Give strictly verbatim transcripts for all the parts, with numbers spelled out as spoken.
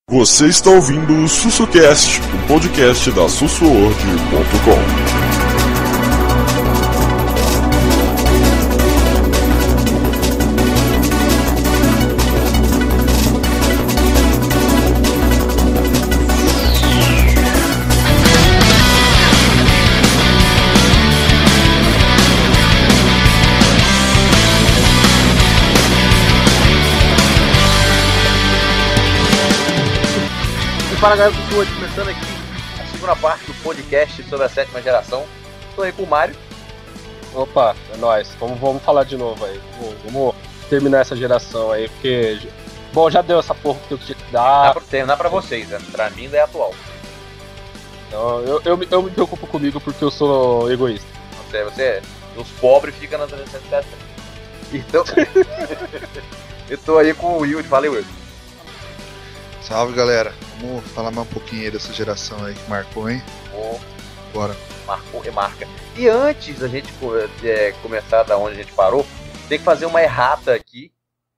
Você está ouvindo o SussuCast, um podcast da sussuworld ponto com. Fala galera do Sussuworld, começando aqui a segunda parte do podcast sobre a sétima geração. Estou aí com o Mário. Opa, é nóis. Vamos, vamos falar de novo aí. Vamos, vamos terminar essa geração aí, porque... Bom, já deu essa porra que eu tinha que dar. Dá pra terminar pra vocês, né? Pra mim ainda é atual. Então, eu, eu, eu me preocupo comigo porque eu sou egoísta. Você, você os pobres ficam na adolescência. Então... eu tô aí com o Will. Valeu, Will. Salve, galera. Vamos falar mais um pouquinho aí dessa geração aí que marcou, hein? Oh, Bora. Marcou e marca. E antes da gente é, começar da onde a gente parou, tem que fazer uma errata aqui.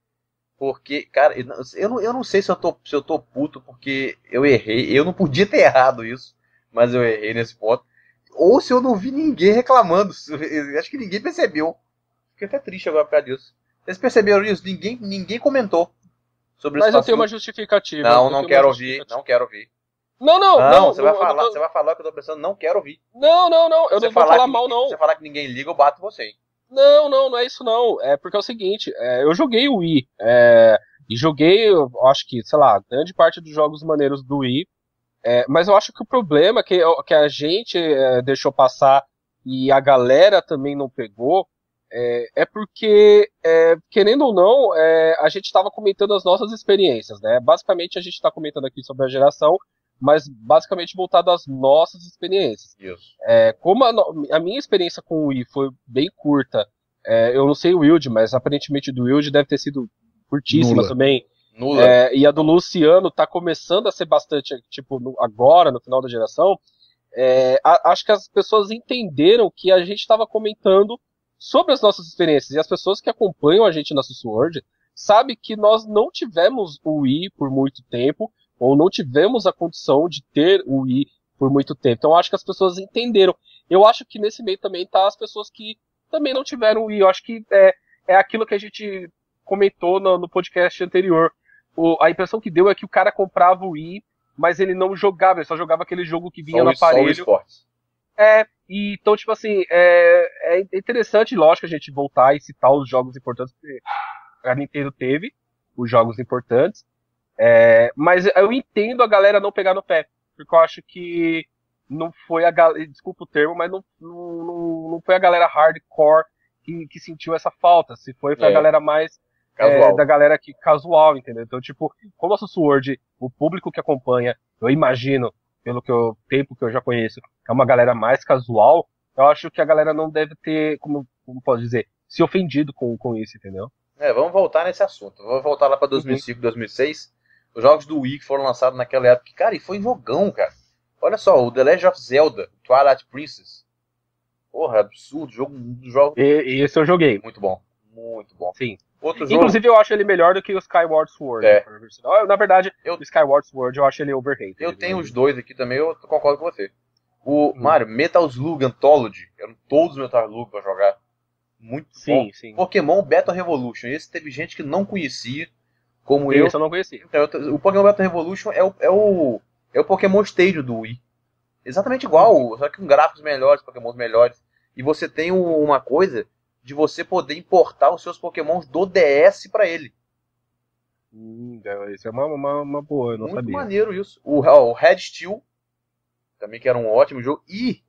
Porque, cara, eu não, eu não sei se eu, tô, se eu tô puto porque eu errei. Eu não podia ter errado isso, mas eu errei nesse ponto. Ou se eu não vi ninguém reclamando. Eu acho que ninguém percebeu. Fiquei até triste agora por causa disso. Vocês perceberam isso? Ninguém, ninguém comentou. Mas eu tenho uma justificativa. Não, não quero ouvir, não quero ouvir. Não, não, não. Não, você vai não, falar, tô... você vai falar que eu tô pensando, não quero ouvir. Não, não, não, eu você não vou falar que, mal, não. Se você falar que ninguém liga, eu bato você, hein? Não, não, não é isso não. É porque é o seguinte, é, eu joguei o Wii, é, e joguei, eu acho que, sei lá, grande parte dos jogos maneiros do Wii, é, mas eu acho que o problema é que, que a gente é, deixou passar e a galera também não pegou, É, é porque, é, querendo ou não, é, a gente estava comentando as nossas experiências, né? Basicamente a gente está comentando aqui sobre a geração, mas basicamente voltado às nossas experiências. Isso. É, como a, a minha experiência com o Wii foi bem curta, é, eu não sei o Wild, mas aparentemente do Wild deve ter sido curtíssima Nula. também. Nula. É, e a do Luciano tá começando a ser bastante, tipo, no, agora, no final da geração. É, a, acho que as pessoas entenderam que a gente estava comentando sobre as nossas experiências, e as pessoas que acompanham a gente na Sussuworld sabem que nós não tivemos o Wii por muito tempo, ou não tivemos a condição de ter o Wii por muito tempo. Então eu acho que as pessoas entenderam. Eu acho que nesse meio também tá as pessoas que também não tiveram o Wii. Eu acho que é, é aquilo que a gente comentou no, no podcast anterior. O, a impressão que deu é que o cara comprava o Wii, mas ele não jogava, ele só jogava aquele jogo que vinha só no o, aparelho. Só o esportes. É, e, então, tipo assim, é, é interessante, lógico, a gente voltar e citar os jogos importantes, porque a Nintendo teve os jogos importantes, é, mas eu entendo a galera não pegar no pé, porque eu acho que não foi a galera, desculpa o termo, mas não, não, não foi a galera hardcore que, que sentiu essa falta, se foi, foi é. a galera mais é, da galera que, casual, entendeu? Então, tipo, como a Sussuworld, o público que acompanha, eu imagino, pelo que eu, tempo que eu já conheço, é uma galera mais casual, eu acho que a galera não deve ter, como, como posso dizer, se ofendido com, com isso, entendeu? É, vamos voltar nesse assunto. Vamos voltar lá pra dois mil e cinco, uhum. dois mil e seis. Os jogos do Wii que foram lançados naquela época. Cara, e foi jogão, cara. Olha só, o The Legend of Zelda, Twilight Princess. Porra, absurdo. Jogo, jogo... E, e esse eu joguei. Muito bom. Muito bom. Sim. Outro Inclusive jogo... eu acho ele melhor do que o Skyward Sword. É. Na verdade, eu... o Skyward Sword eu acho ele overrated. Eu tenho os dois aqui também, eu concordo com você. O hum. Mario, Metal Slug Anthology. Eram todos os Metal Slug pra jogar. Muito sim, bom. Sim. Pokémon Battle Revolution. Esse teve gente que não conhecia, como esse eu. Esse eu não conhecia. Então, o Pokémon Battle Revolution é o, é o, é o Pokémon Stadium do Wii. Exatamente igual, só que com gráficos melhores, Pokémons melhores. E você tem uma coisa de você poder importar os seus Pokémons do D S pra ele. Hum, isso é uma, uma, uma boa, eu não Muito sabia. Muito maneiro isso. O, o Red Steel, também que era um ótimo jogo. E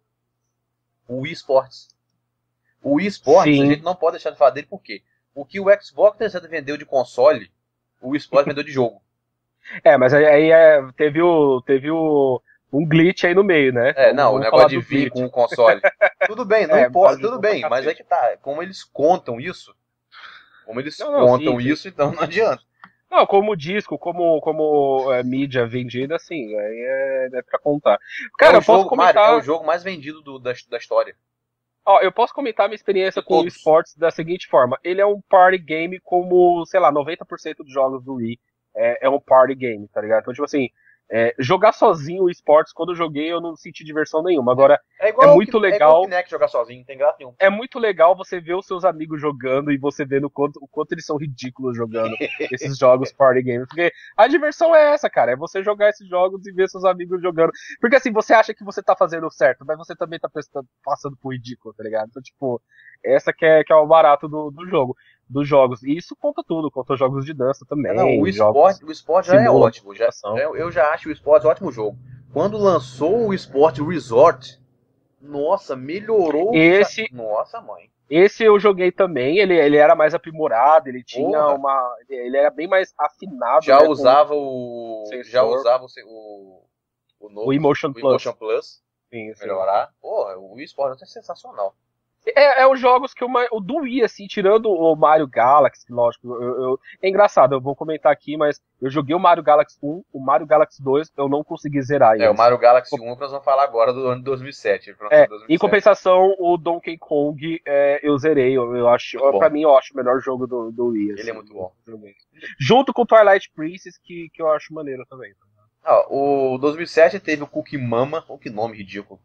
o Wii Sports. O Wii Sports, Sim. a gente não pode deixar de falar dele, por quê? O que o Xbox trezentos e sessenta vendeu de console, o Wii Sports vendeu de jogo. É, mas aí, aí é, teve, o, teve o, um glitch aí no meio, né? É, não, Vamos o negócio de vir com o console. Tudo bem, não é, importa, tudo bem, mas é que tá, como eles contam isso, como eles não, não, contam sim, isso, sim. Então não adianta. Não, como disco, como, como é, mídia vendida, assim, aí é, é pra contar. Cara, é eu posso jogo, comentar... Mario, é o jogo mais vendido do, da, da história. Ó, eu posso comentar minha experiência com o esportes da seguinte forma. Ele é um party game como, sei lá, noventa por cento dos jogos do Wii é, é um party game, tá ligado? Então, tipo assim, é, jogar sozinho o esportes, quando eu joguei, eu não senti diversão nenhuma. Agora, É, igual é o muito que- legal. É igual o Kinect jogar sozinho, não tem graça nenhuma. É muito legal você ver os seus amigos jogando e você vendo o quanto, o quanto eles são ridículos jogando esses jogos party games. Porque a diversão é essa, cara. É você jogar esses jogos e ver seus amigos jogando. Porque assim, você acha que você tá fazendo certo, mas você também tá prestando, passando por ridículo, tá ligado? Então, tipo, essa que é, que é o barato do, do jogo, dos jogos. E isso conta tudo, conta jogos de dança também. É, não, o jogos esporte, o esporte já é simulam ótimo. Já, movimentação. eu, eu já acho o esporte um ótimo jogo. Quando lançou o Sport Resort, nossa, melhorou. Esse- já- Nossa, mãe. Esse eu joguei também, ele, ele era mais aprimorado, ele tinha Porra. uma. Ele era bem mais afinado. Já né, com usava o. sensor. Já usava o, se- o, o novo. o Emotion o Plus. Emotion Plus. Sim, sim. Melhorar. Porra, o esporte é sensacional. É, é os jogos que eu, ma- o do Wii, assim, tirando o Mario Galaxy, lógico, eu, eu- é engraçado, eu vou comentar aqui, mas eu joguei o Mario Galaxy um, o Mario Galaxy dois, eu não consegui zerar É, o eles. Mario Galaxy um que nós vamos falar agora do ano de dois mil e sete. foi lançado É, em dois mil e em sete. compensação, o Donkey Kong é, eu zerei, eu, eu acho, Muito bom. pra mim eu acho o melhor jogo do, do Wii. Ele assim, é muito bom. joguei. Junto com o Twilight Princess, que, que eu acho maneiro também. Ah, o dois mil e sete teve o Cookie Mama. Oh, que nome ridículo.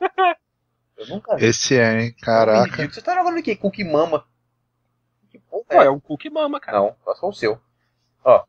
Eu nunca vi. Esse é, hein? Nome Caraca. ridículo. Você tá jogando o quê? Cookie Mama. Que porra Pô, é? é um Cookie Mama, cara. Não, só se for o seu. Ó.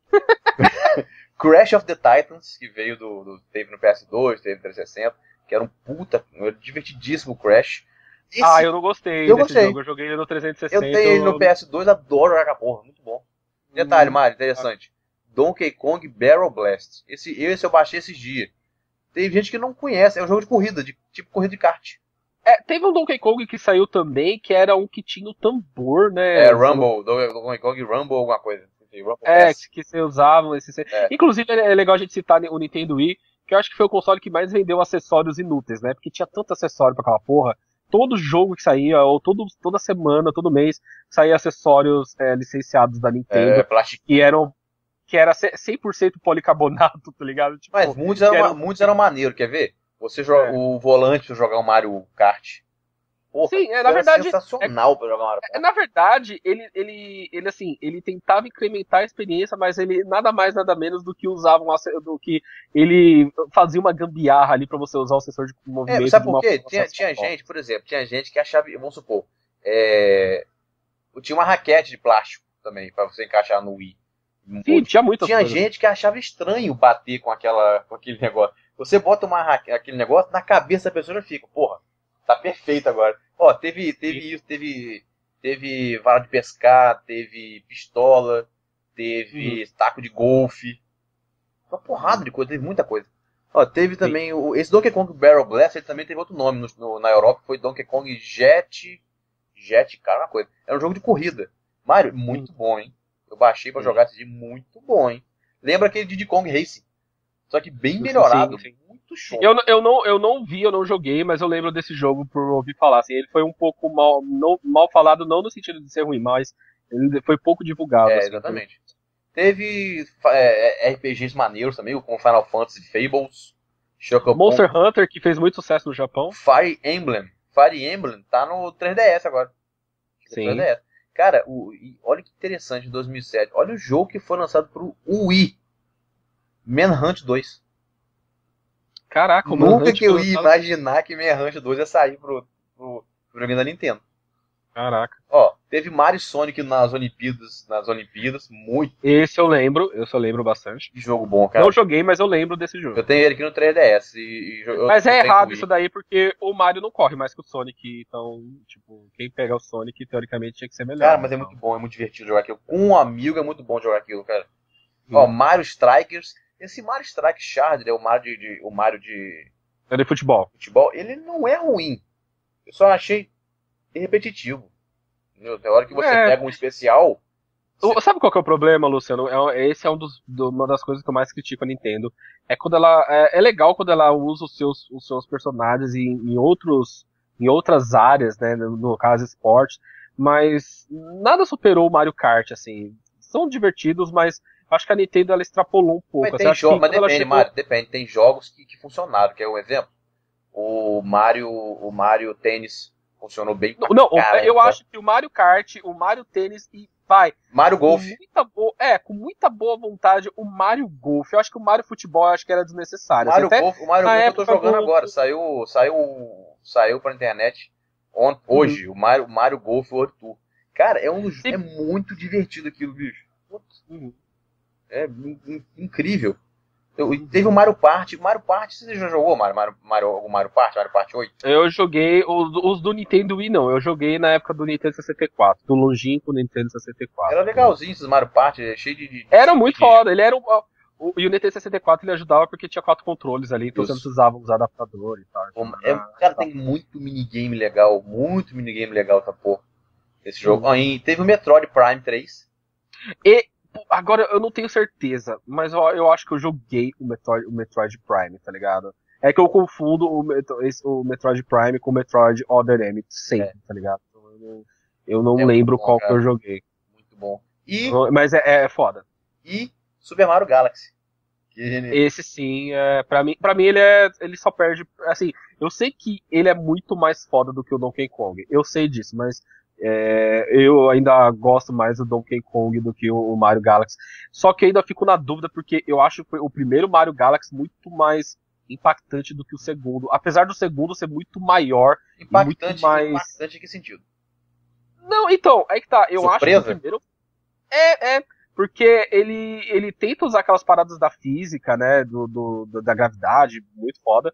Crash of the Titans, que veio do, do. Teve no P S dois, teve no trezentos e sessenta, que era um puta. Um divertidíssimo Crash. Esse, Ah, eu não gostei Eu desse gostei. jogo, eu joguei ele no trezentos e eu sessenta. tenho ele no P S dois, adoro jogar com a porra, muito bom. Detalhe, Hum. Mário, interessante. Donkey Kong Barrel Blast. Esse, eu, esse eu baixei esses dias. Tem gente que não conhece, é um jogo de corrida, de, tipo corrida de kart. É, teve um Donkey Kong que saiu também, que era um que tinha o tambor, né? É, Rumble, Donkey Donkey Kong Rumble, alguma coisa. Enfim, Rumble É, Pass. que você usava esse. É. Inclusive, é legal a gente citar o Nintendo Wii, que eu acho que foi o console que mais vendeu acessórios inúteis, né? Porque tinha tanto acessório pra aquela porra. Todo jogo que saía, ou todo, toda semana, todo mês, saía acessórios é, licenciados da Nintendo, É, plástico. que eram. Que era cem por cento policarbonato, tá ligado? Tipo, Mas muitos eram, que era- ma- muitos eram maneiros, quer ver? Você joga É. o volante pra jogar o Mario Kart. Porra, Sim, é, isso na era verdade, sensacional pra jogar o Mario É, Kart. Na verdade, ele, ele, ele assim, ele tentava incrementar a experiência, mas ele nada mais, nada menos do que usava um, ace- do que ele fazia uma gambiarra ali pra você usar o sensor de movimento. É, sabe de por uma quê? forma Tinha, tinha sensacional. gente, por exemplo, tinha gente que achava, vamos supor, é, tinha uma raquete de plástico também, pra você encaixar no Wii. Sim, tinha muitas Tinha coisas. gente que achava estranho bater com, aquela, com aquele negócio. Você bota uma, ra- aquele negócio, na cabeça da pessoa já fica, porra, tá perfeito agora. Ó, teve, teve isso, teve, teve vara de pescar, teve pistola, teve Uhum. taco de golfe. Uma porrada de coisa, teve muita coisa. Ó, teve também o, esse Donkey Kong Barrel Blast, ele também teve outro nome no, no- na Europa, que foi Donkey Kong Jet, Jet, cara, uma coisa. Era um jogo de corrida. Mario, muito bom, hein? Eu baixei pra Sim. jogar esse dia, muito bom, hein? Lembra aquele Diddy Kong Racing. Só que bem Sim, melhorado, sim. muito show. Eu, eu, não, eu não vi, eu não joguei, mas eu lembro desse jogo por ouvir falar. Assim, ele foi um pouco mal, não, mal falado, não no sentido de ser ruim, mas ele foi pouco divulgado. É, assim, exatamente. Teve é, R P Gs maneiros também, com Final Fantasy Fables, Chocobo, Monster Hunter, que fez muito sucesso no Japão. Fire Emblem. Fire Emblem tá no três D S agora. Sim. três D S. Cara, o, e olha que interessante, em dois mil e sete. Olha o jogo que foi lançado pro Wii. Manhunt dois. Caraca, o Nunca Manhunt que eu foi ia lançado- imaginar que Manhunt dois ia sair pro, pro, pro joguinho da Nintendo. Caraca. Ó, teve Mario e Sonic nas Olimpíadas, nas Olimpíadas, muito Esse eu lembro, eu só lembro bastante. jogo bom, cara. Não joguei, mas eu lembro desse jogo. Eu tenho ele aqui no três D S. E, e eu, Mas eu é tenho errado Wii. isso daí, porque o Mario não corre mais que o Sonic, então, tipo, quem pega o Sonic, teoricamente, tinha que ser melhor. Cara, mas é então. muito bom, é muito divertido jogar aquilo. Com um amigo é muito bom jogar aquilo, cara. Hum. Ó, Mario Strikers. Esse Mario Strike Shard, né, o Mario de, de- o Mario de É de futebol. futebol, ele não é ruim. Eu só achei repetitivo. Entendeu? Tem hora que você É. pega um especial. O- Sabe qual que é o problema, Luciano? É, esse é um dos, do- uma das coisas que eu mais critico a Nintendo. É quando ela. É, é legal quando ela usa os seus, os seus personagens em, em outros. Em outras áreas, né? No, no caso, esporte. Mas nada superou o Mario Kart, assim. São divertidos, mas acho que a Nintendo ela extrapolou um pouco. Mas Assim, tem acho jogos, que mas quando ela depende, chegou- Mario, depende. Tem jogos que, que funcionaram, quer um exemplo? O Mario, o Mario Tênis funcionou bem pra Não, não, caramba. eu acho que o Mario Kart, o Mario Tênis e vai. Mario Golf. Com muita boa, é, com muita boa vontade, o Mario Golf. Eu acho que o Mario Futebol eu acho que era desnecessário. Mario Até Golf, o Mario Golf eu tô jogando do... agora. Saiu, saiu, saiu pra internet on, hoje, uhum. o Mario, Mario Golf World Tour. Cara, é, um, é muito divertido aquilo, bicho. Uhum. É incrível. Eu, teve o Mario Party. Mario Party, você já jogou Mario, Mario, Mario, Mario Party? Mario Party oito? Eu joguei os, os do Nintendo Wii, não. Eu joguei na época do Nintendo sessenta e quatro. Do longínquo Nintendo sessenta e quatro. Era legalzinho esses Mario Party, cheio de... de era muito de... foda. Ele era um... O, e o Nintendo sessenta e quatro ele ajudava porque tinha quatro controles ali, então Isso. você não precisava usar adaptador e tal. Então, é, cara, tem muito minigame legal. Muito minigame legal, tá porra. Esse jogo. Hum. Oh, e teve o Metroid Prime três. E... Agora, eu não tenho certeza, mas eu, eu acho que eu joguei o Metroid, o Metroid Prime, tá ligado? É que eu confundo o, esse, o Metroid Prime com o Metroid Other M sempre, é. tá ligado? Então, eu não, eu não é lembro bom, qual cara. que eu joguei. Muito bom. E, mas é, é foda. E Super Mario Galaxy. Que... Esse sim, é, pra, mim, pra mim ele, é, ele só perde... Assim, eu sei que ele é muito mais foda do que o Donkey Kong. Eu sei disso, mas... É, eu ainda gosto mais do Donkey Kong do que o Mario Galaxy. Só que ainda fico na dúvida porque eu acho o primeiro Mario Galaxy muito mais impactante do que o segundo. Apesar do segundo ser muito maior. Impactante, muito mais... impactante em que sentido? Não, então, aí que tá. Eu Surpresa? acho que o primeiro... É, é. Porque ele, ele tenta usar aquelas paradas da física, né? Do, do, da gravidade, muito foda.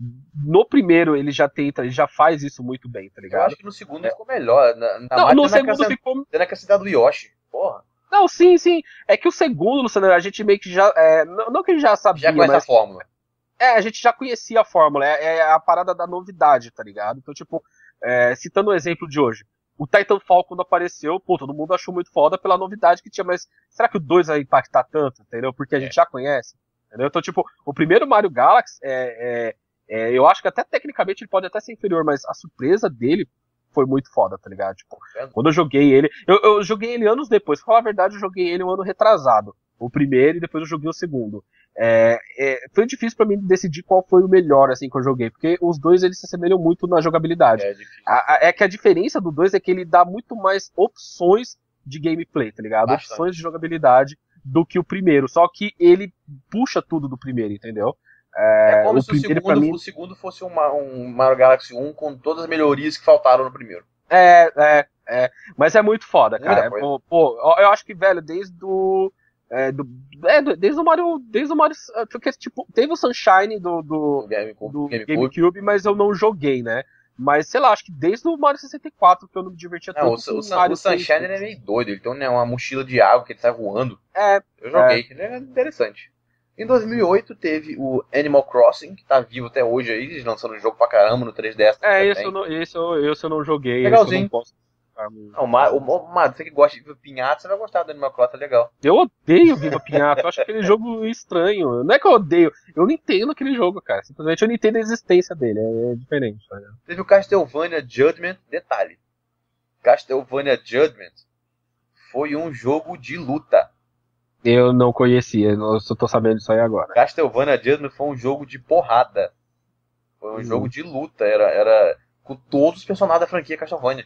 No primeiro ele já tenta, ele já faz isso muito bem, tá ligado? Eu acho que no segundo é. ficou melhor. Na, na não, no segundo casa, ficou... Tendo a cidade do Yoshi, porra. Não, sim, sim. É que o segundo, Luciano, a gente meio que já... É, não, não que a gente já sabia, já conhece mas... a fórmula. É, a gente já conhecia a fórmula. É, é a parada da novidade, tá ligado? Então, tipo, é, citando o exemplo de hoje. O Titanfall, quando apareceu, pô, todo mundo achou muito foda pela novidade que tinha, mas será que o dois vai impactar tanto, entendeu? Porque a é. gente já conhece, entendeu? Então, tipo, o primeiro Mario Galaxy é... é É, eu acho que até tecnicamente ele pode até ser inferior, mas a surpresa dele foi muito foda, tá ligado? Tipo, quando eu joguei ele... Eu, eu joguei ele anos depois, pra falar a verdade, eu joguei ele um ano retrasado. O primeiro e depois eu joguei o segundo. É, é, foi difícil pra mim decidir qual foi o melhor, assim, que eu joguei, porque os dois eles se assemelham muito na jogabilidade. É, a, a, é que a diferença do dois é que ele dá muito mais opções de gameplay, tá ligado? Bastante. Opções de jogabilidade do que o primeiro, só que ele puxa tudo do primeiro, entendeu? É, é como o se o segundo, mim... o segundo fosse uma, um Mario Galaxy um com todas as melhorias que faltaram no primeiro. É, é, é. Mas é muito foda, cara. É, pô, pô, eu acho que, velho, desde o. É, do, é, desde o Mario. Desde o Mario. Porque, tipo, teve o Sunshine do, do, GameCube, do GameCube. GameCube, mas eu não joguei, né? Mas, sei lá, acho que desde o Mario sessenta e quatro que eu não me divertia não, tanto. O, o, o, o Sunshine ele é meio doido, ele tem uma mochila de água que ele sai voando. É. Eu joguei, é. Ele é interessante. Em dois mil e oito teve o Animal Crossing, que tá vivo até hoje aí, lançando um jogo pra caramba no três D S. É, esse eu, não, esse, eu, esse eu não joguei. Legalzinho. Eu não posso... Não, o, o, o, você que gosta de Viva Pinhata, você vai gostar do Animal Crossing, é legal. Eu odeio Viva Pinhata, eu acho aquele jogo estranho. Não é que eu odeio, eu não entendo aquele jogo, cara. Simplesmente eu não entendo a existência dele, é, é diferente. Tá, né? Teve o Castlevania Judgment, detalhe. Castlevania Judgment foi um jogo de luta. Eu não conhecia, eu só tô sabendo disso aí agora. Castlevania Judgment foi um jogo de porrada. Foi um hum. jogo de luta. Era, era com todos os personagens da franquia Castlevania.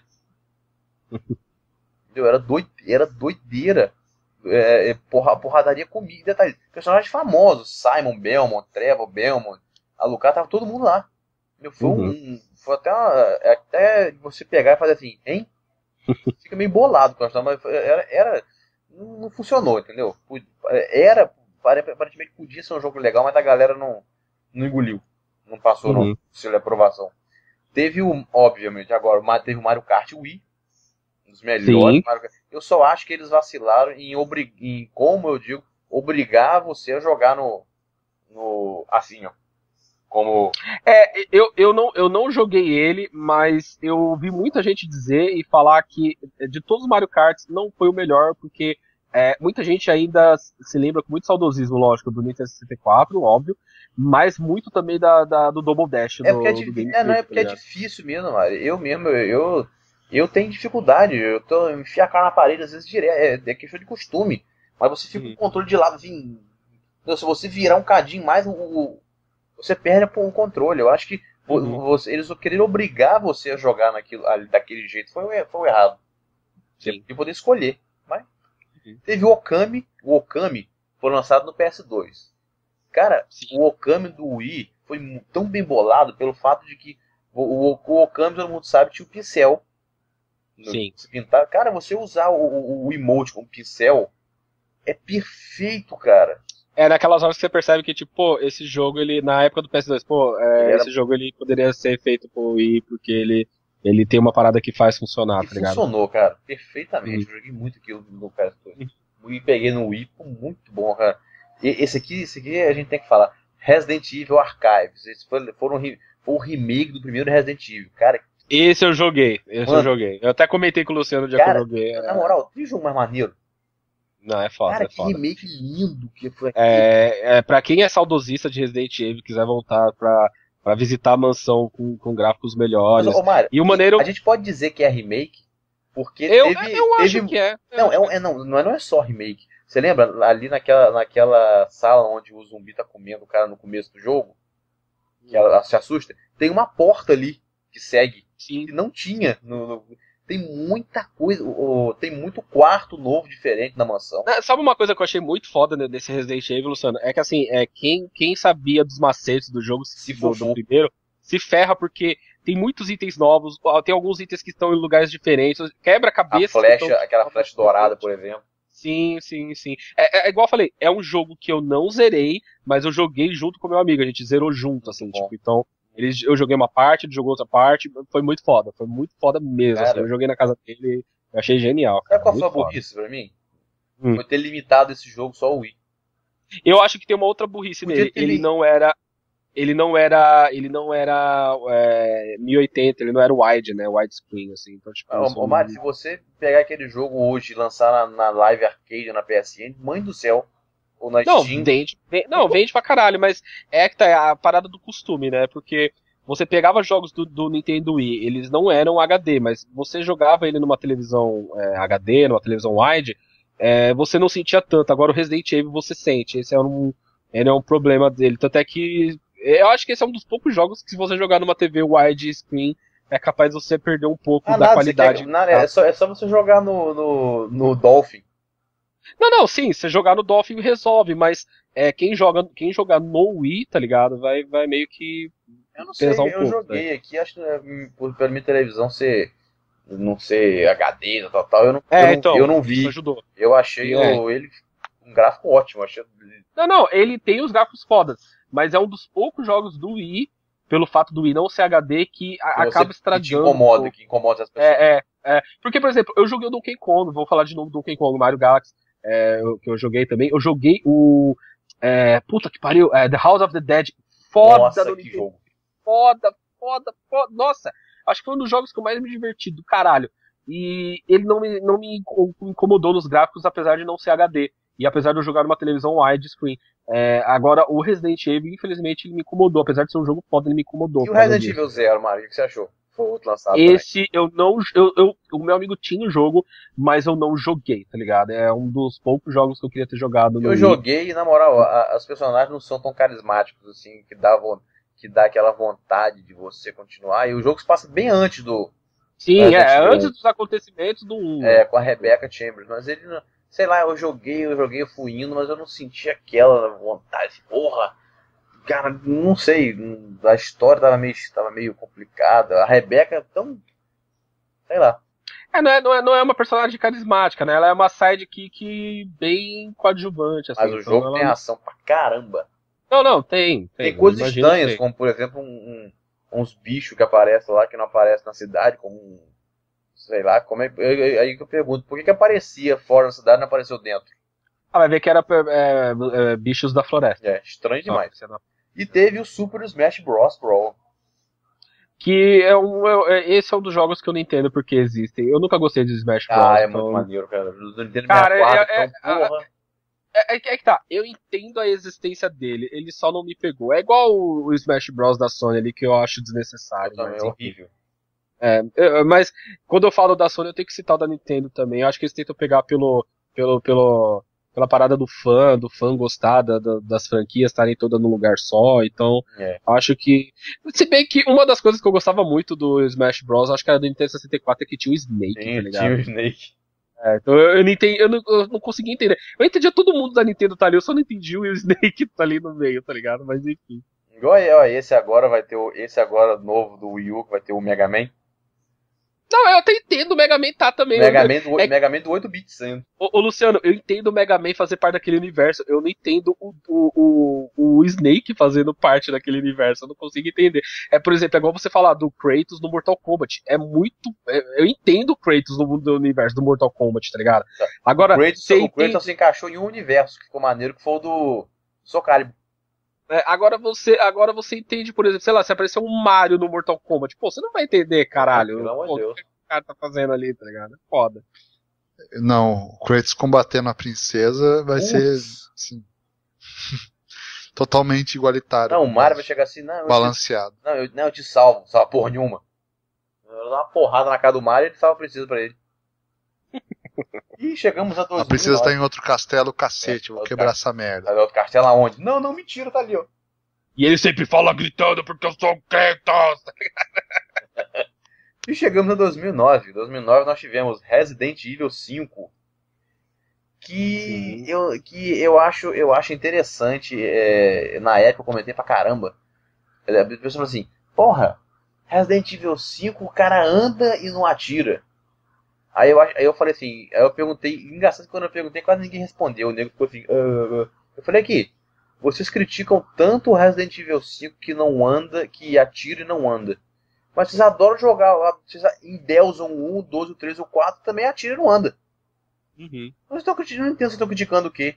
Era, doide, era doideira. É, é, porra, porradaria comigo. Detalhe, personagens famosos. Simon Belmont, Trevor Belmont, Alucard, tava todo mundo lá. Meu, foi, uhum. um, foi até, uma, até você pegar e fazer assim, hein? Fica meio bolado com a mas era... era não funcionou, entendeu? Era, aparentemente podia ser um jogo legal, mas a galera não, não engoliu. Não passou uhum. no selo de aprovação. Teve o, obviamente, agora, teve o Mario Kart Wii. Um dos melhores Mario Kart. Eu só acho que eles vacilaram em, obrig, em, como eu digo, obrigar você a jogar no, no assim, ó. Como... É, eu, eu, não, eu não joguei ele, mas eu ouvi muita gente dizer e falar que de todos os Mario Karts não foi o melhor, porque é, muita gente ainda se lembra com muito saudosismo, lógico, do Nintendo sessenta e quatro, óbvio, mas muito também da, da, do Double Dash. É porque, do, é, do é, não, é, porque é difícil mesmo, Mario. Eu mesmo, eu, eu, eu tenho dificuldade, eu tô enfiar a cara na parede às vezes direto, é, é questão de costume, mas você fica com o controle de lado, assim, se você virar um cadinho mais, o você perde o controle. Eu acho que uhum. você, eles queriam obrigar você a jogar naquilo, daquele jeito. Foi, foi o errado. Você podia poder escolher. Mas Uhum. Teve o Okami. O Okami foi lançado no P S dois. Cara, Sim. o Okami do Wii foi tão bem bolado pelo fato de que o, o, o Okami, todo mundo sabe, tinha o pincel. Sim. Se pintar. Cara, você usar o, o, o emote com pincel é perfeito, cara. É naquelas horas que você percebe que, tipo, pô, esse jogo, ele, na época do P S dois, pô, é, era... esse jogo ele poderia ser feito pro Wii, porque ele, ele tem uma parada que faz funcionar, e tá ligado? Funcionou, cara, perfeitamente. Eu joguei muito aquilo no P S dois. E peguei no Wii, pô, muito bom, cara. E esse aqui, esse aqui a gente tem que falar. Resident Evil Archives. Esse foi, foram, foi um remake do primeiro Resident Evil, cara. Esse eu joguei, esse Mano, eu joguei. Eu até comentei com o Luciano o dia cara, que eu joguei. Na moral, tem jogo mais maneiro. Não, é foda, cara, é foda. que remake lindo que foi aqui. É, é, pra quem é saudosista de Resident Evil, quiser voltar pra, pra visitar a mansão com, com gráficos melhores. Mas, ô, Mário, e o maneiro... A gente pode dizer que é remake, porque eu, teve... Eu teve... acho que é. Não, é, é, não, não é só remake. Você lembra ali naquela, naquela sala onde o zumbi tá comendo o cara no começo do jogo? Que ela, ela se assusta? Tem uma porta ali que segue. Sim. Que não tinha no... no... Tem muita coisa, oh, tem muito quarto novo, diferente na mansão. Sabe uma coisa que eu achei muito foda nesse Resident Evil, Luciano? É que assim, é, quem, quem sabia dos macetes do jogo se do, do primeiro, se ferra porque tem muitos itens novos, tem alguns itens que estão em lugares diferentes, quebra-cabeça. A flecha, estão... aquela flecha dourada, por exemplo. Sim, sim, sim. É, é, é igual eu falei, é um jogo que eu não zerei, mas eu joguei junto com meu amigo, a gente zerou junto, assim, Bom. tipo, então... Ele, eu joguei uma parte, ele jogou outra parte, foi muito foda, foi muito foda mesmo. Assim, eu joguei na casa dele, eu achei genial. Cara, sabe qual foi a burrice pra mim? Hum. Foi ter limitado esse jogo só ao Wii. Eu acho que tem uma outra burrice nele. Ele não era. Ele não era. Ele não era é, mil e oitenta, ele não era wide, né? Widescreen, assim. Então, tipo, ah, ô, Mário, se você pegar aquele jogo hoje e lançar na, na Live Arcade, na P S N, mãe do céu. Ou na não, Steam. Vende, vende, não, vende pra caralho, mas é que tá é a parada do costume, né? Porque você pegava jogos do, do Nintendo Wii, eles não eram H D, mas você jogava ele numa televisão é, H D, numa televisão wide, é, você não sentia tanto. Agora o Resident Evil você sente. Esse é um, ele é um problema dele. Tanto é que eu acho que esse é um dos poucos jogos que se você jogar numa T V widescreen é capaz de você perder um pouco ah, da nada, qualidade. Quer, nada, é, só, é só você jogar no, no, no Dolphin. Não, não, sim, você jogar no Dolphin resolve, mas é, quem, joga, quem jogar no Wii, tá ligado, vai, vai meio que eu não sei, pesar um eu pouco. Eu joguei né? aqui, acho que por, pela minha televisão ser, não ser H D, tal, tal, eu não, é, eu não, então, eu não vi. Isso ajudou. Eu achei é. o, ele um gráfico ótimo. Achei... Não, não, ele tem os gráficos fodas, mas é um dos poucos jogos do Wii, pelo fato do Wii não ser H D, que, que acaba estragando. Que te incomoda, que incomoda as pessoas. É, é, é. Porque, por exemplo, eu joguei o Donkey Kong, vou falar de novo do Donkey Kong, Mario Galaxy. É, que eu joguei também. Eu joguei o. É, puta que pariu. É, The House of the Dead. Foda Nossa, do que Nintendo. jogo. Foda, foda, foda. Nossa, acho que foi um dos jogos que eu mais me diverti do caralho. E ele não me, não me incomodou nos gráficos, apesar de não ser H D. E apesar de eu jogar numa televisão widescreen. É, agora, o Resident Evil, infelizmente, ele me incomodou. Apesar de ser um jogo foda, ele me incomodou. E o Resident Evil Zero, Mario, o que você achou? Foi outro lançado Esse também. eu não. Eu, eu, o meu amigo tinha o jogo, mas eu não joguei, tá ligado? É um dos poucos jogos que eu queria ter jogado no Eu Wii. joguei e, na moral, a, os personagens não são tão carismáticos assim, que dá, que dá aquela vontade de você continuar. E o jogo se passa bem antes do. Sim, é, antes dos acontecimentos do um. É, com a Rebecca Chambers. Mas ele não. Sei lá, eu joguei, eu joguei, eu fui indo, mas eu não senti aquela vontade. Porra! Cara, não sei, a história tava meio, tava meio complicada. A Rebecca é tão. Sei lá. É, não é, não é, não é uma personagem carismática, né? Ela é uma sidekick bem coadjuvante. Assim, mas o então jogo ela... tem ação pra caramba. Não, não, tem. Tem, tem coisas imagino, estranhas, tem. como por exemplo um, um, uns bichos que aparecem lá que não aparecem na cidade, como um. Sei lá, como é. Aí que eu pergunto, por que, que aparecia fora da cidade e não apareceu dentro? Ah, vai ver que era é, é, bichos da floresta. É, estranho demais. Não, e teve o Super Smash Bros. Brawl. Que é um, é, esse é um dos jogos que eu não entendo porque existem. Eu nunca gostei de Smash Bros. Ah, é então... muito maneiro, cara. O Nintendo cara, sessenta e quatro, é, então, é, porra. É, é, é que tá, eu entendo a existência dele, ele só não me pegou. É igual o, o Smash Bros. Da Sony ali, que eu acho desnecessário. Também mas, é horrível. É, é, mas quando eu falo da Sony, eu tenho que citar o da Nintendo também. Eu acho que eles tentam pegar pelo, pelo, pelo, pela parada do fã, do fã gostar da, da, das franquias estarem todas num lugar só. Então, é. acho que. Se bem que uma das coisas que eu gostava muito do Smash Bros., acho que era do Nintendo sessenta e quatro, é que tinha o Snake, Sim, tá ligado? tinha o Snake. É, então eu, eu, não entendi, eu, não, eu não consegui entender. Eu entendia todo mundo da Nintendo tá ali, eu só não entendi o Snake tá ali no meio, tá ligado? Mas enfim. Igual aí, ó, esse agora vai ter o. Esse agora novo do Wii U, que vai ter o Mega Man. Não, eu até entendo o Mega Man tá também. Mega eu, Man do, é, Mega Man do oito bits sendo. Ô, ô, Luciano, eu entendo o Mega Man fazer parte daquele universo. Eu não entendo o, o, o, o Snake fazendo parte daquele universo. Eu não consigo entender. É, por exemplo, é igual você falar do Kratos no Mortal Kombat. É muito. É, eu entendo o Kratos no, no universo do Mortal Kombat, tá ligado? Agora, o Kratos, você o Kratos entende... se encaixou em um universo que ficou maneiro, que foi o do Soul Calibur. É, agora, você, agora você entende, por exemplo, sei lá, se aparecer um Mario no Mortal Kombat. Pô, você não vai entender, caralho. Pelo amor de Deus. O que o cara tá fazendo ali, tá ligado? É foda. Não, o Kratos combatendo a princesa vai Ups. ser assim, totalmente igualitário. Não, o Mario vai chegar assim, não, eu balanceado. Te, não, eu, não, eu te salvo, salva porra nenhuma. Eu vou dar uma porrada na cara do Mario e ele salva a princesa pra ele. E chegamos a dois mil e nove. A princesa tá em outro castelo, cacete, É, vou quebrar essa merda. Tá no outro castelo aonde? Não, não, mentira, tá ali, ó. E ele sempre fala gritando porque eu sou o Kratos. E chegamos a dois mil e nove. Em dois mil e nove nós tivemos Resident Evil cinco. Que eu, que eu acho, eu acho interessante. É, na época eu comentei pra caramba. A pessoa falou assim: porra, Resident Evil cinco, o cara anda e não atira. Aí eu, aí eu falei assim: aí eu perguntei. Engraçado que quando eu perguntei, quase ninguém respondeu. O nego ficou assim: uh, uh. Eu falei aqui. Vocês criticam tanto o Resident Evil cinco que não anda, que atira e não anda. Mas vocês adoram jogar lá, vocês endeusam o um, o dois, o três, o quatro, também atira e não anda. Uhum. Vocês estão criticando, não entendo, vocês estão criticando o quê?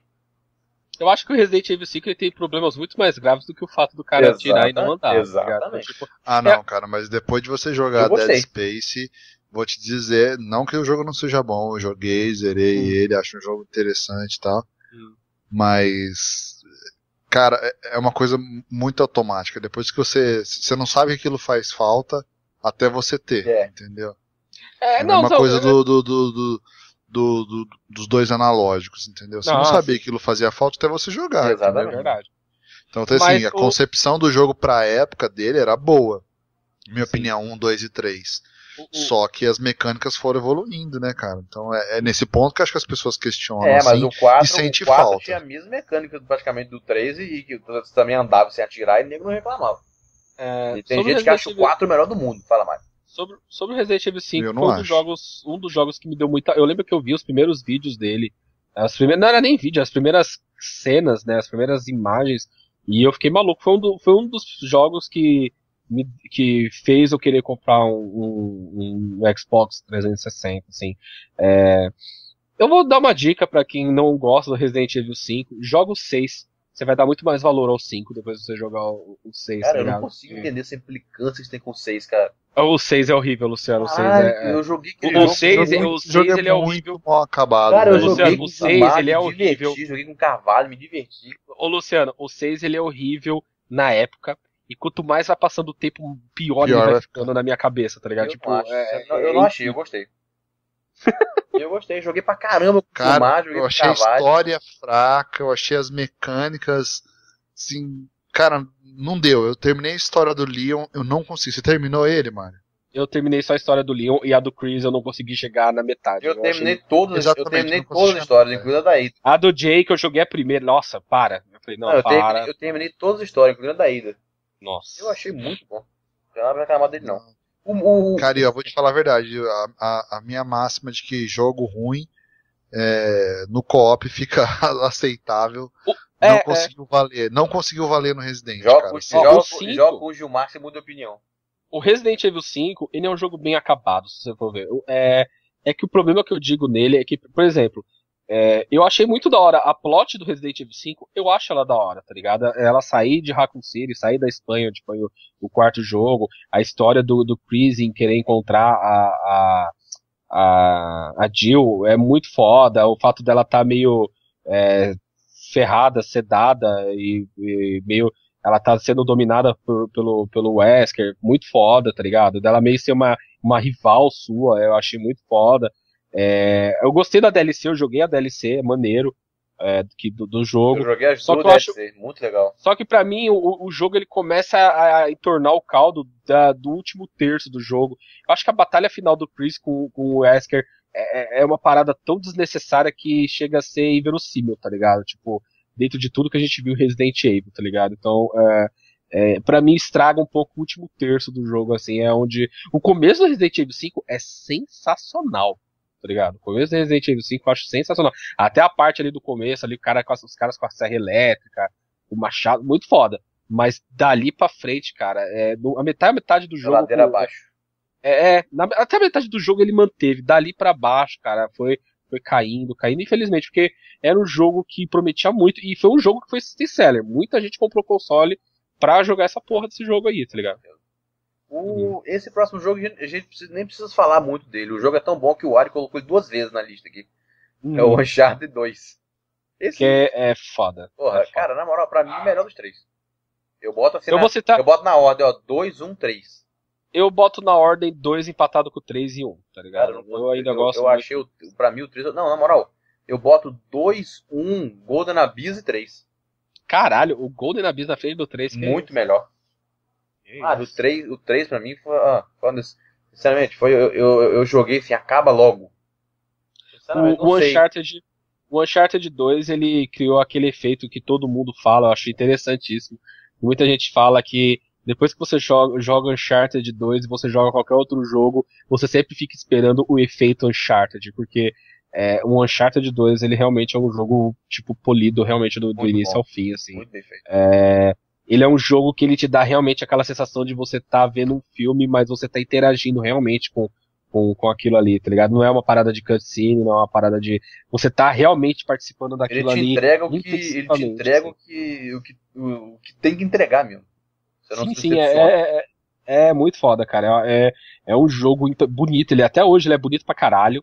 Eu acho que o Resident Evil cinco ele tem problemas muito mais graves do que o fato do cara Exata, atirar e não andar. Exatamente. Tá tipo, Ah, não, cara, mas depois de você jogar Dead Space, vou te dizer, não que o jogo não seja bom, eu joguei, zerei hum. ele, acho um jogo interessante e tal, hum. mas... Cara, é uma coisa muito automática. Depois que você. Você não sabe que aquilo faz falta até você ter, é. entendeu? É, é não, uma não, coisa é... do, do, do, do, do, do, dos dois analógicos, entendeu? Você Nossa. não sabia que aquilo fazia falta até você jogar. Exatamente. Entendeu? Verdade. Então, assim, Mas a o... concepção do jogo pra época dele era boa. Minha Sim. opinião, um, dois e três. Uh-uh. Só que as mecânicas foram evoluindo, né, cara? Então é, é nesse ponto que acho que as pessoas questionam é, mas assim, o quatro, e sente o quatro falta. Tinha a mesma mecânica praticamente do três e que você também andava sem atirar e o nego não reclamava. É, e tem gente que acha o quatro o melhor do mundo, fala mais. Sobre, sobre o Resident Evil cinco, foi um dos, jogos, um dos jogos que me deu muita... Eu lembro que eu vi os primeiros vídeos dele, as primeiras, não era nem vídeo, as primeiras cenas, né, as primeiras imagens, e eu fiquei maluco. Foi um, do, foi um dos jogos que... Me, que fez eu querer comprar um, um, um Xbox trezentos e sessenta, assim. É, eu vou dar uma dica pra quem não gosta do Resident Evil cinco, joga o seis. Você vai dar muito mais valor ao cinco depois de você jogar o, o seis. Cara, tá eu não ligado? consigo entender essa implicância que tem com o seis, cara. O seis é horrível, Luciano. O seis é, eu joguei o, jogo, o seis, joguei, o seis ele é horrível. Mal acabado. Cara, eu Luciano, joguei com o seis ele é horrível. Diverti, joguei com o Carvalho, me diverti. Ô, Luciano, o seis ele é horrível na época. E quanto mais vai passando o tempo, pior, pior ele vai ficando na minha cabeça, tá ligado? Eu tipo, não, acho, é, eu, eu não achei, eu gostei. Eu gostei, joguei pra caramba com Cara, o Mar, joguei eu achei a história fraca, eu achei as mecânicas, assim, cara, não deu. Eu terminei a história do Leon, eu não consegui. Você terminou ele, mano? Eu terminei só a história do Leon e a do Chris eu não consegui chegar na metade. Eu, eu terminei achei... todas, eu terminei todas as histórias, chegar. incluindo a da Ida. A do Jake eu joguei a primeira, nossa, para. Eu falei, não, não eu, para. Terminei, eu terminei todas as histórias, incluindo a da Ida. Nossa. Eu achei muito bom. Eu não vou reclamar dele, não. O, o... Cara, eu vou te falar a verdade. A, a, a minha máxima de que jogo ruim é, no co-op fica aceitável. O, é, não conseguiu é. valer. Não conseguiu valer no Resident. Joga, cara. Joga, joga, joga com o Gilmar, você muda de opinião. O Resident Evil cinco, ele é um jogo bem acabado, se você for ver. É, é que o problema que eu digo nele é que, por exemplo, É, eu achei muito da hora a plot do Resident Evil cinco, eu acho ela da hora, tá ligado? Ela sair de Raccoon City, sair da Espanha, onde foi o, o quarto jogo, a história do, do Chris em querer encontrar a, a, a, a Jill é muito foda, o fato dela tá meio é, ferrada, sedada e, e meio, ela tá sendo dominada por, pelo, pelo Wesker, muito foda, tá ligado? Dela meio ser uma, uma rival sua, eu achei muito foda. É, eu gostei da D L C, eu joguei a D L C, é maneiro é, do, do, do jogo. Eu joguei as só duas que eu D L C, acho, muito legal. Só que pra mim o, o jogo ele começa a, a entornar o caldo da, do último terço do jogo. Eu acho que a batalha final do Chris com, com o Wesker é, é uma parada tão desnecessária que chega a ser inverossímil, tá ligado? Tipo, dentro de tudo que a gente viu em Resident Evil, tá ligado? Então, é, é, pra mim estraga um pouco o último terço do jogo, assim, é onde... O começo do Resident Evil cinco é sensacional, tá ligado? O começo do Resident Evil cinco eu acho sensacional. Até a parte ali do começo, ali, o cara com as, os caras com a serra elétrica, o machado, muito foda. Mas dali pra frente, cara, é, a metade, a metade do jogo... Ladeira abaixo. É, é na, até a metade do jogo ele manteve. Dali pra baixo, cara, foi, foi caindo, caindo, infelizmente, porque era um jogo que prometia muito, e foi um jogo que foi system seller. Muita gente comprou o console pra jogar essa porra desse jogo aí, tá ligado? O, uhum. Esse próximo jogo, a gente precisa, nem precisa falar muito dele. O jogo é tão bom que o Ari colocou ele duas vezes na lista aqui. Uhum. É o Uncharted dois. Esse que é, é foda. Porra, é foda. Cara, na moral, pra mim, o melhor dos três. Eu boto assim, eu, na, vou citar... eu boto na ordem, ó, dois, um, três. Eu boto na ordem dois empatado com três e um, tá ligado? Cara, eu, eu ainda eu, gosto Eu muito. achei, o, pra mim, o três... Não, na moral, eu boto dois, um, Golden Abyss e três. Caralho, o Golden Abyss na frente do três. Muito é melhor. Ah, o três, o três pra mim foi... Ah, foi sinceramente, foi, eu, eu, eu joguei assim, acaba logo. O, o, Uncharted, o Uncharted dois, ele criou aquele efeito que todo mundo fala, eu acho interessantíssimo. Muita gente fala que depois que você joga, joga Uncharted dois e você joga qualquer outro jogo, você sempre fica esperando o efeito Uncharted, porque é, o Uncharted dois, ele realmente é um jogo, tipo, polido, realmente, do, do início bom. ao fim, assim. Muito bem feito. É, ele é um jogo que ele te dá realmente aquela sensação de você tá vendo um filme, mas você tá interagindo realmente com, com, com aquilo ali, tá ligado? Não é uma parada de cutscene, não é uma parada de... Você tá realmente participando daquilo ali. Ele te entrega o que, ele te entrega o que, o, que, o, o que tem que entregar, mesmo. Você sim, sim, é, é, é muito foda, cara. É, é um jogo bonito. Ele até hoje ele é bonito pra caralho.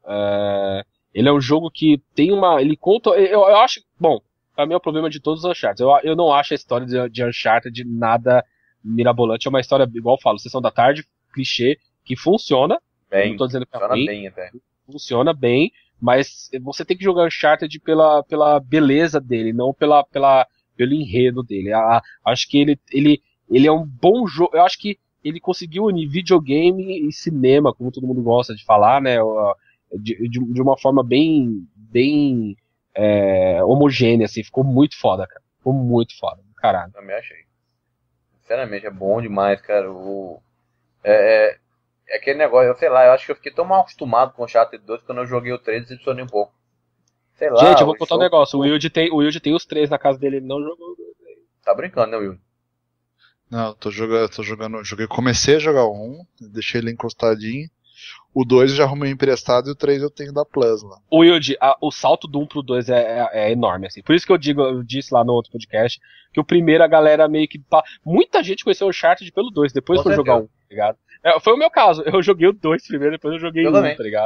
É, ele é um jogo que tem uma... Ele conta... Eu, eu acho... Bom, pra mim é o problema de todos os Uncharted. Eu, eu não acho a história de, de Uncharted nada mirabolante. É uma história, igual eu falo, Sessão da Tarde, clichê, que funciona. Bem, não tô dizendo que é funciona ruim, bem até. Funciona bem, mas você tem que jogar Uncharted pela, pela beleza dele, não pela, pela, pelo enredo dele. A, a, acho que ele... ele Ele é um bom jogo. Eu acho que ele conseguiu unir videogame e cinema, como todo mundo gosta de falar, né? De, de, de uma forma bem, bem é, homogênea, assim. Ficou muito foda, cara. Ficou muito foda. Caralho. Também achei. Sinceramente, é bom demais, cara. O, é, é, é aquele negócio, eu sei lá, eu acho que eu fiquei tão mal acostumado com o Uncharted dois que quando eu joguei o três, decepcionei um pouco. Sei lá. Gente, eu vou contar um negócio. O Wilde tem, o Wilde tem os três na casa dele, ele não jogou. Tá brincando, né, Wilde? Não, tô jogando, tô jogando, joguei, comecei a jogar o um, deixei ele encostadinho. O dois eu já arrumei emprestado e o três eu tenho da Plus lá. O Wilde, a, o salto do um pro dois é, é, é enorme, assim. Por isso que eu digo, eu disse lá no outro podcast, que o primeiro a galera meio que... Muita gente conheceu o Uncharted pelo dois, depois foi jogar um, tá ligado? É, foi o meu caso, eu joguei o dois primeiro, depois eu joguei o um, tá ligado?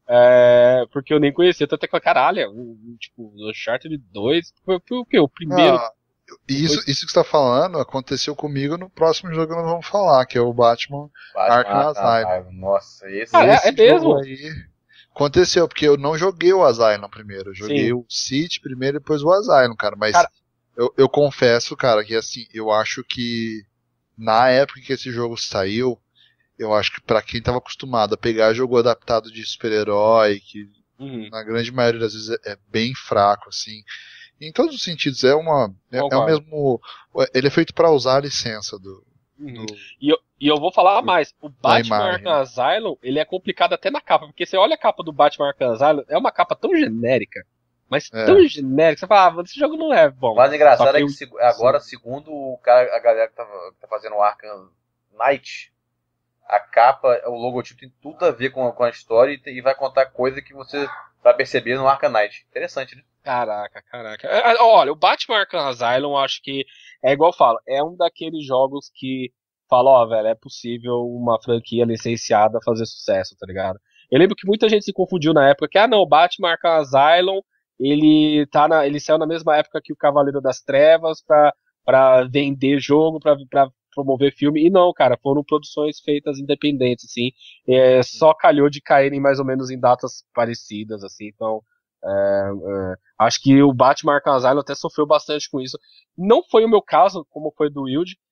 É, porque eu nem conhecia, tanto é que, caralho, o, tipo, o Uncharted dois, foi, foi o quê? O primeiro... Ah. Isso, isso que você tá falando aconteceu comigo no próximo jogo que nós vamos falar, que é o Batman, Batman Arkham Asylum. Nossa, esse, ah, esse é, é mesmo? Aí aconteceu, porque eu não joguei o Asylum primeiro, eu joguei Sim. o City primeiro e depois o Asylum, cara, mas cara, eu, eu confesso, cara, que assim, eu acho que na época que esse jogo saiu, eu acho que pra quem tava acostumado a pegar jogo adaptado de super-herói, que uhum. na grande maioria das vezes é, é bem fraco, assim, em todos os sentidos, é uma. É, é o mesmo. Ele é feito para usar a licença do. Uhum. do e, eu, e eu vou falar mais. O Batman Arkham Asylum, ele é complicado até na capa. Porque você olha a capa do Batman Arkham Asylum, é uma capa tão genérica. Mas é. tão genérica. Você fala, ah, esse jogo não é bom. O mais engraçado é que eu, agora, sim. segundo o cara, a galera que tá, que tá fazendo o Arkham Knight, a capa, o logotipo tem tudo a ver com, com a história e, e vai contar coisa que você vai perceber no Arkham Knight. Interessante, né? Caraca, caraca. Olha, o Batman Arkham Asylum, acho que é igual eu falo, é um daqueles jogos que fala, ó, velho, é possível uma franquia licenciada fazer sucesso, tá ligado? Eu lembro que muita gente se confundiu na época que, ah, não, o Batman Arkham Asylum, ele, tá na, ele saiu na mesma época que o Cavaleiro das Trevas pra, pra vender jogo, pra, pra promover filme, e não, cara, foram produções feitas independentes, assim, é, só calhou de caírem mais ou menos em datas parecidas, assim, então... É, é, acho que o Batman Arkham Asylum até sofreu bastante com isso. Não foi o meu caso, como foi do Wilde,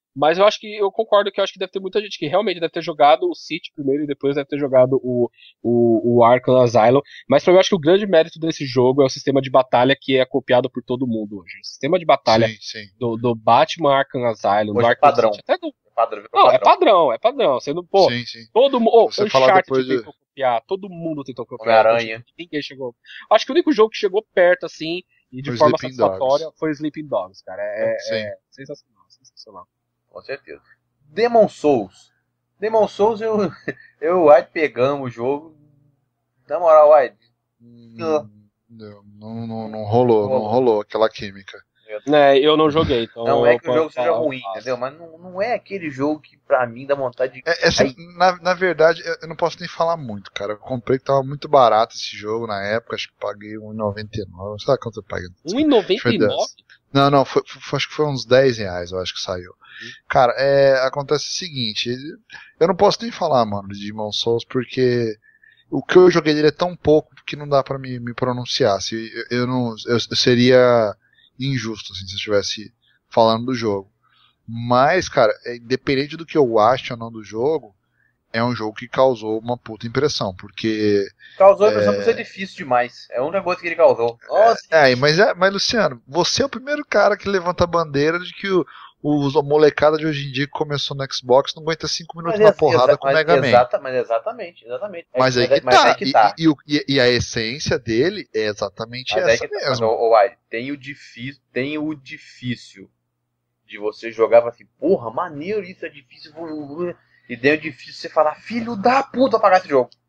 Mas eu acho que, eu concordo que eu acho que deve ter muita gente que realmente deve ter jogado o City primeiro e depois deve ter jogado o, o, o Arkham Asylum. Mas pra mim eu acho que o grande mérito desse jogo é o sistema de batalha que é copiado por todo mundo hoje. O sistema de batalha sim, sim. Do, do Batman Arkham Asylum, hoje do Arkham padrão. City, até do... É padrão, Não, padrão. é padrão, é padrão. Você não, pô, sim, sim. todo mundo. Oh, o Uncharted depois tentou de... copiar, todo mundo tentou copiar. Homem-Aranha. Ninguém chegou. Acho que o único jogo que chegou perto, assim, e de foi forma Sleeping satisfatória Dogs. foi Sleeping Dogs, cara. É, Sim. é sensacional, sensacional. Com certeza. Demon Souls. Demon Souls, eu, eu e o White pegamos o jogo. Na moral, White. Não, não, não, não rolou, não rolou aquela química. É, eu não joguei, então. Não é que o jogo falar, seja ruim, entendeu? Mas não, não é aquele jogo que pra mim dá vontade de. É, essa, na, na verdade, eu não posso nem falar muito, cara. Eu comprei que tava muito barato esse jogo na época, acho que paguei um real e noventa e nove. Sabe quanto eu paguei? um real e noventa e nove? Não, não, foi, foi, acho que foi uns dez reais, eu acho que saiu. Uhum. Cara, é, acontece o seguinte, eu não posso nem falar, mano, de Demon Souls, porque o que eu joguei dele é tão pouco que não dá pra me, me pronunciar. Se, eu, eu, não, eu, eu seria injusto, assim, se eu estivesse falando do jogo. Mas, cara, é, independente do que eu acho ou não do jogo, é um jogo que causou uma puta impressão, porque... Causou a impressão é... por ser difícil demais. É a única coisa que ele causou. Nossa, é, é, mas, é, mas, Luciano, você é o primeiro cara que levanta a bandeira de que o, o, a molecada de hoje em dia que começou no Xbox não aguenta cinco minutos na porrada com o Mega Man. Exata, mas exatamente, exatamente. Mas, é, aí, que mas tá. aí que tá. E, e, e a essência dele é exatamente mas essa que tá. mesmo. Mas, oh, oh, tem, o difícil, tem o difícil de você jogar assim, porra, maneiro, isso é difícil... E daí é difícil você falar, filho da puta, pagar esse jogo.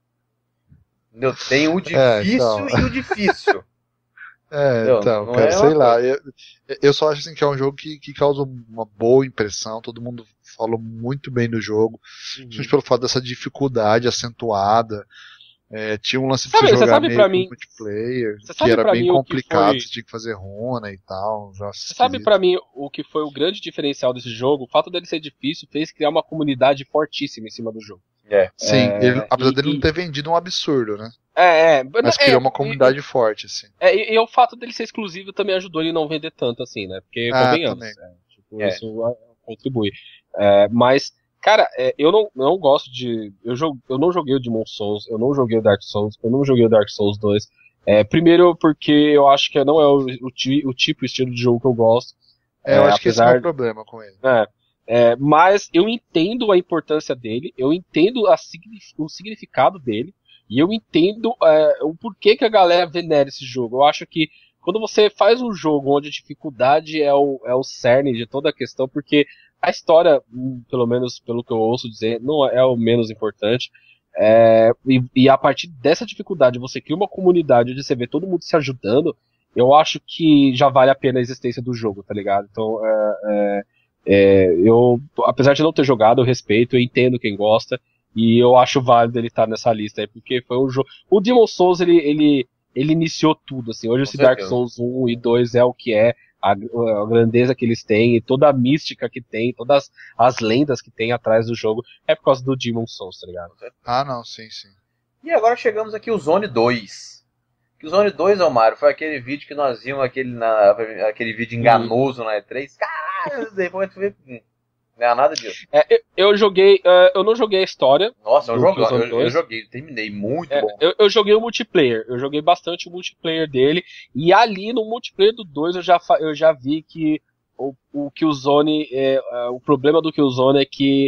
Entendeu? Tem o difícil é, então... e o difícil. É, Entendeu? Então, não cara, é sei lá. Eu, eu só acho assim, que é um jogo que, que causa uma boa impressão. Todo mundo falou muito bem do jogo. Uhum. Principalmente pelo fato dessa dificuldade acentuada. É, tinha um lance de sabe, você jogar sabe meio pra mim, multiplayer, que era bem complicado, foi... você tinha que fazer runa e tal. Você sabe pra mim o que foi o grande diferencial desse jogo? O fato dele ser difícil fez criar uma comunidade fortíssima em cima do jogo. É. Sim, é, ele, apesar e, dele não ter vendido um absurdo, né? É, é. Mas é, criou uma comunidade e, forte, assim. É, e, e o fato dele ser exclusivo também ajudou ele não vender tanto, assim, né? Porque, ah, convenhamos, é, tipo, é. isso contribui. É, mas... Cara, é, eu não, não gosto de. Eu, jogo, eu não joguei o Demon Souls, eu não joguei o Dark Souls, eu não joguei o Dark Souls dois. É, primeiro porque eu acho que não é o, o, o tipo, o estilo de jogo que eu gosto. É, eu é, acho que esse é o problema com ele. É, é, mas eu entendo a importância dele, eu entendo a, o significado dele, e eu entendo é, o porquê que a galera venera esse jogo. Eu acho que quando você faz um jogo onde a dificuldade é o, é o cerne de toda a questão, porque a história, pelo menos pelo que eu ouço dizer, não é o menos importante. É, e, e a partir dessa dificuldade você cria uma comunidade onde você vê todo mundo se ajudando, eu acho que já vale a pena a existência do jogo, tá ligado? Então, é, é, é, eu, apesar de não ter jogado, eu respeito, eu entendo quem gosta, e eu acho válido ele estar nessa lista aí, porque foi um jogo... O Demon Souls, ele, ele, ele iniciou tudo, assim. Hoje esse Dark Souls um e dois é o que é, A, a grandeza que eles têm, e toda a mística que tem, todas as lendas que tem atrás do jogo, é por causa do Demon Souls, tá ligado? Ah, não, sim, sim. E agora chegamos aqui o Zone dois. Que o Zone dois, Mário, foi aquele vídeo que nós vimos, aquele, na, aquele vídeo enganoso hum. na E três. Caralho, depois tu vê... Não é nada disso. É, eu, eu joguei, uh, eu não joguei a história. Nossa, eu, joguei, eu, eu joguei, terminei, muito é, bom. Eu, eu joguei o multiplayer, eu joguei bastante o multiplayer dele, e ali no multiplayer do dois eu já, eu já vi que o, o Killzone, é, é, o problema do Killzone é que,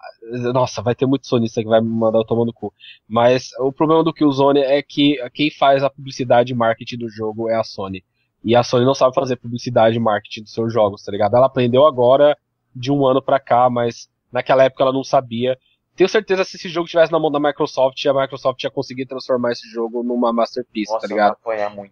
nossa, vai ter muito sonista que vai me mandar eu tomar no cu, mas o problema do Killzone é que quem faz a publicidade e marketing do jogo é a Sony, e a Sony não sabe fazer publicidade e marketing dos seus jogos, tá ligado? Ela aprendeu agora de um ano pra cá, mas naquela época ela não sabia. Tenho certeza que se esse jogo estivesse na mão da Microsoft, a Microsoft ia conseguir transformar esse jogo numa masterpiece, Nossa, tá ligado? apanhar muito.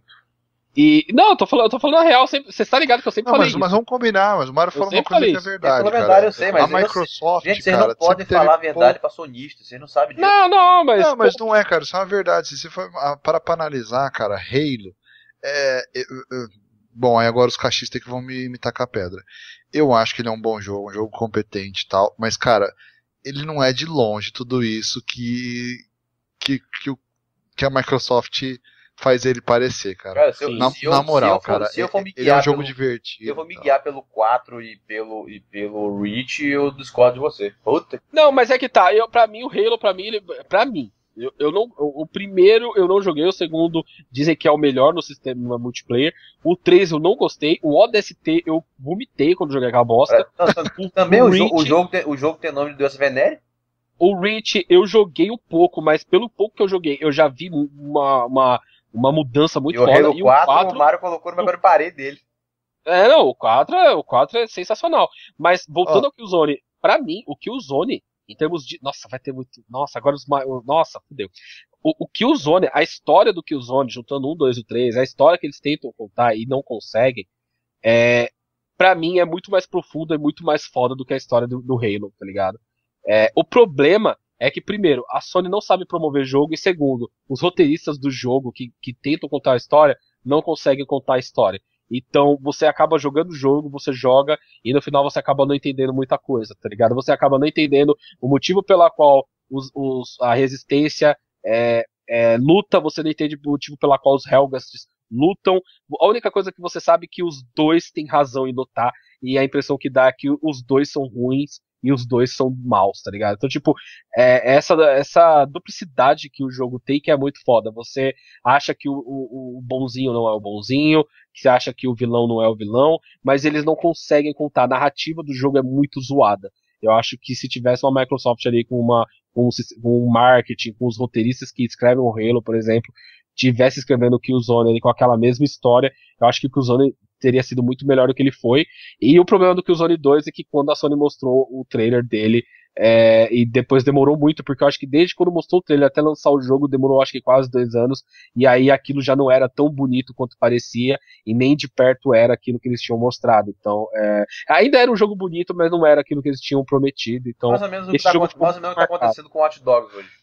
E, não, eu tô falando, eu tô falando a real, você tá ligado que eu sempre não, falei mas, mas vamos combinar, mas o Mário falou uma coisa que é verdade, é verdade, eu sei, mas a Microsoft, gente, vocês cara, não podem falar a verdade pra sonista, vocês não sabem disso. Não, não, mas... Não, mas não é, cara, isso é uma verdade. Se você for para pra analisar, cara, Halo, é... é, é bom, aí agora os cachistas que vão me, me tacar pedra. Eu acho que ele é um bom jogo, um jogo competente e tal, mas, cara, ele não é de longe tudo isso que, que, que, que a Microsoft faz ele parecer, cara. cara se eu, na, se eu, na moral, se eu for, cara, se eu for me ele é um jogo pelo, divertido. Eu vou me guiar pelo quatro e pelo, e pelo Reach e eu discordo de você. Puta. Não, mas é que tá, eu, pra mim o Halo, pra mim, ele, pra mim, eu, eu não, o, o primeiro eu não joguei, o segundo dizem que é o melhor no sistema multiplayer, o três eu não gostei, o O D S T eu vomitei quando joguei aquela bosta. Não, também o, o, Reach, o, jogo tem, o jogo tem nome de Deus Venere? O Reach eu joguei um pouco, mas pelo pouco que eu joguei, eu já vi uma, uma, uma mudança muito e o foda. Halo e o quatro, o Mario colocou no meu parede dele. É, não, o quatro, o quatro é sensacional. Mas voltando oh. ao Killzone, pra mim, o Killzone, em termos de... Nossa, vai ter muito... Nossa, agora os... Nossa, fudeu. O, o Killzone, a história do Killzone, juntando um, dois e três, a história que eles tentam contar e não conseguem, é... Pra mim é muito mais profunda e muito mais foda do que a história do, do Halo, tá ligado? É, o problema é que, primeiro, a Sony não sabe promover jogo, e segundo, os roteiristas do jogo que, que tentam contar a história não conseguem contar a história. Então você acaba jogando o jogo, você joga, e no final você acaba não entendendo muita coisa, tá ligado? Você acaba não entendendo o motivo pela qual os, os, a resistência é, é, luta, você não entende o motivo pela qual os Helghasts lutam. A única coisa que você sabe é que os dois têm razão em lutar, e a impressão que dá é que os dois são ruins, e os dois são maus, tá ligado? Então, tipo, é, essa, essa duplicidade que o jogo tem que é muito foda. Você acha que o, o, o bonzinho não é o bonzinho, que você acha que o vilão não é o vilão, mas eles não conseguem contar. A narrativa do jogo é muito zoada. Eu acho que se tivesse uma Microsoft ali com, uma, com, um, um marketing, com os roteiristas que escrevem o Halo, por exemplo, tivesse escrevendo o Killzone ali com aquela mesma história, eu acho que o Killzone teria sido muito melhor do que ele foi. E o problema do Killzone dois é que quando a Sony mostrou o trailer dele, é, e depois demorou muito, porque eu acho que desde quando mostrou o trailer até lançar o jogo, demorou acho que quase dois anos, e aí aquilo já não era tão bonito quanto parecia, e nem de perto era aquilo que eles tinham mostrado. Então, é, ainda era um jogo bonito, mas não era aquilo que eles tinham prometido. Então, mais ou menos o que, tá, mais ou menos o que tá acontecendo com o Watch Dogs hoje.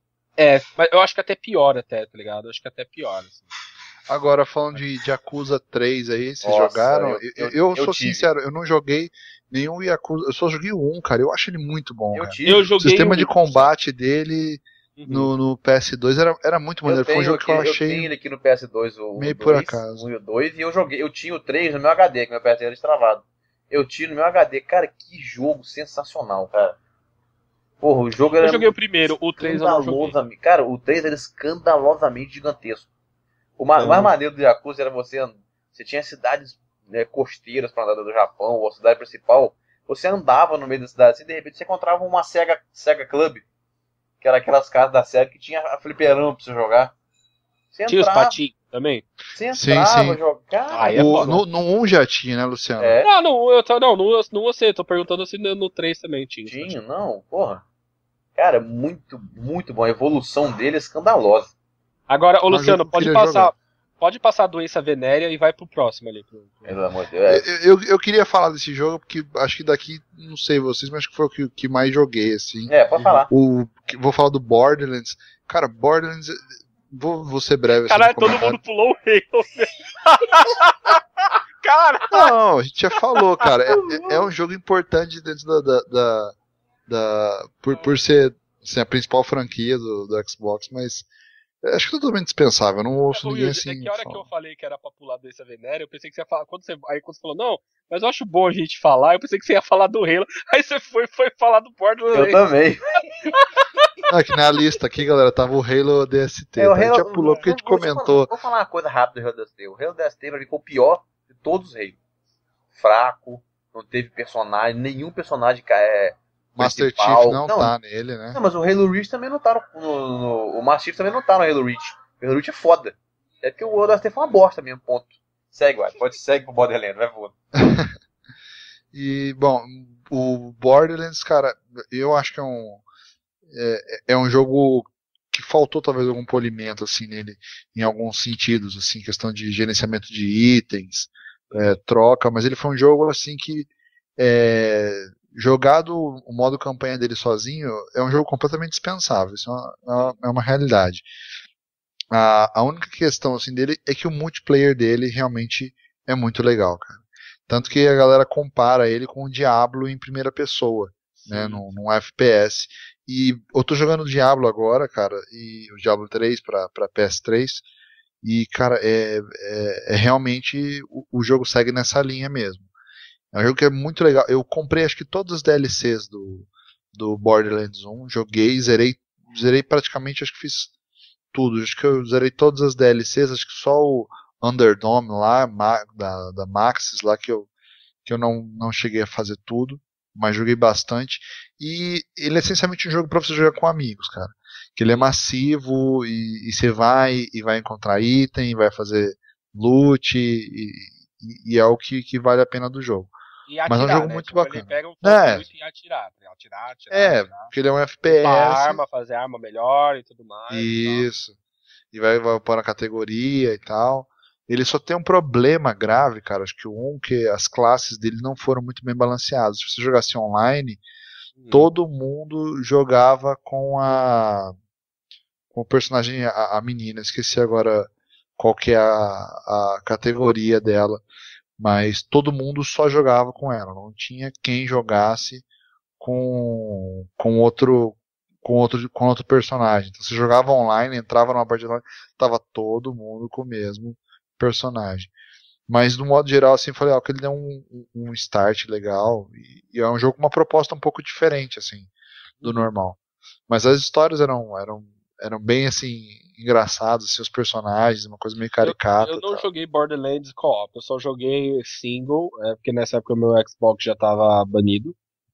É, mas eu acho que até pior até, tá ligado? Eu acho que até pior, assim. Agora, falando de, de Yakuza três aí, vocês Nossa, jogaram? Eu, eu, eu, eu sou tive. sincero, eu não joguei nenhum Yakuza, eu só joguei o um, cara, eu acho ele muito bom, eu cara. Tive. Eu joguei o sistema um... de combate dele uhum. no, no P S dois era, era muito maneiro, foi um jogo aqui, que eu achei... Eu tenho ele aqui no P S dois, o meio dois, por acaso. um e o dois, e eu joguei, eu tinha o três no meu H D, que meu P S era destravado. Eu tinha no meu H D, cara, que jogo sensacional, cara. Porra, o jogo era... Eu joguei o primeiro, o três eu não joguei. Cara, o três era escandalosamente gigantesco. O mais, mais maneiro do Yakuza era você... Você tinha cidades, né, costeiras pra andar do Japão, ou a cidade principal. Você andava no meio da cidade, assim, e de repente você encontrava uma Sega, Sega Club. Que era aquelas casas da Sega que tinha a fliperama pra você jogar. Você tinha entrava, os patinhos também? Você entrava, sim, sim. jogar... Ah, é o, no, no um já tinha, né, Luciano? É. Não, não, eu tô, não, não, não sei, tô perguntando se no, no três também tinha. Tinha, não, porra. Cara, muito, muito bom. A evolução dele é escandalosa. Agora, ô Luciano, pode passar, pode passar a doença venérea e vai pro próximo ali. Pro... Pelo amor de Deus. Eu, eu, eu queria falar desse jogo, porque acho que daqui, não sei vocês, mas acho que foi o que, que mais joguei, assim. É, pode falar. O, vou falar do Borderlands. Cara, Borderlands, vou, vou ser breve. Caralho, assim, todo mundo pulou o Halo. Cara! Não, a gente já falou, cara. É, é um jogo importante dentro da... da, da, da por, por ser assim, a principal franquia do, do Xbox, mas... Acho que é totalmente dispensável, eu não ouço é, ninguém assim. É que a hora fala. que eu falei que era pra pular doença venérea, eu pensei que você ia falar. Quando você, aí quando você falou, não, mas eu acho bom a gente falar, eu pensei que você ia falar do Halo. Aí você foi, foi falar do Borderlands. Eu também. Aqui na lista aqui, galera, tava o Halo D S T. É, o Halo, a gente já pulou porque a gente comentou. Vou falar uma coisa rápida do Halo D S T. O Halo D S T pra mim foi o pior de todos os Halo. Fraco, não teve personagem, nenhum personagem é. Master principal. Chief não, não tá nele, né? Não, mas o Halo Reach também não tá no, no, no... O Master Chief também não tá no Halo Reach. O Halo Reach é foda. É porque o Halo D S T foi uma bosta mesmo, ponto. Segue, ué. Pode seguir pro Borderlands, vai voando. E, bom, o Borderlands, cara, eu acho que é um... É, é um jogo que faltou talvez algum polimento, assim, nele, em alguns sentidos, assim, questão de gerenciamento de itens, é, troca, mas ele foi um jogo, assim, que... É, jogado o modo campanha dele sozinho, é um jogo completamente dispensável, isso é uma, é uma realidade. A, a única questão assim, dele é que o multiplayer dele realmente é muito legal, cara. Tanto que a galera compara ele com o Diablo em primeira pessoa, né, num, num F P S. E eu tô jogando o Diablo agora, cara, e o Diablo três pra, pra P S três, E, cara, é, é, é realmente o, o jogo segue nessa linha mesmo. É um jogo que é muito legal. Eu comprei acho que todos os D L Cs do, do Borderlands um, joguei, zerei, zerei praticamente, acho que fiz tudo. Acho que eu zerei todas as D L Cs, acho que só o Underdome lá, da, da Maxis lá, que eu, que eu não, não cheguei a fazer tudo, mas joguei bastante. E ele é essencialmente um jogo para você jogar com amigos, cara. Que ele é massivo e, e você vai e vai encontrar item, vai fazer loot e, e, e é o que, que vale a pena do jogo. E atirar, mas é um jogo né? muito tipo, bacana. Ele pega um é. muito e atirar, atirar, atirar. É, atirar. porque ele é um F P S. Uma arma, fazer arma melhor e tudo mais. Isso. E, e vai, vai pôr na categoria e tal. Ele só tem um problema grave, cara. Acho que o um, que as classes dele não foram muito bem balanceadas. Se você jogasse online, hum. todo mundo jogava com a. Com o personagem, a, a menina. Esqueci agora qual que é a, a categoria dela. Mas todo mundo só jogava com ela, não tinha quem jogasse com, com, outro, com, outro, com outro personagem. Então você jogava online, entrava numa partida online, tava todo mundo com o mesmo personagem. Mas do modo geral, assim, falei, ó, que ele deu um, um start legal, e, e é um jogo com uma proposta um pouco diferente, assim, do uhum. normal. Mas as histórias eram, eram, eram bem, assim, engraçados, assim, os personagens, uma coisa meio caricata. Eu, eu não tal. joguei Borderlands Co-op, eu só joguei single, é, porque nessa época o meu Xbox já tava banido.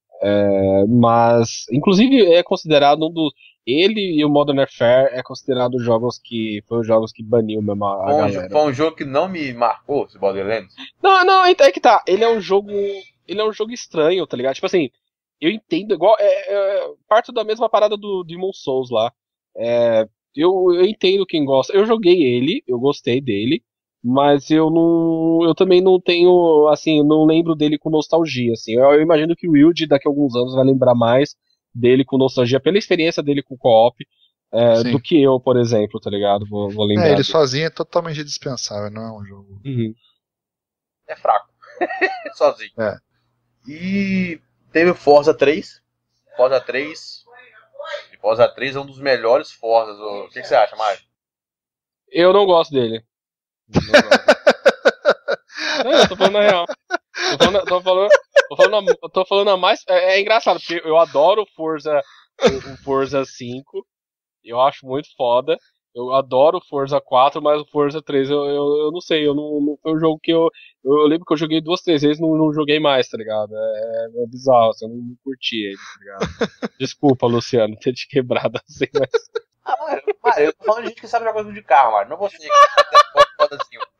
É, mas, inclusive, é considerado um dos. Ele e o Modern Warfare é considerado jogos que. Foi os jogos que baniu mesmo a, a foi um, galera. Foi um jogo que não me marcou, esse Borderlands. Não, não, então é que tá. Ele é um jogo. Ele é um jogo estranho, tá ligado? Tipo assim, eu entendo, igual. É, é, parto da mesma parada do Demon Souls lá. É. Eu, eu entendo quem gosta. Eu joguei ele, eu gostei dele, mas eu não. Eu também não tenho. Assim, não lembro dele com nostalgia. Assim. Eu, eu imagino que o Wilde, daqui a alguns anos, vai lembrar mais dele com nostalgia, pela experiência dele com o co-op, é, do que eu, por exemplo, tá ligado? Vou, vou lembrar. É, ele dele. sozinho é totalmente dispensável, não é um jogo. Uhum. É fraco. Sozinho. É. E teve o Forza três. Forza três. Forza três é um dos melhores Forzas. O que, que você acha, Mário? Eu não gosto dele. Não, não. Não, eu tô falando na real. Tô falando, tô falando, tô falando, tô falando a mais. É, é engraçado, porque eu adoro o Forza, o, o Forza cinco. Eu acho muito foda. Eu adoro o Forza quatro, mas o Forza três eu, eu, eu não sei. Eu não, não foi um jogo que eu. Eu, eu lembro que eu joguei duas, três vezes e não, não joguei mais, tá ligado? É, é bizarro, assim, eu não, não curti ele, tá ligado? Desculpa, Luciano, ter te quebrado assim, mas. Ah, Mário, Mário, eu tô falando de gente que sabe jogar jogo de carro, Mário. Não você que tá foda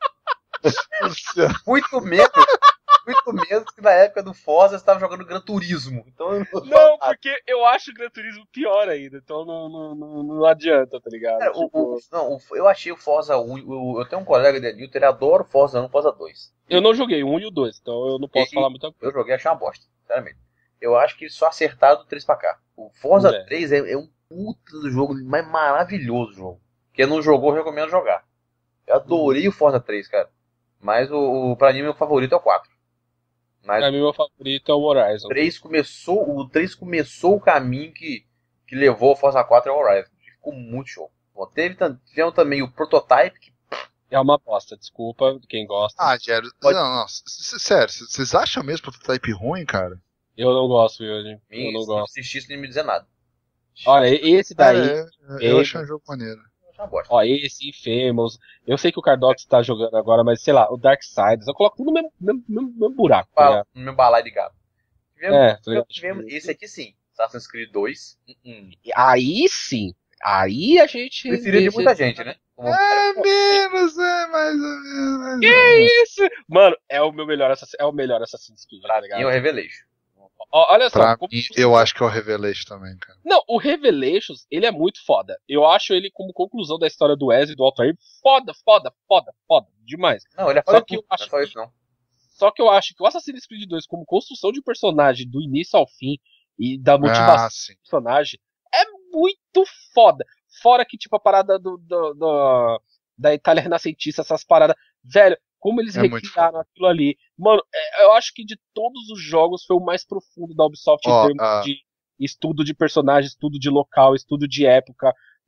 assim. Muito menos. Muito menos que na época do Forza você tava jogando Gran Turismo. Então eu não, não porque eu acho o Gran Turismo pior ainda. Então não, não, não, não adianta, tá ligado? Cara, tipo... o, o, não, o, eu achei o Forza um. Eu, eu tenho um colega de Newton, ele adora o Forza um e o Forza dois. Eu não joguei o um e o dois, então eu não posso e, falar muita coisa. Eu joguei e achei uma bosta, sinceramente. Eu acho que só acertaram do três pra cá. O Forza é. três é, é um puta do jogo, mais maravilhoso jogo. Quem não jogou, eu recomendo jogar. Eu adorei uhum. o Forza três, cara. Mas o, o, pra mim, meu favorito é o quatro. Mas pra mim, meu favorito é o Horizon. O três começou o, três começou o caminho que, que levou ao Forza quatro ao Horizon. Ficou muito show. Bom, teve tivemos também o Prototype. Que... É uma bosta, desculpa quem gosta. Ah, Gero, Pode... não, não, sério, vocês acham mesmo o Prototype ruim, cara? Eu não gosto, Wilde. Eu não gosto. Se assistisse, nem me dizer nada. Olha, esse daí. É, é, eu achei um jogo maneiro. Ó, esse Infamous. Eu sei que o Cardox tá jogando agora, mas sei lá, o Darksiders. Eu coloco tudo no mesmo, mesmo, mesmo, mesmo buraco. Tá no meu balaio de gato. Tivemos, é, tivemos, tivemos esse aqui sim. Assassin's Creed dois. Uh-uh. Aí sim. Aí a gente. Preferiria de muita gente, né? Como... É menos, é mais ou menos. Que isso? Mano, é o meu melhor Assassin's, é o melhor Assassin's Creed. Pra mim é o Revelation. Olha só. Pra mim, eu acho que é o Revelation também, cara. Não, o Revelations, ele é muito foda. Eu acho ele como conclusão da história do Ezio e do Altair foda, foda, foda, foda, demais. Não, ele é foda, só que eu acho não é só isso, não. Só que eu acho que o Assassin's Creed dois, como construção de personagem do início ao fim e da motivação ah, do personagem, é muito foda. Fora que, tipo, a parada do, do, do da Itália renascentista, essas paradas, velho, como eles é recriaram aquilo ali. Mano, é, eu acho que de todos os jogos foi o mais profundo da Ubisoft oh, em termos uh... de estudo de personagens, estudo de local, estudo de época.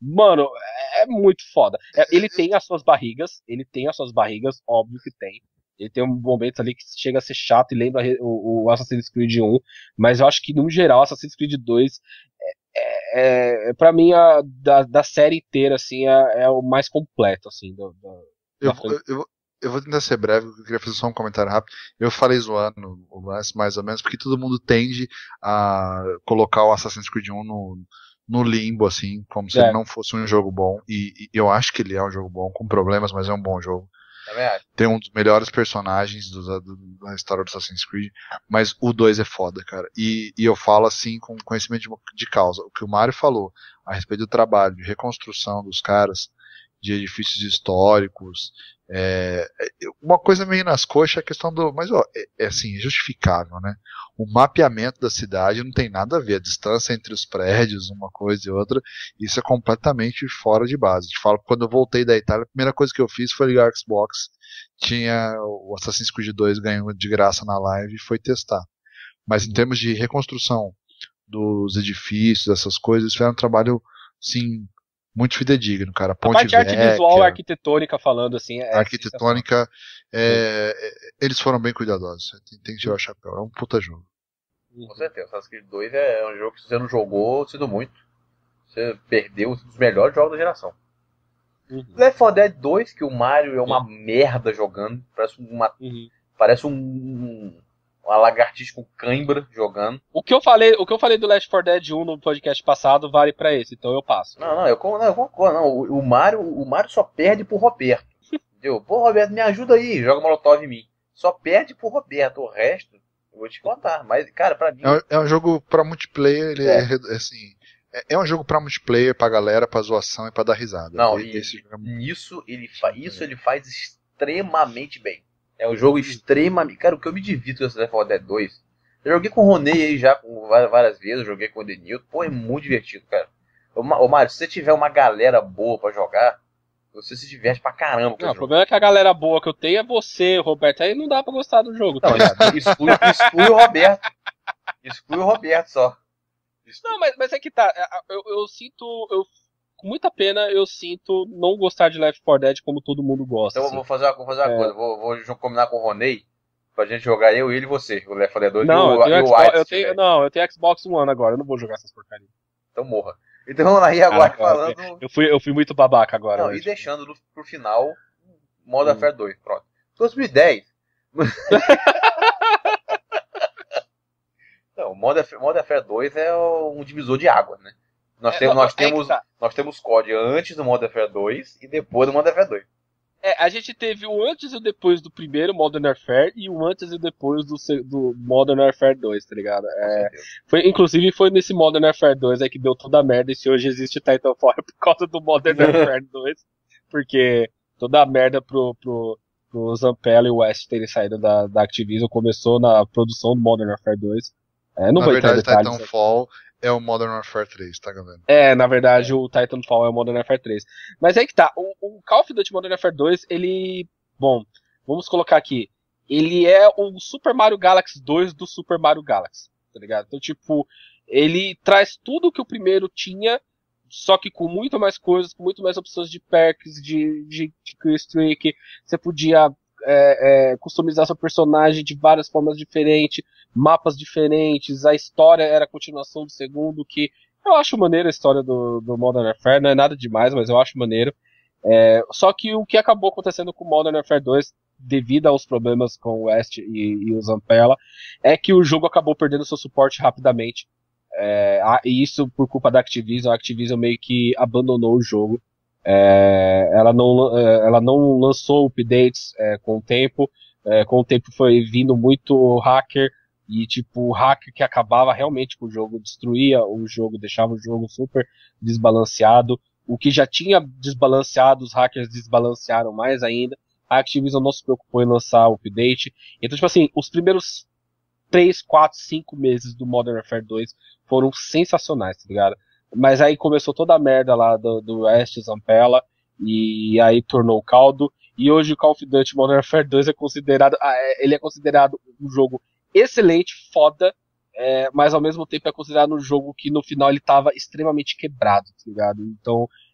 Mano, é muito foda. Ele tem as suas barrigas, ele tem as suas barrigas, óbvio que tem. Ele tem um momento ali que chega a ser chato e lembra o, o Assassin's Creed um, mas eu acho que, no geral, Assassin's Creed dois é, é, é pra mim, a, da, da série inteira, assim, é, é o mais completo, assim. Do, do, eu, eu, eu, eu vou tentar ser breve, eu queria fazer só um comentário rápido. Eu falei zoando o lance, mais ou menos, porque todo mundo tende a colocar o Assassin's Creed um no... no limbo, assim, como se é. ele não fosse um jogo bom, e, e eu acho que ele é um jogo bom, com problemas, mas é um bom jogo. Tem um dos melhores personagens do, do, da história do Assassin's Creed, mas o dois é foda, cara, e, e eu falo assim com conhecimento de, de causa. O que o Mário falou a respeito do trabalho de reconstrução dos caras, de edifícios históricos, é, uma coisa meio nas coxas é a questão do, mas ó, é, é assim, justificável, né? O mapeamento da cidade não tem nada a ver, a distância entre os prédios, uma coisa e outra, isso é completamente fora de base. Te falo que quando eu voltei da Itália, a primeira coisa que eu fiz foi ligar o Xbox, tinha o Assassin's Creed dois ganhou de graça na live e foi testar. Mas em termos de reconstrução dos edifícios, essas coisas, isso era um trabalho, sim, muito fidedigno, cara. Ponte a parte Vecchia, arte visual, arquitetônica falando, assim, é arquitetônica, é, é, eles foram bem cuidadosos. Tem, tem que tirar o chapéu. É um puta jogo. Com certeza. Assassin's Creed dois é um jogo que, se você não jogou, sinto muito. Você perdeu um dos melhores jogos da geração. Uhum. Left four Dead dois, que o Mario é uma uhum. merda jogando. Parece uma. Uhum. Parece um. Uma lagartixa com cãibra jogando. O que eu falei, o que eu falei do Left four Dead um no podcast passado vale pra esse, então eu passo. Não, não, eu, não, eu concordo. Não. O, o, Mario, o Mario só perde pro Roberto. Entendeu? Pô, Roberto, me ajuda aí, joga Molotov em mim. Só perde pro Roberto, o resto, eu vou te contar. Mas, cara, pra mim. É, é um jogo pra multiplayer, ele é, é assim. É, é um jogo pra multiplayer, pra galera, pra zoação e pra dar risada. Não, e, esse jogo é... isso, ele fa... isso ele faz extremamente bem. É um jogo extremamente... Cara, o que eu me divido com esse Left four Dead dois... Eu joguei com o Ronei aí já várias vezes, eu joguei com o Denilton. Pô, é muito divertido, cara. Ô, Mário, se você tiver uma galera boa pra jogar, você se diverte pra caramba com não, o jogo. O problema é que a galera boa que eu tenho é você, Roberto. Aí não dá pra gostar do jogo. Não, tá exclui, exclui o Roberto. Exclui o Roberto só. Exclui. Não, mas, mas é que tá. Eu, eu sinto... Eu... Com muita pena, eu sinto não gostar de Left four Dead como todo mundo gosta. Então assim. vou fazer uma, vou fazer uma é. coisa, vou, vou combinar com o Ronei pra gente jogar eu, ele e você, o Left four Dead dois não, e o, eu tenho e o Xbox, White. Eu tenho, não, eu tenho Xbox One agora, eu não vou jogar essas porcarias. Então morra. Então vamos lá, e agora ah, falando... Eu, eu, fui, eu fui muito babaca agora. Não, hoje. E deixando no, pro final, Modern Warfare hum. dois, pronto. dois mil e dez. Não, Modern Warfare dois é um divisor de água, né? Nós, é, temos, nós, é temos, tá. nós temos código antes do Modern Warfare dois e depois do Modern Warfare dois. É, a gente teve o antes e o depois do primeiro Modern Warfare e o antes e depois do, do Modern Warfare dois, tá ligado? É, foi, inclusive foi nesse Modern Warfare dois aí que deu toda a merda e se hoje existe Titanfall é por causa do Modern Warfare dois, porque toda a merda pro, pro, pro Zampella e o West terem saído da, da Activision começou na produção do Modern Warfare dois. É, não na vou verdade, entrar em detalhes. Titanfall é o Modern Warfare três, tá, galera? É, na verdade, é. o Titanfall é o Modern Warfare três. Mas aí que tá, o, o Call of Duty Modern Warfare dois, ele... Bom, vamos colocar aqui. Ele é o Super Mario Galaxy dois do Super Mario Galaxy, tá ligado? Então, tipo, ele traz tudo que o primeiro tinha, só que com muito mais coisas, com muito mais opções de perks, de, de, de kill streak. Você podia é, é, customizar seu personagem de várias formas diferentes, mapas diferentes, a história era a continuação do segundo, que eu acho maneiro a história do, do Modern Warfare, não é nada demais, mas eu acho maneiro. É, só que o que acabou acontecendo com o Modern Warfare dois, devido aos problemas com o West e, e o Zampella, é que o jogo acabou perdendo seu suporte rapidamente. É, e isso por culpa da Activision. A Activision meio que abandonou o jogo. É, ela, não, ela não lançou updates é, com o tempo. É, com o tempo foi vindo muito hacker. E tipo, o hacker que acabava realmente com o jogo, destruía o jogo, deixava o jogo super desbalanceado. O que já tinha desbalanceado, os hackers desbalancearam mais ainda. A Activision não se preocupou em lançar o update. Então, tipo assim, os primeiros três, quatro, cinco meses do Modern Warfare dois foram sensacionais, tá ligado? Mas aí começou toda a merda lá do, do West, Zampella, e aí tornou o caldo. E hoje o Call of Duty Modern Warfare dois é considerado, ele é considerado um jogo excelente, foda, é, mas ao mesmo tempo é considerado um jogo que no final ele tava extremamente quebrado, tá ligado? Então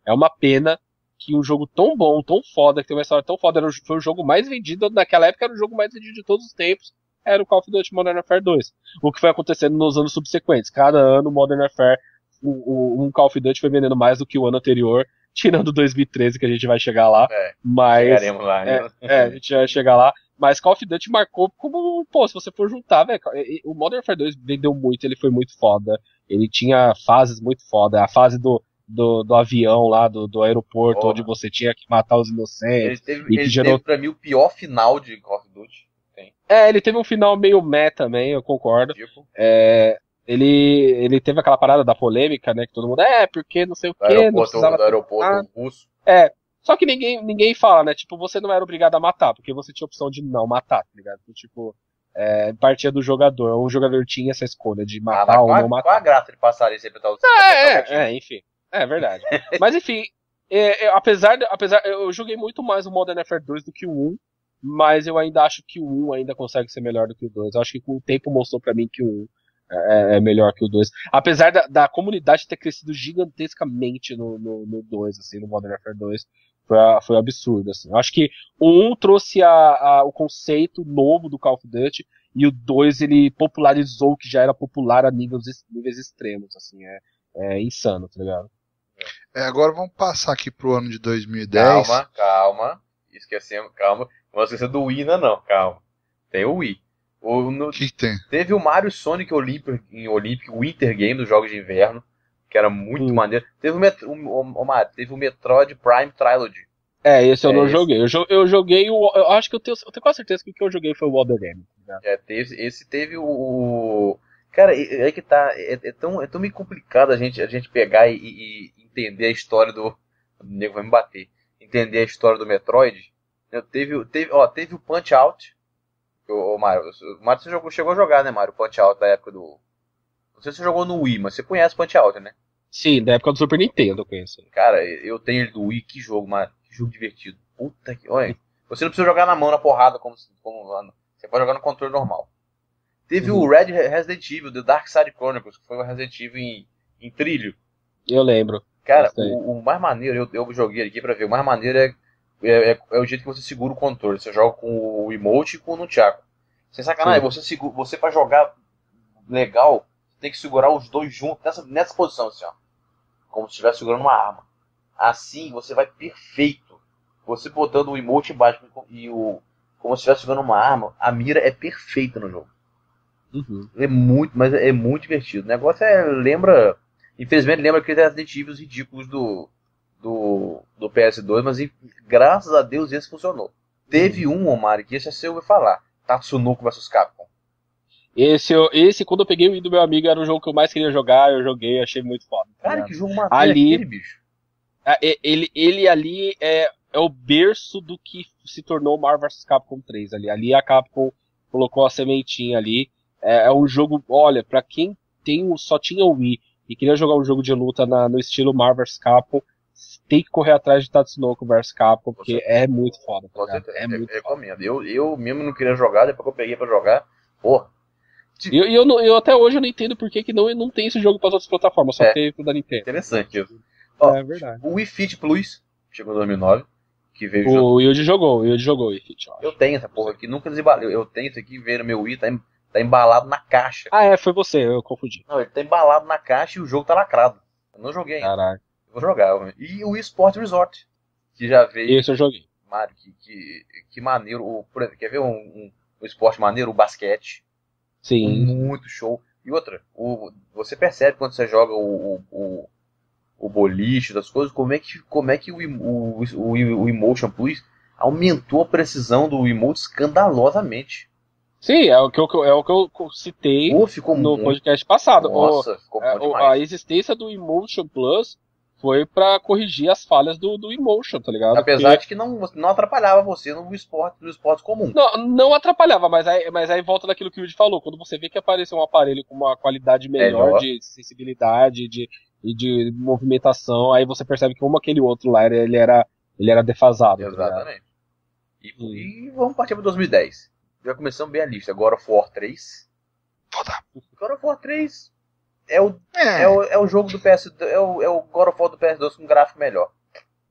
É uma pena que um jogo tão bom, tão foda, que tem uma história tão foda, era, foi o jogo mais vendido, naquela época era o jogo mais vendido de todos os tempos, era o Call of Duty Modern Warfare dois. O que foi acontecendo nos anos subsequentes. Cada ano, Modern Warfare, o, o, um Call of Duty foi vendendo mais do que o ano anterior, tirando dois mil e treze, que a gente vai chegar lá. É, mas, chegaremos lá, né? É, é, a gente vai chegar lá. Mas Call of Duty marcou como, pô, se você for juntar, velho, o Modern Warfare dois vendeu muito, ele foi muito foda. Ele tinha fases muito foda. A fase do, do, do avião lá, do, do aeroporto, Porra. onde você tinha que matar os inocentes. Ele teve, e que ele gerou... teve pra mim o pior final de Call of Duty. Tem. É, ele teve um final meio meh também, eu concordo. Tipo? É, ele, ele teve aquela parada da polêmica, né, que todo mundo, é, porque não sei o que, não precisava... Do aeroporto russo. É, só que ninguém, ninguém fala, né, tipo, você não era obrigado a matar, porque você tinha a opção de não matar, tá ligado? Então, tipo, é, partia do jogador, o jogador tinha essa escolha de matar ah, ou não matar. Qual a graça de passar isso sempre? Ah, é, é, enfim, é verdade. Mas enfim, é, é, apesar, de, apesar, eu joguei muito mais o Modern Warfare dois do que o um, mas eu ainda acho que o um ainda consegue ser melhor do que o dois. Eu acho que com o tempo mostrou pra mim que o um é, é melhor que o dois. Apesar da, da comunidade ter crescido gigantescamente no, no, no dois, assim, no Modern Warfare dois, foi, foi absurdo, assim. Eu acho que o um trouxe a, a, o conceito novo do Call of Duty, e o dois ele popularizou o que já era popular a níveis, níveis extremos, assim, é, é insano, tá ligado? É, agora vamos passar aqui pro ano de dois mil e dez. Calma, calma, esquecemos, calma. Não esqueça do Wii ainda não, calma. Tem o Wii. O no, que tem? Teve o Mario Sonic Olympic, em Olympic Winter Game dos Jogos de Inverno, que era muito hum. maneiro. Teve o, Met, o, o, o, teve o Metroid Prime Trilogy. É, esse eu é não esse. joguei. Eu, eu joguei o. Eu acho que eu tenho, eu tenho quase certeza que o que eu joguei foi o Wonder Game. Né? É, teve, esse teve o. o cara, é, é que tá. É, é, tão, é tão meio complicado a gente, a gente pegar e, e, e entender a história do. O nego vai me bater. Entender a história do Metroid. Teve, teve, ó, teve o Punch Out. O, o Mario, o Mario você jogou, chegou a jogar, né, Mario? Punch Out da época do. Não sei se você jogou no Wii, mas você conhece Punch Out, né? Sim, da época do Super Nintendo eu conheço. Cara, eu tenho ele do Wii, que jogo, Mario. Que jogo divertido. Puta que. Olha, você não precisa jogar na mão, na porrada, como, como você pode jogar no controle normal. Teve uhum. o Red Resident Evil, The Dark Side Chronicles, que foi um Resident Evil em, em trilho. Eu lembro. Cara, o, o mais maneiro, eu, eu joguei aqui pra ver, o mais maneiro é, é, é, é o jeito que você segura o controle. Você joga com o emote e com o nunchaku. Sem sacanagem, você, segura, você pra jogar legal, tem que segurar os dois juntos, nessa, nessa posição, assim, ó. Como se estivesse segurando uma arma. Assim, você vai perfeito. Você botando o emote embaixo e o... Como se estivesse segurando uma arma, a mira é perfeita no jogo. Uhum. É muito, mas é muito divertido. O negócio é, lembra... Infelizmente lembra aqueles Resident Evil ridículos do, do, do P S dois, mas graças a Deus esse funcionou. Teve um, Omar, que esse você ouviu falar. Tatsunoko versus Capcom. Esse, esse, quando eu peguei o Wii do meu amigo, era o jogo que eu mais queria jogar, eu joguei, achei muito foda. Cara, que jogo maneiro ali, aquele, bicho. Ele, ele ali é, é o berço do que se tornou Marvel versus. Capcom três. Ali, ali a Capcom colocou a sementinha ali. É, é um jogo, olha, pra quem tem, só tinha o Wii e queria jogar um jogo de luta na, no estilo Marvel versus. Capcom, tem que correr atrás de Tatsunoko versus. Capcom, porque você, é muito foda. Tá você, é eu, muito eu recomendo. Eu, eu mesmo não queria jogar, depois que eu peguei pra jogar, porra. E eu, eu, eu, eu até hoje eu não entendo por que, que não, não tem esse jogo para outras plataformas, só é, teve pro da Nintendo. Interessante isso. Ó, é verdade. O Wii Fit Plus chegou em dois mil e nove. Que veio o Yuji jogou, o Yuji jogou o Wii Fit. Eu, eu tenho essa porra aqui, nunca desembalei. Eu tenho isso aqui, veio no meu Wii, tá, em, tá embalado na caixa. Ah, é, foi você, eu confundi. Não, ele tá embalado na caixa e o jogo tá lacrado. Eu não joguei ainda. Caraca. Eu vou jogar. E o Wii Sport Resort, que já veio. Esse eu joguei. Mário, que, que, que maneiro. O, por exemplo, quer ver um, um, um esporte maneiro? O basquete. Sim. Muito show. E outra, o, você percebe quando você joga o, o, o, o boliche, das coisas, como é que, como é que o, o, o, o Emotion Plus aumentou a precisão do emote escandalosamente. Sim, é o que eu, é o que eu citei Pô, ficou no muito... podcast passado. Nossa, o, ficou é, bom demais. A existência do Emotion Plus foi pra corrigir as falhas do, do Emotion, tá ligado? Apesar Porque... de que não, não atrapalhava você no esporte, no esporte comum. Não, não atrapalhava, mas aí, mas aí volta daquilo que o Yuji falou. Quando você vê que apareceu um aparelho com uma qualidade melhor, melhor. de sensibilidade de, e de movimentação, aí você percebe que como aquele outro lá, ele era, ele era defasado. Exatamente. Tá e, hum. e vamos partir para dois mil e dez. Já começamos bem a lista. God of War três. Foda. God of War três... É o, é. É, o, é o jogo do P S dois, é o, é o God of War do P S dois com um gráfico melhor.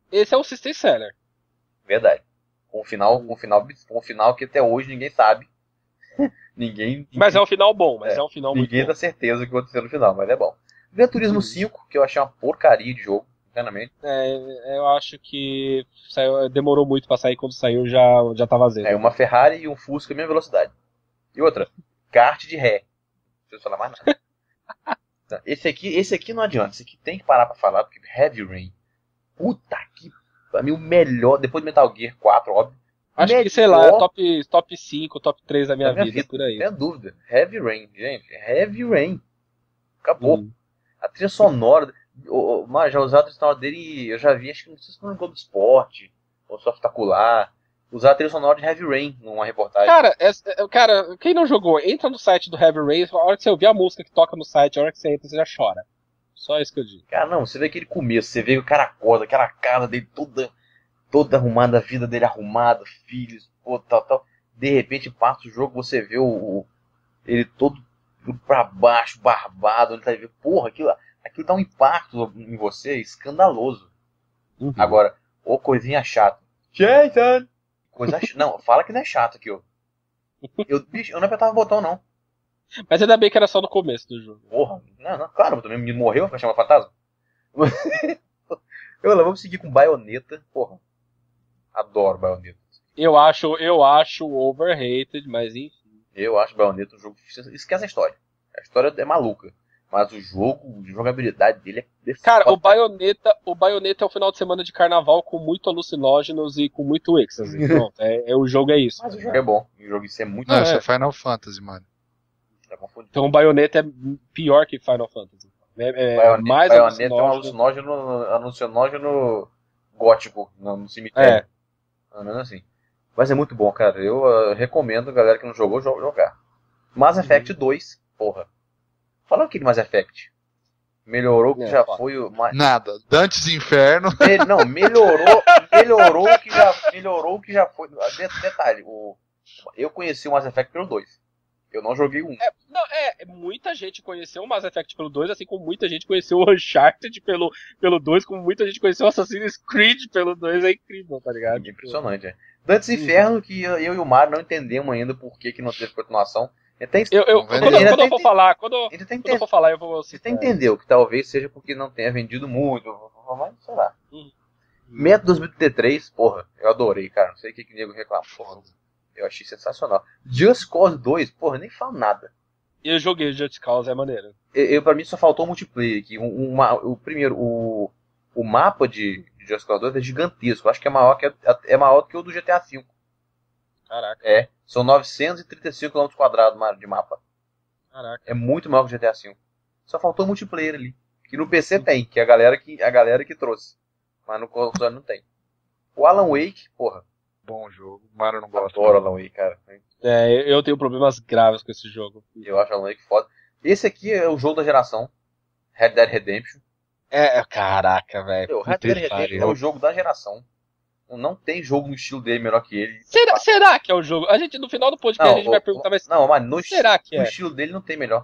esse é um system seller. Verdade. Com um final, com um final, com um final que até hoje ninguém sabe. ninguém, ninguém. Mas é um final bom, mas é, é um final ninguém muito bom. dá certeza o que vai acontecer no final, mas é bom. Gran Turismo cinco, que eu achei uma porcaria de jogo, internamente. É, eu acho que saiu, demorou muito pra sair, quando saiu já, já tá vazio. É uma Ferrari e um Fusca a mesma velocidade. E outra, kart de ré. Não preciso falar mais nada. Esse aqui, esse aqui não adianta, esse aqui tem que parar pra falar, porque Heavy Rain, puta que, pra mim o melhor, depois do Metal Gear quatro, óbvio. Acho que, sei lá, é top, top cinco, top três da minha, da minha vida, vida, por aí. Sem dúvida. Heavy Rain, gente, Heavy Rain. Acabou. Hum. A trilha sonora, o, o, já usado a trilha sonora dele, eu já vi, acho que não sei se foi no Globo Esporte, ou Softacular, usar a trilha sonora de Heavy Rain numa reportagem. Cara, é, é, cara, quem não jogou, entra no site do Heavy Rain, a hora que você ouvir a música que toca no site, a hora que você entra, você já chora. Só isso que eu digo. Cara, não, você vê aquele começo, você vê o cara acorda, aquela casa dele toda, toda arrumada, a vida dele arrumada, filhos, pô, tal, tal. De repente passa o jogo, você vê o, o ele todo pra baixo, barbado, ele tá vendo, porra, aquilo, aquilo dá um impacto em você escandaloso. Uhum. Agora, ô coisinha chata. Jason! Coisa ch... Não, fala que não é chato aqui, ó. Eu, bicho, eu não apertava o botão, não. Mas ainda bem que era só no começo do jogo. Porra, não, não, claro, também me morreu pra chamar fantasma. eu lá, vamos seguir com Bayonetta, porra. Adoro Bayonetta. Eu acho, eu acho overrated, mas enfim. Eu acho Bayonetta um jogo... Esquece a história. A história é maluca. Mas o jogo, a jogabilidade dele é... Cara, o Bayonetta, o Bayonetta é o final de semana de carnaval com muito alucinógenos e com muito êxtase. Pronto, é, é, o jogo é isso. Mas o jogo é bom. O jogo isso é muito... Não, isso é Final Fantasy, mano. Então o Bayonetta é pior que Final Fantasy. É, é Bayonetta, mais Bayonetta é um alucinógeno, alucinógeno gótico no, no cemitério. É. Não é assim. Mas é muito bom, cara. Eu uh, recomendo a galera que não jogou jogar. Mass Effect uhum. dois, porra. Fala o que de Mass Effect? Melhorou que é, já foda. foi o... Nada. Dantes Inferno. Me... Não, melhorou, melhorou que já melhorou que já foi. Detalhe, o... eu conheci o Mass Effect pelo dois. Eu não joguei um. É, não, é, muita gente conheceu o Mass Effect pelo dois, assim como muita gente conheceu o Uncharted pelo, pelo dois, como muita gente conheceu o Assassin's Creed pelo dois, é incrível, tá ligado? É impressionante, é. Dantes Inferno, que eu e o Mário não entendemos ainda por que, que não teve continuação. Tem, eu, eu, quando, quando, quando eu for falar, quando, quando eu for falar, eu vou... Você tem entendeu que talvez seja porque não tenha vendido muito, mas sei lá. Hum. Metro dois mil e trinta e três, porra, eu adorei, cara, não sei o que que o nego reclama. Foda. Eu achei sensacional. Just Cause dois, porra, nem falo nada. Eu joguei Just Cause, é maneiro. Eu, eu, pra mim só faltou o multiplayer aqui. Um, uma, o primeiro, o, o mapa de Just Cause dois é gigantesco. Acho que é maior que, é maior que o do G T A cinco. Caraca. É, são novecentos e trinta e cinco quilômetros quadrados de mapa. Caraca. É muito maior que o G T A cinco. Só faltou o multiplayer ali. Que no P C tem, que é a galera que, a galera que trouxe. Mas no console não tem. O Alan Wake, porra. Bom jogo. O Mario não gosta. Adoro Alan Wake, cara. É, eu tenho problemas graves com esse jogo. Eu acho Alan Wake foda. Esse aqui é o jogo da geração. Red Dead Redemption. É, caraca, velho. Red Dead Redemption é o jogo da geração. Não tem jogo no estilo dele melhor que ele. Será, será que é o jogo? A gente, no final do podcast, não, a gente o, vai perguntar, mas... Não, mas no, será esti- que é? no estilo dele não tem melhor.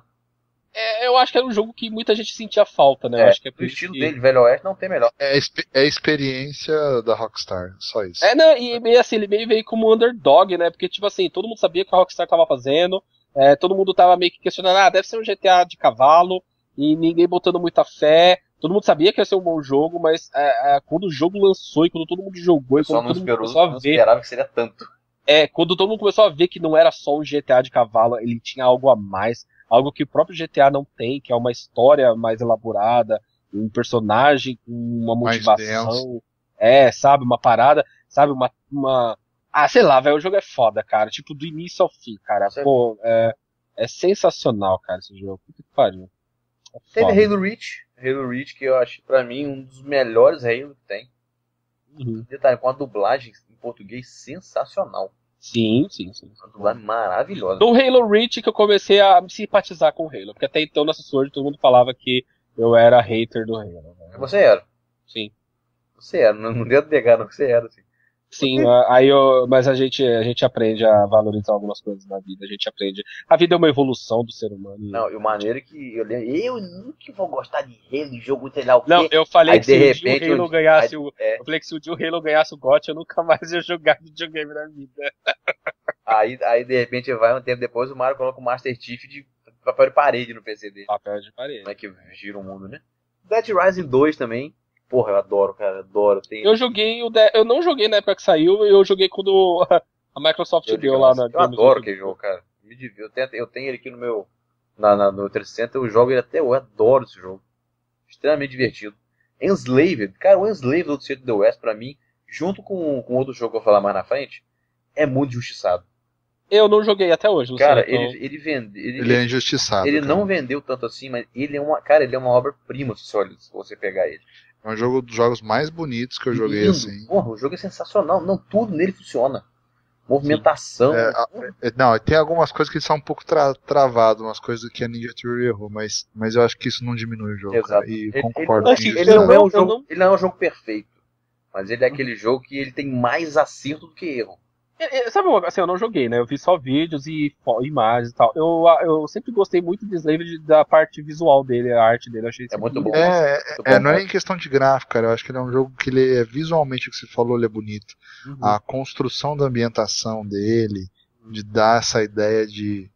É, eu acho que era um jogo que muita gente sentia falta, né? É, eu acho que é no estilo que... dele, Velho Oeste, não tem melhor. É, é a experiência da Rockstar, só isso. É, não, e meio assim, ele meio veio como underdog, né? Porque, tipo assim, todo mundo sabia que a Rockstar tava fazendo, é, todo mundo tava meio que questionando, ah, deve ser um G T A de cavalo, e ninguém botando muita fé. Todo mundo sabia que ia ser um bom jogo, mas é, é, quando o jogo lançou e quando todo mundo jogou e quando todo mundo começou a ver... não esperava que seria tanto. É, quando todo mundo começou a ver que não era só um G T A de cavalo, ele tinha algo a mais, algo que o próprio G T A não tem, que é uma história mais elaborada, um personagem com uma motivação, é, sabe, uma parada, sabe, uma... uma... Ah, sei lá, velho, o jogo é foda, cara, tipo, do início ao fim, cara, certo. Pô, é, é sensacional, cara, esse jogo, puta que pariu. É teve Halo Reach, Halo Reach, que eu acho, pra mim, um dos melhores Halo que tem. Uhum. Detalhe, com a dublagem em português sensacional. Sim, sim, sim. Uma dublagem maravilhosa. Do Halo Reach que eu comecei a me simpatizar com o Halo, porque até então nessa Sword todo mundo falava que eu era hater do Halo. Né? Você era? Sim. Você era, não, não deu negar não, você era, assim. Sim, aí eu, mas a gente, a gente aprende a valorizar algumas coisas na vida, a gente aprende. A vida é uma evolução do ser humano. Não, e o maneiro é que eu lembro, eu nunca vou gostar de Halo, jogo, sei lá o quê. Não, eu falei aí, que se repente, o Halo ganhasse aí, o. é. Eu falei que se o Halo ganhasse o G O T, eu nunca mais ia jogar videogame na vida. Aí, aí de repente vai um tempo depois, o Mario coloca o Master Chief de papel de parede no P C dele. Papel de parede. Como é que gira o mundo, né? Dead Rising dois também. Porra, eu adoro, cara, adoro. Tem... Eu joguei o de... eu não joguei na época que saiu, eu joguei quando a Microsoft eu deu lá na. Eu adoro aquele jogo, cara. Me div... eu, tenho, eu tenho ele aqui no meu. Na, na, no trezentos e sessenta, eu jogo ele até hoje, eu adoro esse jogo. Extremamente divertido. Enslaved, cara, o Enslaved do Centro do West, pra mim, junto com, com outro jogo que eu vou falar mais na frente, é muito injustiçado. Eu não joguei até hoje, não cara, sei, ele, então... ele vende. Ele, ele é injustiçado. Ele cara. não vendeu tanto assim, mas ele é uma. Cara, ele é uma obra-prima, se você pegar ele. É um jogo dos jogos mais bonitos que eu joguei, lindo. assim. Porra, o jogo é sensacional. Não, tudo nele funciona. Movimentação. É, é, não, tem algumas coisas que são um pouco tra travadas, umas coisas que a Ninja Theory errou, mas, mas eu acho que isso não diminui o jogo. Exato. Cara, e ele, concordo ele, com ele, isso. ele, não é um jogo, não... ele não é um jogo perfeito. Mas ele é aquele jogo que ele tem mais acerto do que erro. É, é, sabe uma coisa, assim, eu não joguei, né? Eu vi só vídeos e imagens e tal. Eu, eu sempre gostei muito de Enslaved, da parte visual dele, a arte dele. Eu achei é muito bom. É, muito é, bom, não é em questão de gráfico, cara. Eu acho que ele é um jogo que ele é visualmente, o que você falou, ele é bonito. Uhum. A construção da ambientação dele, de dar essa ideia de,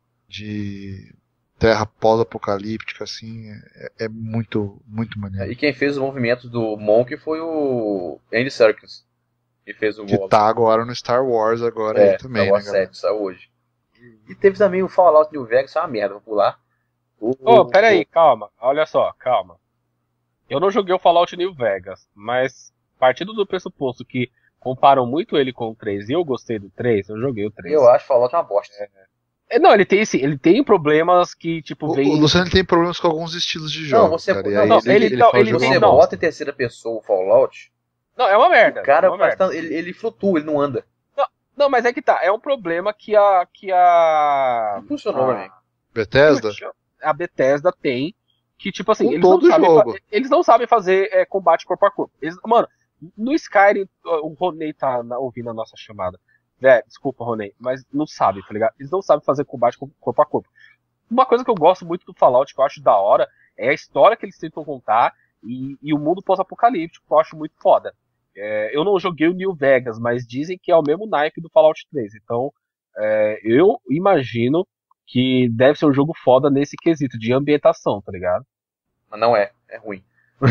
de terra pós-apocalíptica, assim, é, é muito, muito maneiro. E quem fez os movimentos do Monk foi o Andy Serkis. Que fez o Que tá agora no Star Wars agora é, aí também, Star Wars né, sete, saiu hoje. E teve também o Fallout New Vegas, é uma merda, vou pular. Ô, oh, pera aí, calma, olha só, calma. Eu não joguei o Fallout New Vegas, mas partindo do pressuposto que comparam muito ele com o três e eu gostei do três, eu joguei o três. Eu acho o Fallout uma bosta. É. Não, ele tem sim, ele tem problemas que, tipo, o, vem... O Luciano tem problemas com alguns estilos de jogo. Não, você, cara, não, não, ele, ele, ele, não, ele, ele você bota em terceira pessoa o Fallout... Não, é uma merda. O cara, é uma merda. Ele, ele flutua, ele não anda. Não, não, mas é que tá, é um problema que a... Que a não funcionou pra mim. Bethesda? A Bethesda tem, que tipo assim, com eles todo não, sabem jogo. Fa- eles não sabem fazer é, combate corpo a corpo. Eles, mano, no Skyrim, o Ronei tá na, ouvindo a nossa chamada. Véi, desculpa, Ronei, mas não sabe, tá ligado? Eles não sabem fazer combate corpo a corpo. Uma coisa que eu gosto muito do Fallout, que eu acho da hora, é a história que eles tentam contar e, e o mundo pós-apocalíptico, que eu acho muito foda. É, eu não joguei o New Vegas, mas dizem que é o mesmo naipe do Fallout três. Então, é, eu imagino que deve ser um jogo foda nesse quesito de ambientação, tá ligado? Mas não é, é ruim.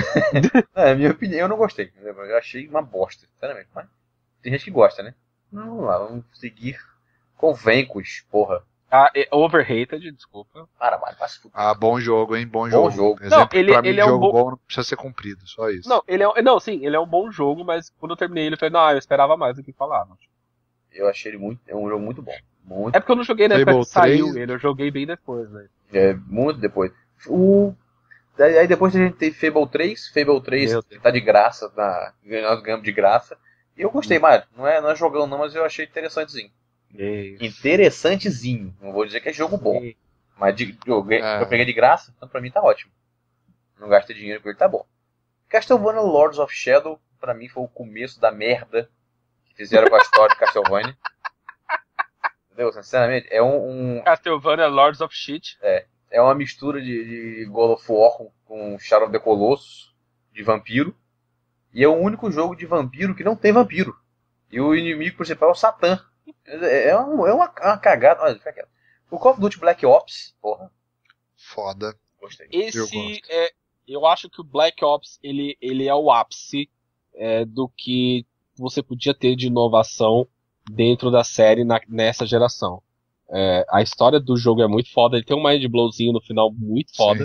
É, minha opinião, eu não gostei. Eu achei uma bosta, sinceramente. Mas tem gente que gosta, né? Vamos lá, vamos seguir com Vanquish, porra. Ah, é overrated, desculpa. Para, Mário, passa tudo. Ah, bom jogo, hein? Bom jogo. Bom jogo. Exemplo, não, ele, pra mim, ele é um jogo bom... bom não precisa ser cumprido, só isso. Não, ele é, não, sim, ele é um bom jogo, mas quando eu terminei ele, eu falei, não, eu esperava mais do que falava. Eu achei ele muito, é um jogo muito bom. Muito. É porque eu não joguei na Fable época que saiu três. ele, eu joguei bem depois, né? É, muito depois. O... Aí depois a gente teve Fable três. Fable três tá de graça, na... nós ganhamos de graça. E eu gostei, Mário. Não é, não é jogão não, mas eu achei interessantezinho. Isso. Interessantezinho. Não vou dizer que é jogo bom. Isso. Mas de, eu, É. eu peguei de graça, então pra mim tá ótimo. Não gastei dinheiro com ele, tá bom. Castlevania Lords of Shadow, pra mim foi o começo da merda que fizeram com a história de Castlevania. Entendeu? Sinceramente, é um... um Castlevania Lords of Shit. É, é uma mistura de, de God of War com, com Shadow of the Colossus, de vampiro. E é o único jogo de vampiro que não tem vampiro. E o inimigo principal é o Satã. É, é, um, é uma, uma cagada. Olha, fica quieto. O Call of Duty Black Ops, porra. Foda. Gostei. Esse Eu gosto. é. Eu acho que o Black Ops ele, ele é o ápice é, do que você podia ter de inovação dentro da série na, nessa geração. É, a história do jogo é muito foda, ele tem um mind blowzinho no final muito foda.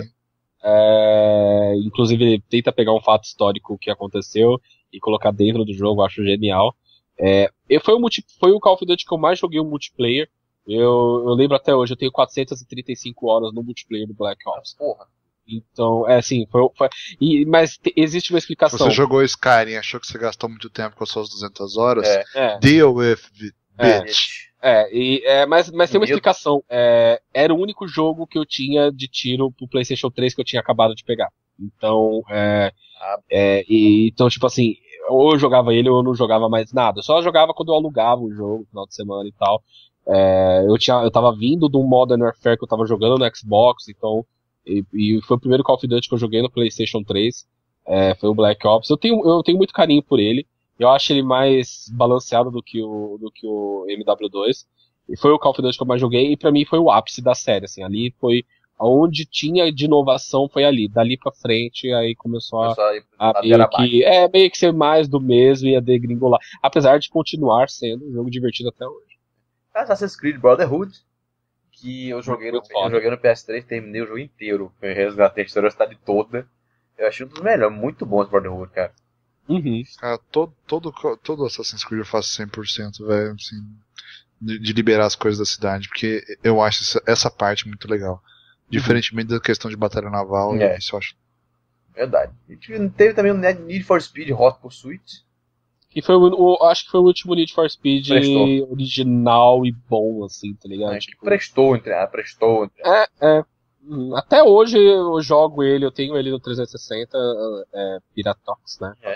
É, inclusive ele tenta pegar um fato histórico que aconteceu e colocar dentro do jogo, eu acho genial. É, foi, o multi, foi o Call of Duty que eu mais joguei o multiplayer. Eu, eu lembro até hoje, eu tenho quatrocentas e trinta e cinco horas no multiplayer do Black Ops. Porra. Então, é assim, foi, foi e, mas te, existe uma explicação. Você jogou Skyrim e achou que você gastou muito tempo com as suas duzentas horas? É. É, Deal with it, É. bitch. é, e, é mas, mas tem uma Meu- explicação. É, era o único jogo que eu tinha de tiro pro PlayStation três que eu tinha acabado de pegar. Então, é, Ah. é, e, então tipo assim, ou eu jogava ele ou eu não jogava mais nada. Eu só jogava quando eu alugava o jogo, no final de semana e tal. É, eu, tinha, eu tava vindo do Modern Warfare que eu tava jogando no Xbox, então. E, e foi o primeiro Call of Duty que eu joguei no PlayStation três. É, foi o Black Ops. Eu tenho, eu tenho muito carinho por ele. Eu acho ele mais balanceado do que o, do que o M W dois. E foi o Call of Duty que eu mais joguei. E pra mim foi o ápice da série. Assim, ali foi. Onde tinha de inovação foi ali. Dali pra frente, aí começou a, a meio que, é, meio que ser mais do mesmo e a degringolar. Apesar de continuar sendo um jogo divertido até hoje. Assassin's Creed Brotherhood, que eu joguei, no, eu joguei no P S três, terminei o jogo inteiro. Eu resgatei a historicidade toda. Eu achei um dos melhores, muito bom esse Brotherhood, cara. Uhum. Cara, todo, todo, todo Assassin's Creed eu faço cem por cento, velho, assim, de, de liberar as coisas da cidade, porque eu acho essa, essa parte muito legal. Diferentemente da questão de batalha naval, é. Isso eu acho. Verdade. E teve também o Need for Speed Hot Pursuit. Que foi o, o, acho que foi o último Need for Speed prestou. Original e bom, assim, tá ligado? É, tipo, que prestou, entre, ah, prestou. Entre... É, é. Até hoje eu jogo ele, eu tenho ele no trezentos e sessenta, é, Piratox, né? É.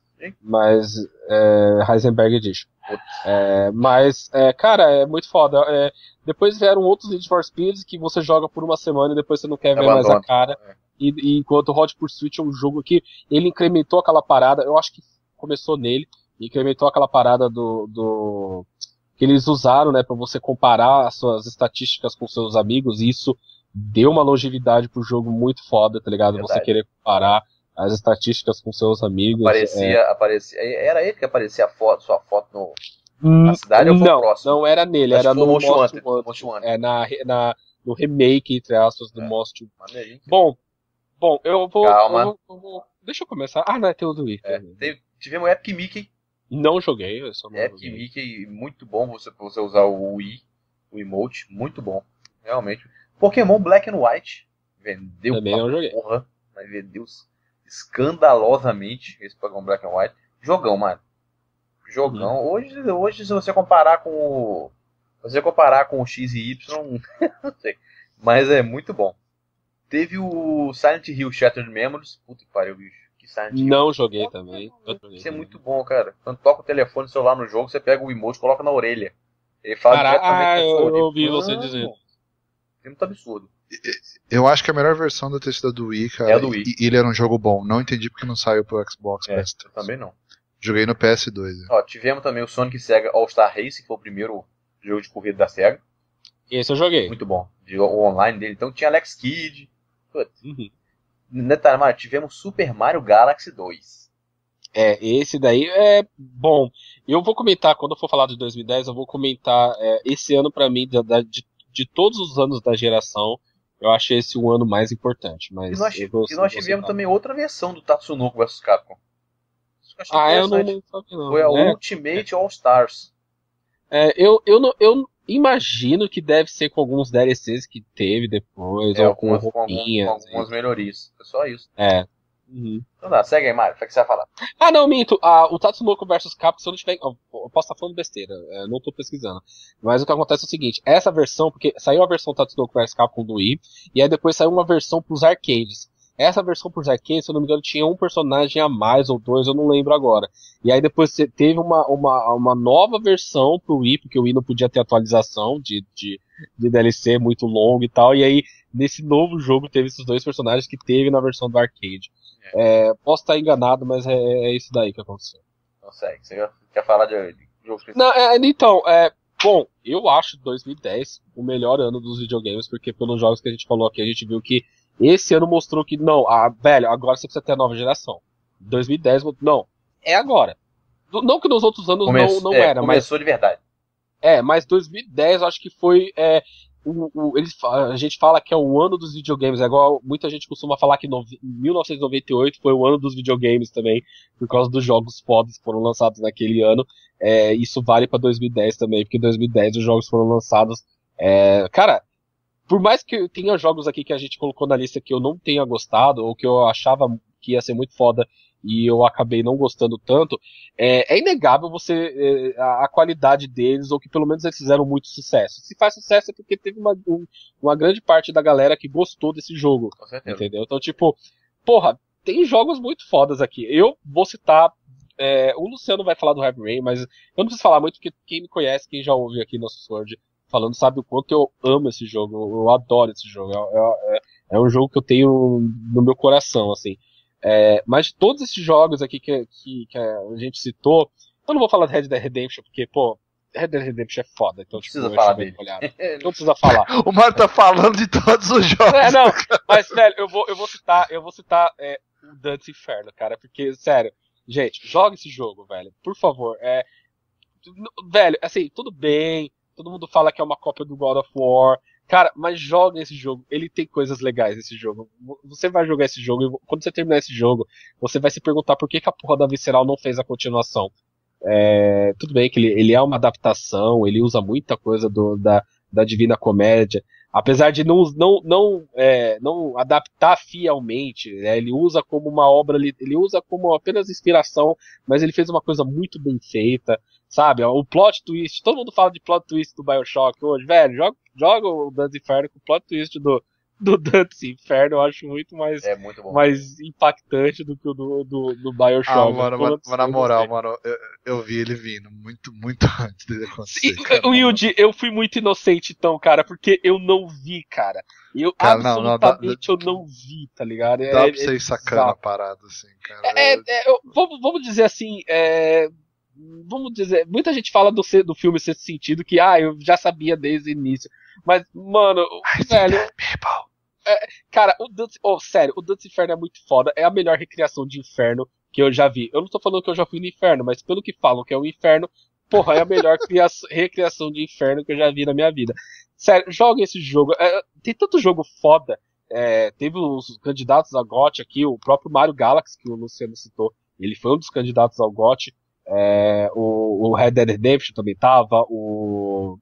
Mas, é, Heisenberg Edition. É, mas, é, cara, é muito foda. É, depois vieram outros Need for Speeds que você joga por uma semana e depois você não quer ver mais a cara. É. E, e enquanto o Hot Pursuit é um jogo que ele incrementou aquela parada, eu acho que começou nele, incrementou aquela parada do, do que eles usaram, né, pra você comparar as suas estatísticas com seus amigos, e isso deu uma longevidade pro jogo muito foda, tá ligado? Verdade. Você querer comparar as estatísticas com seus amigos. Aparecia, é... aparecia, era ele que aparecia a foto, sua foto no, na cidade, hum, ou foi não, o próximo? Não, era nele, Acho era no Most Most Wanted, Wanted, Wanted. É, na, na, no remake, entre aspas, do é. Most Wanted. Bom, bom, eu vou, Calma. Eu vou, eu vou... Deixa eu começar. Ah, não, tem o do Wii. É, teve, tivemos Epic Mickey. Não joguei, eu só não Epic joguei. Mickey, muito bom você, você usar o Wii, o emote, muito bom, realmente. Pokémon Black and White, vendeu Também não joguei. Porra, mas vendeu escandalosamente esse Pokémon Black and White. Jogão, mano. Jogão. Uhum. Hoje, hoje, se você comparar com o... Se você comparar com o X e Y, não sei. Mas é muito bom. Teve o Silent Hill Shattered Memories. Puta que pariu, bicho. Não joguei Pô, também. Isso é muito bom, cara. Quando toca o telefone celular no jogo, você pega o emote e coloca na orelha. Ele fala Caraca, diretamente ah, eu, eu ouvi você dizer. É muito absurdo. Eu acho que a melhor versão da tecida do Wii, cara, é a do Wii. E ele era um jogo bom. Não entendi porque não saiu pro Xbox. É, P S três. Eu também não. Joguei no P S dois. É. Ó, tivemos também o Sonic Sega All-Star Race, que foi o primeiro jogo de corrida da Sega. Esse eu joguei. Muito bom. O online dele. Então tinha Alex Kidd. Uhum. Detalhe, mano, tivemos Super Mario Galaxy dois. É, esse daí é bom. Eu vou comentar, quando eu for falar de dois mil e dez, eu vou comentar é, esse ano pra mim, de, de, de todos os anos da geração, eu achei esse o ano mais importante. Mas e nós, eu vou, e nós tivemos também outra versão do Tatsunoko versus Capcom. Eu ah, eu não, não sabia não. Foi a é. Ultimate All Stars. É, eu, eu, não, eu imagino que deve ser com alguns D L Cs que teve depois, é, ou com algumas, roupinhas. Com algumas melhorias. É só isso. É. Uhum. Então dá, segue aí, Mário. O que você vai falar? Ah, não, minto. Ah, o Tatsunoko versus Capcom, se eu não tiver... Eu posso estar falando besteira, é, não tô pesquisando. Mas o que acontece é o seguinte, essa versão, porque saiu a versão Tatsunoko versus Capcom do Wii, e aí depois saiu uma versão pros arcades. Essa versão pros arcades, se eu não me engano, tinha um personagem a mais ou dois, eu não lembro agora. E aí depois teve uma, uma, uma nova versão pro Wii, porque o Wii não podia ter atualização de, de, de D L C muito longo e tal, e aí nesse novo jogo teve esses dois personagens que teve na versão do arcade. É, posso estar enganado, mas é, é isso daí que aconteceu. Não segue, você quer falar de, de jogo Não, é, então, é, bom, eu acho dois mil e dez o melhor ano dos videogames, porque pelos jogos que a gente falou aqui, a gente viu que esse ano mostrou que, não, ah, velho, agora você precisa ter a nova geração. dois mil e dez, não, é agora. Não que nos outros anos Come- não, não é, era, começou mas... Começou de verdade. É, mas dois mil e dez eu acho que foi... É, o, o, eles, a gente fala que é o ano dos videogames, é igual muita gente costuma falar que no, mil novecentos e noventa e oito foi o ano dos videogames também, por causa dos jogos fodas que foram lançados naquele ano. É, isso vale pra dois mil e dez também, porque em dois mil e dez os jogos foram lançados... É, cara... Por mais que tenha jogos aqui que a gente colocou na lista que eu não tenha gostado, ou que eu achava que ia ser muito foda e eu acabei não gostando tanto, é, é inegável você é, a, a qualidade deles, ou que pelo menos eles fizeram muito sucesso. Se faz sucesso é porque teve uma, um, uma grande parte da galera que gostou desse jogo. Com certeza. Entendeu? Então, tipo, porra, tem jogos muito fodas aqui. Eu vou citar é, o Luciano vai falar do Heavy Rain, mas eu não preciso falar muito, porque quem me conhece, quem já ouve aqui no Sword falando, sabe o quanto eu amo esse jogo, eu adoro esse jogo, é, é, é um jogo que eu tenho no meu coração, assim. É, mas de todos esses jogos aqui que, que, que a gente citou, eu não vou falar de Red Dead Redemption, porque, pô, Red Dead Redemption é foda, então, tipo, precisa falar dele. Não precisa falar. O Mário tá falando de todos os jogos. É, não, mas, velho, eu vou, eu vou citar, eu vou citar é, o Dante's Inferno, cara, porque, sério, gente, joga esse jogo, velho, por favor. É, velho, assim, tudo bem, todo mundo fala que é uma cópia do God of War, cara, mas joga esse jogo, ele tem coisas legais esse jogo. Você vai jogar esse jogo, e quando você terminar esse jogo, você vai se perguntar por que, que a porra da Visceral não fez a continuação. É, tudo bem que ele, ele é uma adaptação, ele usa muita coisa do, da, da Divina Comédia, apesar de não, não, não, é, não adaptar fielmente, né, ele usa como uma obra, ele, ele usa como apenas inspiração, mas ele fez uma coisa muito bem feita, sabe? O plot twist, todo mundo fala de plot twist do BioShock hoje, velho, joga, joga o Dante's Inferno com o plot twist do do Dante's Inferno, eu acho muito mais, é muito bom, mais impactante do que o do, do, do BioShock. Ah, mano, mano, mas na moral, mano, eu, eu vi ele vindo muito, muito antes dele acontecer. O Yuji, eu fui muito inocente então, cara, porque eu não vi, cara. Eu cara, absolutamente não, não, dá, eu não vi, tá ligado? Dá é, pra é, você ir sacando a parada, assim, cara. É, é, eu, vamos, vamos dizer assim, é, vamos dizer, muita gente fala do, do filme Sexto Sentido, que, ah, eu já sabia desde o início. Mas, mano, I velho... É, cara, o Dante's, oh, sério, o Dante's Inferno é muito foda. É a melhor recriação de inferno que eu já vi. Eu não tô falando que eu já fui no inferno, mas pelo que falam que é o inferno, porra, é a melhor criação, recriação de inferno que eu já vi na minha vida. Sério, joga esse jogo. É, tem tanto jogo foda. É, teve os candidatos a G O T aqui, o próprio Mario Galaxy, que o Luciano citou. Ele foi um dos candidatos ao G O T. É, o, o Red Dead Redemption também tava. O...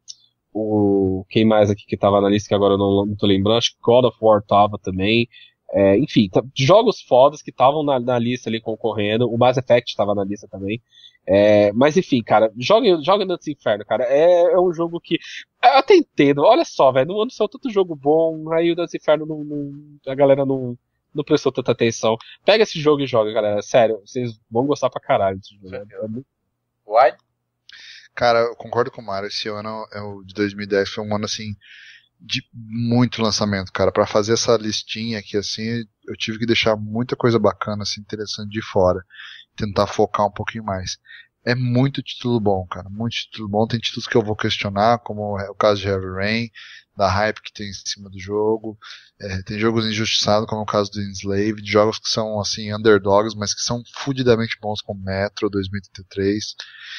O, quem mais aqui que tava na lista que agora eu não, não tô lembrando, acho que God of War tava também. É, enfim, tá, jogos fodas que estavam na, na lista ali concorrendo. O Mass Effect tava na lista também. É, mas enfim, cara, joga, joga Dante's Inferno, cara. É, é um jogo que. Eu até entendo, olha só, velho. No ano saiu tanto jogo bom, aí o Dante's Inferno não, não, a galera não, não prestou tanta atenção. Pega esse jogo e joga, galera. Sério, vocês vão gostar pra caralho desse jogo. É muito... White? Cara, eu concordo com o Mário, esse ano é o de dois mil e dez foi um ano, assim, de muito lançamento, cara. Pra fazer essa listinha aqui, assim, eu tive que deixar muita coisa bacana, assim, interessante de fora. Tentar focar um pouquinho mais. É muito título bom, cara, muito título bom. Tem títulos que eu vou questionar, como é o caso de Heavy Rain, da hype que tem em cima do jogo. É, tem jogos injustiçados, como é o caso do Enslaved, jogos que são, assim, underdogs, mas que são fudidamente bons, como Metro dois mil e trinta e três.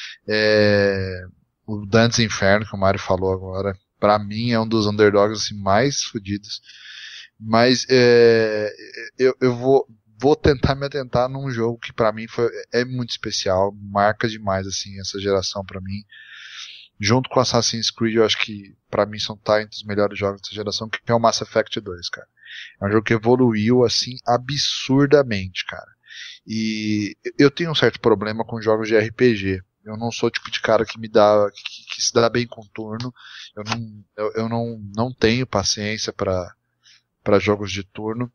É, o Dante's Inferno, que o Mário falou agora, pra mim é um dos underdogs assim, mais fodidos. Mas é, eu, eu vou, vou tentar me atentar num jogo que pra mim foi, é muito especial, marca demais assim, essa geração pra mim. Junto com Assassin's Creed, eu acho que pra mim são tá entre os melhores jogos dessa geração, que é o Mass Effect dois, cara. É um jogo que evoluiu assim absurdamente, cara. E eu tenho um certo problema com jogos de R P G. Eu não sou o tipo de cara que me dá, que, que se dá bem com turno. Eu não, eu, eu não, não tenho paciência para para jogos de turno.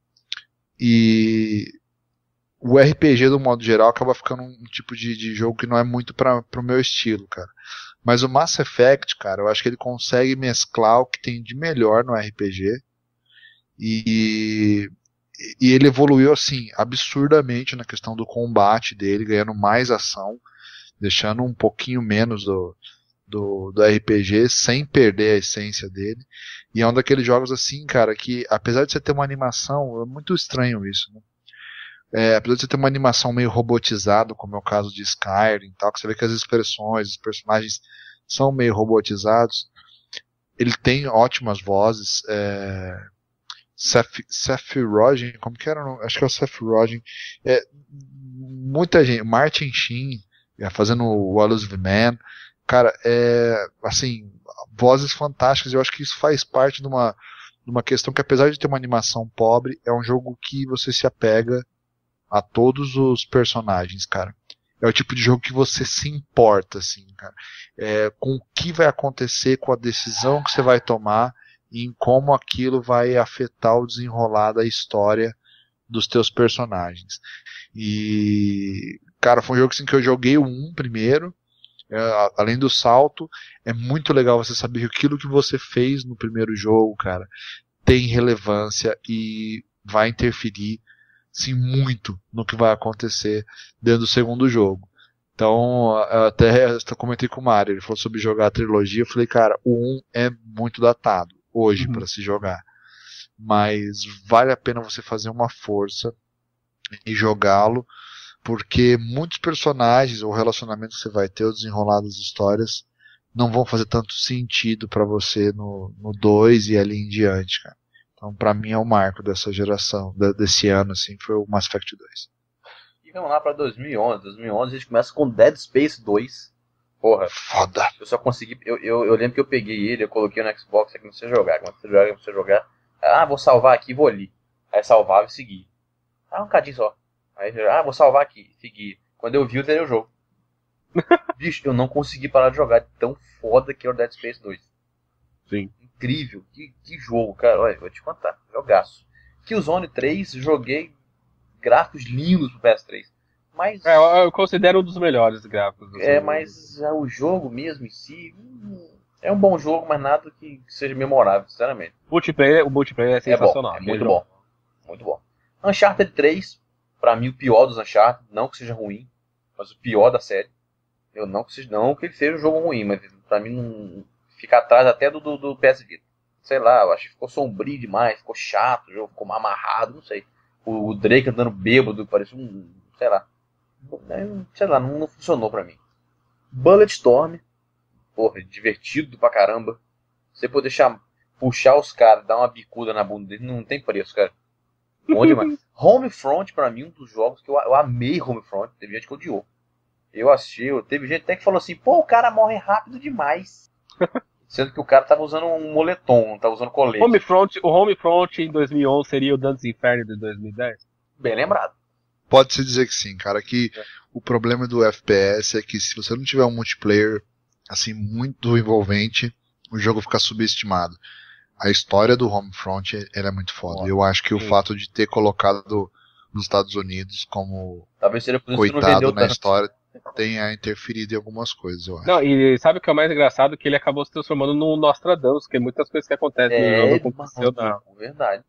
E o R P G, do modo geral, acaba ficando um tipo de, de jogo que não é muito para o meu estilo, cara. Mas o Mass Effect, cara, eu acho que ele consegue mesclar o que tem de melhor no R P G. E, e ele evoluiu, assim, absurdamente na questão do combate dele, ganhando mais ação, deixando um pouquinho menos do, do, do R P G, sem perder a essência dele. E é um daqueles jogos assim, cara, que apesar de você ter uma animação, é muito estranho isso, né? É, apesar de você ter uma animação meio robotizada, como é o caso de Skyrim e tal, que você vê que as expressões, os personagens são meio robotizados, ele tem ótimas vozes. É, Seth, Seth Rogen, como que era? Acho que é o Seth Rogen. É, muita gente, Martin Sheen, fazendo o Wallace the Man, cara, é, assim, vozes fantásticas. Eu acho que isso faz parte de uma, de uma questão que, apesar de ter uma animação pobre, é um jogo que você se apega a todos os personagens, cara. É o tipo de jogo que você se importa, assim, cara, é, com o que vai acontecer, com a decisão que você vai tomar e em como aquilo vai afetar o desenrolar da história dos teus personagens. E cara, foi um jogo assim que eu joguei o um primeiro, é, além do salto, é muito legal você saber que aquilo que você fez no primeiro jogo, cara, tem relevância e vai interferir, sim, muito no que vai acontecer dentro do segundo jogo. Então, eu até eu comentei com o Mário, ele falou sobre jogar a trilogia, eu falei, cara, o um é muito datado hoje uhum. para se jogar, mas vale a pena você fazer uma força e jogá-lo, porque muitos personagens ou relacionamentos que você vai ter, o desenrolar das histórias, não vão fazer tanto sentido pra você no dois e ali em diante, cara. Então, pra mim é o marco dessa geração, desse ano, assim, foi o Mass Effect dois. E vamos lá pra dois mil e onze. dois mil e onze a gente começa com Dead Space dois. Porra. Foda. Eu só consegui, eu, eu, eu lembro que eu peguei ele, eu coloquei no Xbox, aqui não precisa jogar, quando você jogar, você jogar. Ah, vou salvar aqui, vou ali. Aí salvava e seguia. Ah, um cadinho só. Aí, ah, vou salvar aqui, seguir. Quando eu vi, eu terei o jogo. Bicho, eu não consegui parar de jogar, tão foda que é o Dead Space dois. Sim. Incrível, que, que jogo, cara. Olha, vou te contar, jogaço. Killzone três, joguei gráficos lindos pro P S três. Mas... É, eu, eu considero um dos melhores gráficos. Do é, mas é, o jogo mesmo em si... Hum, é um bom jogo, mas nada que seja memorável, sinceramente. Multiplayer, o multiplayer é sensacional. É, bom, é muito bom. Muito bom. Uncharted três, pra mim o pior dos Uncharted, não que seja ruim, mas o pior da série. Eu não que, seja, não que ele seja um jogo ruim, mas pra mim não fica atrás até do, do, do P S Vita. Sei lá, eu acho que ficou sombrio demais, ficou chato, o jogo ficou mal amarrado, não sei. O, o Drake andando bêbado, parecia um, sei lá. Sei lá, não, não funcionou pra mim. Bulletstorm, porra, divertido pra caramba. Você poder deixar, puxar os caras, dar uma bicuda na bunda deles, não tem preço, cara. Bom demais. Homefront, pra mim, um dos jogos que eu, eu amei Homefront. Teve gente que odiou. Eu assisti, eu, teve gente até que falou assim, pô, o cara morre rápido demais. Sendo que o cara tava usando um moletom, não tava usando colete. Homefront, o Homefront em dois mil e onze seria o Dantes Inferno de dois mil e dez? Bem lembrado. Pode-se dizer que sim, cara, que é. O problema do F P S é que se você não tiver um multiplayer assim muito envolvente, o jogo fica subestimado. A história do Homefront ela é muito foda. Nossa, eu acho que sim. O fato de ter colocado nos Estados Unidos como talvez seja por isso coitado que não na tanto. História tenha interferido em algumas coisas, eu acho. Não, e sabe o que é o mais engraçado? Que ele acabou se transformando no Nostradamus, que muitas coisas que acontecem é, no jogo aconteceu na... Verdade.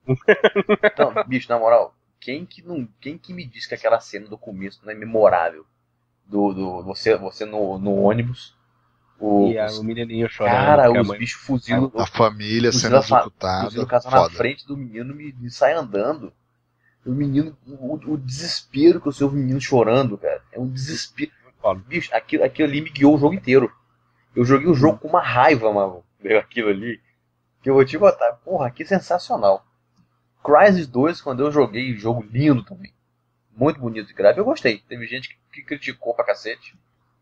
Não, bicho, na moral, quem que, não, quem que me disse que aquela cena do começo não é memorável? Do, do, você, você no, no ônibus... O, e os, o menininho chorando. Cara, os mãe... bichos fuzilam... A, a família sendo executada. Fuzilam o casal na frente do menino e, e sai andando. O menino, o, o desespero que eu sei o menino chorando, cara. É um desespero. Bicho, aquilo, aquilo ali me guiou o jogo inteiro. Eu joguei o jogo com uma raiva, mano. Aquilo ali. Que eu vou te botar. Porra, que sensacional. Crysis dois, quando eu joguei, jogo lindo também. Muito bonito de gráfico. Eu gostei. Teve gente que, que criticou pra cacete.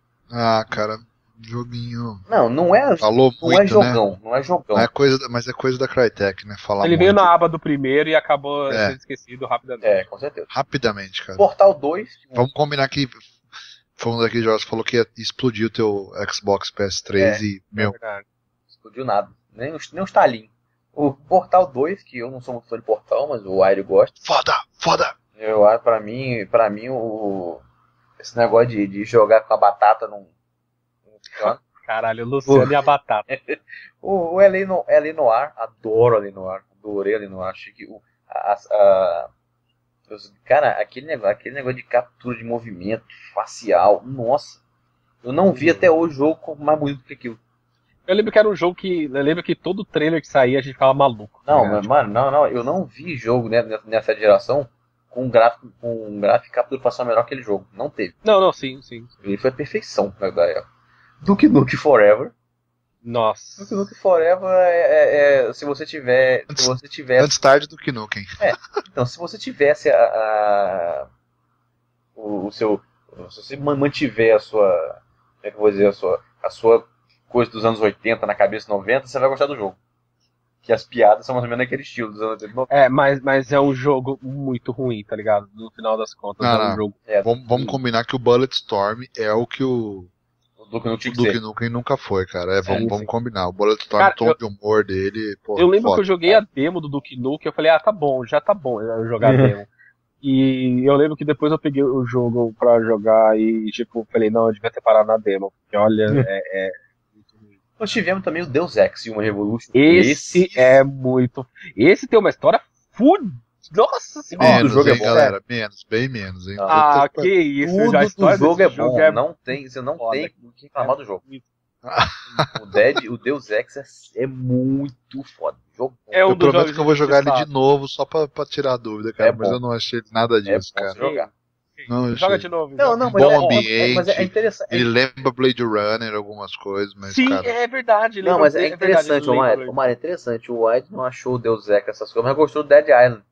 Ah, cara. Joguinho. Não, não é, Falou não muito, é jogão, né? não é jogão. Não é coisa, mas é coisa da Crytek, né? Falar Ele muito. veio na aba do primeiro e acabou é. sendo esquecido rapidamente. É, com certeza. Rapidamente, cara. Portal dois. Vamos combinar que foi um daqueles jogos que falou que ia explodir o teu Xbox P S três é, e, meu. É explodiu nada. Nem, nem um estalinho. O Portal dois, que eu não sou muito fã de Portal, mas o Aire gosta. Foda, foda! Eu acho, pra mim, pra mim o. Esse negócio de, de jogar com a batata não. não Caralho, o Luciano o... e a batata. o o L A, no, L A Noir, adoro L A Noir, adorei L A Noir, achei que o, a, a, os, cara, aquele negócio, aquele negócio de captura de movimento facial, nossa, eu não vi até hoje jogo mais bonito que aquilo. Eu lembro que era um jogo que, eu lembro que todo trailer que saía a gente ficava maluco. Não, né? Mano, não, não, eu não vi jogo nessa geração com um gráfico, com um gráfico de captura facial melhor que aquele jogo, não teve. Não, não, sim, sim. Ele foi a perfeição da época. Duke Nukem Forever. Nossa. Duke Nukem Forever é, é, é se você tiver, antes, se você tivesse antes tarde do Duke Nukem. É. Então, se você tivesse a, a o, o seu, se você mantiver a sua, como é que eu vou dizer, a sua, a sua coisa dos anos oitenta na cabeça noventa, você vai gostar do jogo. Que as piadas são mais ou menos naquele estilo dos anos oitenta. É, mas, mas é um jogo muito ruim, tá ligado? No final das contas, não, é um não. jogo. É, vamos, vamos combinar que o Bulletstorm é o que o Duke Nukem, o Duke Nukem nunca foi, cara. É, vamos, sim, vamos sim. combinar. O Bulletstorm, o tom eu, de humor dele. Pô, eu lembro foda. que eu joguei a demo do Duke Nukem. Eu falei, ah, tá bom, já tá bom eu jogar a demo. E eu lembro que depois eu peguei o jogo pra jogar e, tipo, falei, não, eu devia ter parado na demo. Porque, olha, é... é... Nós tivemos também o Deus Ex Human Revolution. Esse, Esse é muito... Esse tem uma história full... Nossa senhora! Menos, jogo hein, é bom, galera? É. Menos, bem menos, hein? Ah, que isso. Tudo já do jogo é bom. É... Não tem, você não foda. tem o que reclamar do jogo. O Dead, o Deus Ex é, é muito foda. Jogo é um eu prometo que eu vou jogar ele de novo só pra, pra tirar a dúvida, cara. É mas bom. Eu não achei nada disso, é cara. Jogar. Não, joga de novo. Não, não, mas bom é, ambiente. Mas é interessante. Ele lembra Blade Runner algumas coisas, mas sim, cara... é verdade. Não, mas é interessante, o Mário. O Mário é interessante. O White não achou o Deus Ex essas coisas, mas gostou do Dead Island.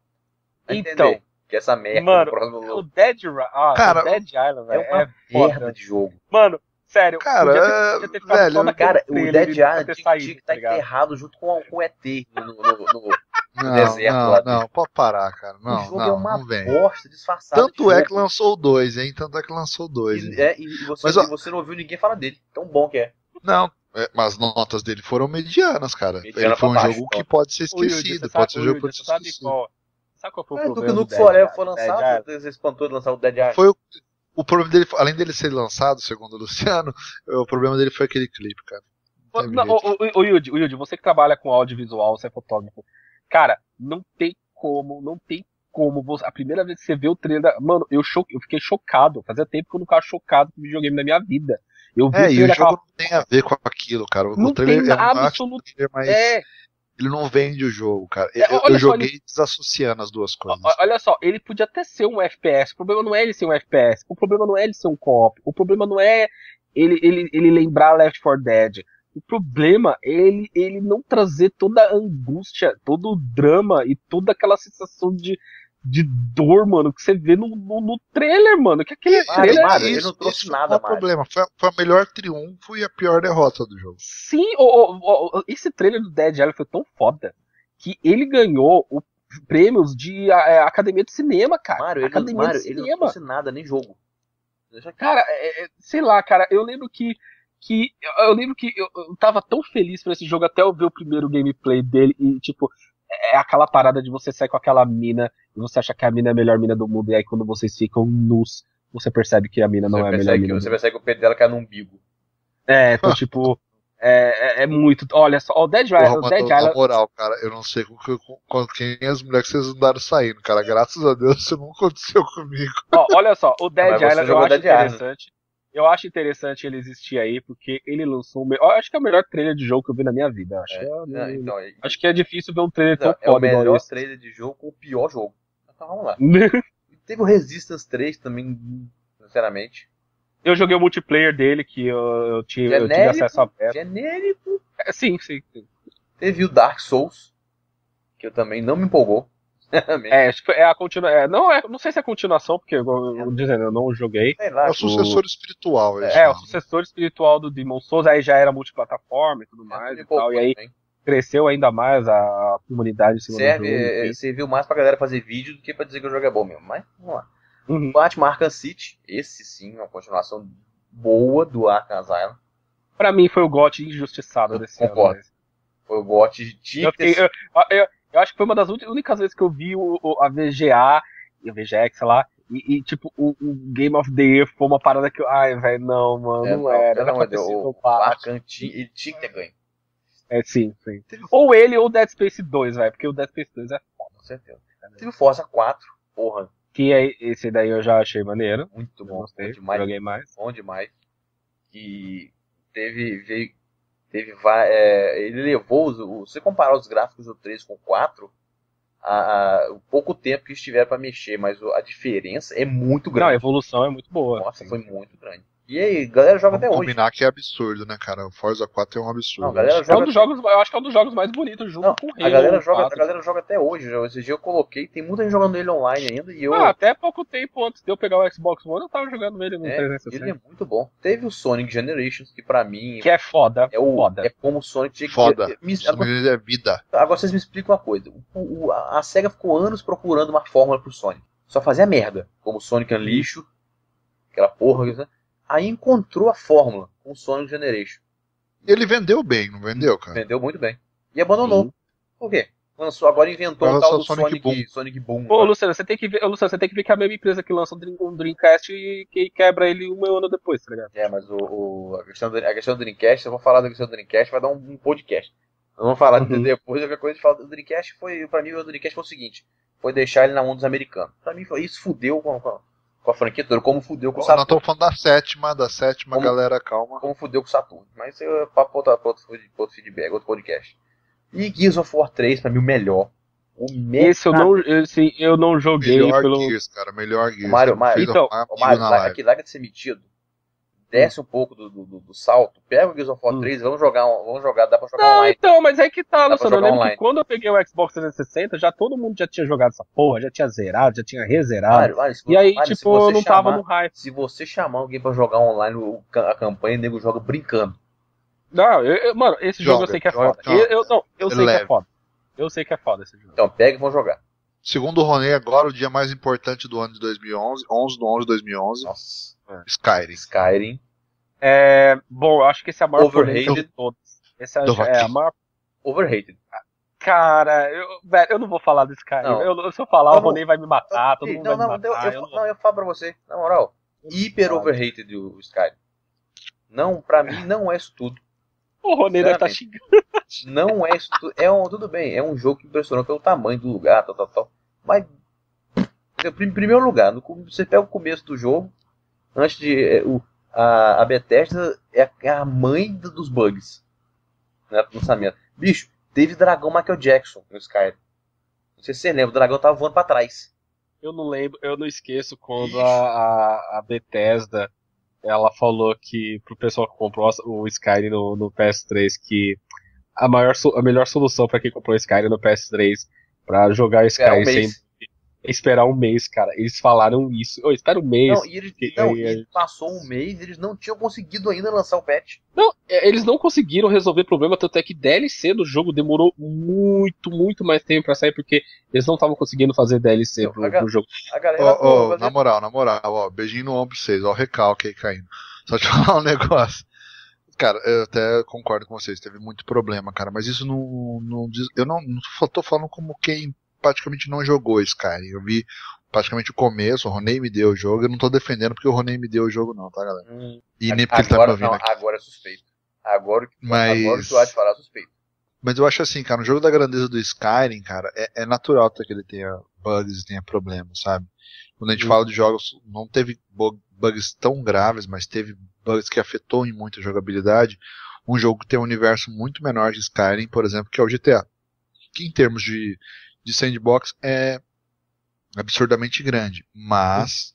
Então, que essa merda. Mano, o Dead, ah, cara, o Dead Island, velho, é uma é merda foda. de jogo. Mano, sério, cara, podia ter, podia ter ficado velho, só cara, o Dead Island tinha, tinha saído, que estar tá enterrado junto com, com o E T no, no, no, no não, deserto não, lá. Não, pode parar, cara. Não, o jogo não, é uma não vem. bosta disfarçada. Tanto é que lançou o dois, hein? Tanto é que lançou o dois. E, é, e, você, mas, e você não ouviu ninguém falar dele. Tão bom que é. Não, é, mas as notas dele foram medianas, cara. Mediana Ele foi um baixo, jogo então. que pode ser esquecido. Yudi, pode sabe, ser um jogo que Yudi, pode ser sabe esquecido. qual, sabe qual foi o É, problema do do que no Dead foi lançado, Dead você espantou de lançar o Dead Island. Foi o, o problema dele, além dele ser lançado, segundo o Luciano, o problema dele foi aquele clipe, cara. Não, não, o, o, o, Yudi, o Yudi, você que trabalha com audiovisual, você é fotógrafo. Cara, não tem como, não tem como. Você, a primeira vez que você vê o trailer. Mano, eu, cho, eu fiquei chocado. Fazia tempo que eu não ficava chocado com videogame na minha vida. Eu vi é, o e o jogo aquela... não tem a ver com aquilo, cara. O não trailer tem é um absoluto... trailer, mas é. ele não vende o jogo, cara. É, eu eu só, joguei ele... desassociando as duas coisas. Olha só, ele podia até ser um F P S. O problema não é ele ser um F P S. O problema não é ele ser um co-op. O problema não é ele, ele, ele lembrar Left four Dead. O problema é ele, ele não trazer toda a angústia, todo o drama e toda aquela sensação de, de dor, mano, que você vê no, no, no trailer, mano. Que aquele Mário, trailer. Mário, é ele isso, não trouxe isso nada, não é problema. Foi, foi a melhor triunfo e a pior derrota do jogo. Sim, o, o, o, esse trailer do Dead Island foi tão foda que ele ganhou o prêmios de a, a Academia de Cinema, cara. Mário, ele, Academia Mário, de ele Cinema. não trouxe nada, nem jogo. Deixa Cara, é, é, sei lá, cara, eu lembro que que eu lembro que eu, eu tava tão feliz por esse jogo até eu ver o primeiro gameplay dele e, tipo, é aquela parada de você sair com aquela mina e você acha que a mina é a melhor mina do mundo e aí quando vocês ficam nus, você percebe que a mina não você é a melhor que, mina. Você percebe que o peito dela cai no umbigo. É, então, tipo, é, é, é muito... Olha só, o Dead Island... Porra, o Dead na Island... moral, cara, eu não sei com, com, com quem as mulheres que vocês andaram saindo, cara. Graças a Deus isso não aconteceu comigo. Ó, olha só, o Dead Island eu acho Dead interessante. Island. Eu acho interessante ele existir aí, porque ele lançou... Me... Eu acho que é o melhor trailer de jogo que eu vi na minha vida. Acho, é, que, é, não, então, é... acho que é difícil ver um trailer não, tão foda. É o melhor trailer de jogo com o pior jogo. Então vamos lá. Teve o Resistance três também, sinceramente. Eu joguei o multiplayer dele, que eu, eu, tive, eu tive acesso a beta. Genérico. É, sim, sim, sim. Teve o Dark Souls, que eu também não me empolgou. é, acho que é a continuação. É, não, é, não sei se é a continuação, porque eu, eu, dizendo, eu não joguei. Sei lá, é o sucessor o... espiritual. É, é o sucessor espiritual do Demon Souls, aí já era multiplataforma e tudo mais é, e tal. E aí também. Cresceu ainda mais a comunidade em cima Serve, do jogo. É, serviu mais pra galera fazer vídeo do que pra dizer que o jogo é bom mesmo. Mas vamos lá. Uhum. Batman Arkham City, esse sim, uma continuação boa do Arkham Asylum. Pra mim foi o G O T injustiçado eu desse concordo. ano. Mas... Foi o G O T de eu, fiquei, eu, eu, eu acho que foi uma das únicas vezes que eu vi o, o, a V G A e a V G X, sei lá, e, e tipo, o, o Game of the Year foi uma parada que eu, ai, velho, não, mano, é, não, não era. Não, era o, o Arkham tinha, ele tinha que ter ganho. É, sim, sim. Ou ele ou Dead Space dois, velho, porque o Dead Space dois é foda. Com certeza. Teve o Forza quatro, porra. Que é, esse daí eu já achei maneiro. Muito bom, gostei, bom demais. Joguei mais. Bom demais. Que teve, veio, teve, é, ele levou, os, o, se você comparar os gráficos do três com o quatro, a, a, o pouco tempo que estiveram para mexer, mas a diferença é muito grande. Não, a evolução é muito boa. Nossa, sim. Foi muito grande. E aí, a galera joga Vamos até hoje. combinar que é absurdo, né, cara? O Forza quatro é um absurdo. Não, a galera joga é um dos jogos, eu acho que é um dos jogos mais bonitos junto não, com o Halo. A galera, joga, quatro. a galera joga até hoje. Esse dia eu coloquei, tem muita gente jogando ele online ainda. E eu... Ah, até pouco tempo antes de eu pegar o Xbox One, eu tava jogando ele no é, trezentos e sessenta. Ele é muito bom. Teve o Sonic Generations, que pra mim... Que é foda. É, o, foda. é como o Sonic tinha que... Foda. Me, agora, é vida. Agora vocês me explicam uma coisa. O, o, a SEGA ficou anos procurando uma fórmula pro Sonic. Só fazia merda. Como o Sonic Unleashed, aquela porra... Né? Aí encontrou a fórmula com o Sonic Generation. Ele vendeu bem, não vendeu, cara? Vendeu muito bem. E abandonou. Sim. Por quê? lançou agora, inventou Vai o tal lançar do Sonic Sonic Boom. Sonic Boom. Ô, né? Luciano, você tem que ver, ô, Luciano, você tem que ver que é a mesma empresa que lança um Dream- um Dreamcast e que quebra ele um ano depois, tá ligado? É, mas o, o- a, questão do, a questão do Dreamcast, eu vou falar da questão do Dreamcast, vai dar um, um podcast. Vamos falar Uhum. depois, qualquer coisa a gente fala do Dreamcast. Foi, pra mim, o Dreamcast foi o seguinte: foi deixar ele na mão dos americanos. Pra mim, foi, isso fudeu com, com, com a franquia toda, como fudeu com o Nós Saturn. estamos falando da sétima, da sétima, Como- galera, calma. Como fudeu com o Saturn. Mas isso é papo pra outro, pra outro, pra outro feedback, outro podcast. E Gears of War três, pra mim, o melhor. O melhor. Esse eu não, esse eu não joguei Melhor pelo. Gears, cara, melhor Gears. Mário, Quem Mário, fez então, a mapa, Ô, diga Mário, na larga, live. aqui, larga de ser metido. Desce um pouco do, do, do, do salto, pega o Gears of War Hum. três, vamos jogar, um- vamos jogar, dá pra jogar Não, online. então, mas é que tá, pra Luciano. Eu jogar lembro online. que quando eu peguei o Xbox trezentos e sessenta, já todo mundo já tinha jogado essa porra, já tinha zerado, já tinha rezerado. Mário, Mário, se, E aí, Mário, se tipo, eu você não chamar, tava no hype. se você chamar alguém pra jogar online o- a campanha, o nego joga brincando. Não, eu, eu- mano, esse jogo Joga, eu sei que é joga, foda. joga. Eu, eu- não, eu sei que é Leve. foda. Eu sei que é foda esse jogo. Então pega e vamos jogar. Segundo o Roney, agora o dia mais importante do ano de dois mil e onze, onze de onze de dois mil e onze, Nossa. Skyrim. Skyrim. É, bom, eu acho que esse é a maior Overrated. polêmica de todos. Esse é, Do é a Rock. maior. Overrated. Cara, eu, velho, eu não vou falar desse cara. Não. Eu, se eu falar, Não, o Ronei vai me matar, todo Ih, mundo não, vai não, me eu, matar. eu, eu não- não, eu falo pra você, na moral. Hiper overrated o Skyrim. Não, pra mim não é isso tudo. O Ronei deve estar Sinceramente. xingando. Não é isso tudo. É um, tudo bem, é um jogo que impressionou pelo tamanho do lugar, tal, tal, tal. Mas, em primeiro lugar, no, você pega o começo do jogo, antes de. é, o, a, a Bethesda é a, é a mãe do- dos bugs. Né, do lançamento. Bicho, teve dragão Michael Jackson no Skyrim. Não sei se você lembra, o dragão tava voando pra trás. Eu não lembro, eu não esqueço quando Ixi. a, a, a Bethesda ela falou que pro pessoal que comprou o Skyrim no, no P S três que a, maior, so- a melhor solução pra quem comprou o Skyrim no P S três pra jogar É, Skyrim um sem mês. esperar um mês, cara. Eles falaram isso. Ô, espera um mês. Não, e eles, que- não, e- e passou um mês, eles não tinham conseguido ainda lançar o patch. Não, é, eles não conseguiram resolver o problema, tanto é que D L C do jogo demorou muito, muito mais tempo pra sair, porque eles não estavam conseguindo fazer D L C Não, pro, aga- pro jogo. A galera Ó, pô, ó, fazer- na moral, na moral, ó, beijinho no ombro pra vocês, ó, o recalque aí caindo. Só te falar um negócio. Cara, eu até concordo com vocês, teve muito problema, cara, mas isso não. não diz- eu não, não tô falando como quem praticamente não jogou Skyrim. Eu vi praticamente o começo, o Ronei me deu o jogo, eu não tô defendendo porque o Ronei me deu o jogo, não, tá, galera? Hum, E nem porque ele tá me agora, ouvindo não, aqui. agora é suspeito. Agora, que- Mas- agora que tu acha falar é suspeito. Mas eu acho assim, cara, no jogo da grandeza do Skyrim, cara, é, é natural até que ele tenha bugs e tenha problemas, sabe? Quando a gente Sim. fala de jogos, não teve bu- bugs tão graves, mas teve bugs que afetou em muito a jogabilidade. Um jogo que tem um universo muito menor que Skyrim, por exemplo, que é o G T A. Que em termos de, de sandbox é absurdamente grande, mas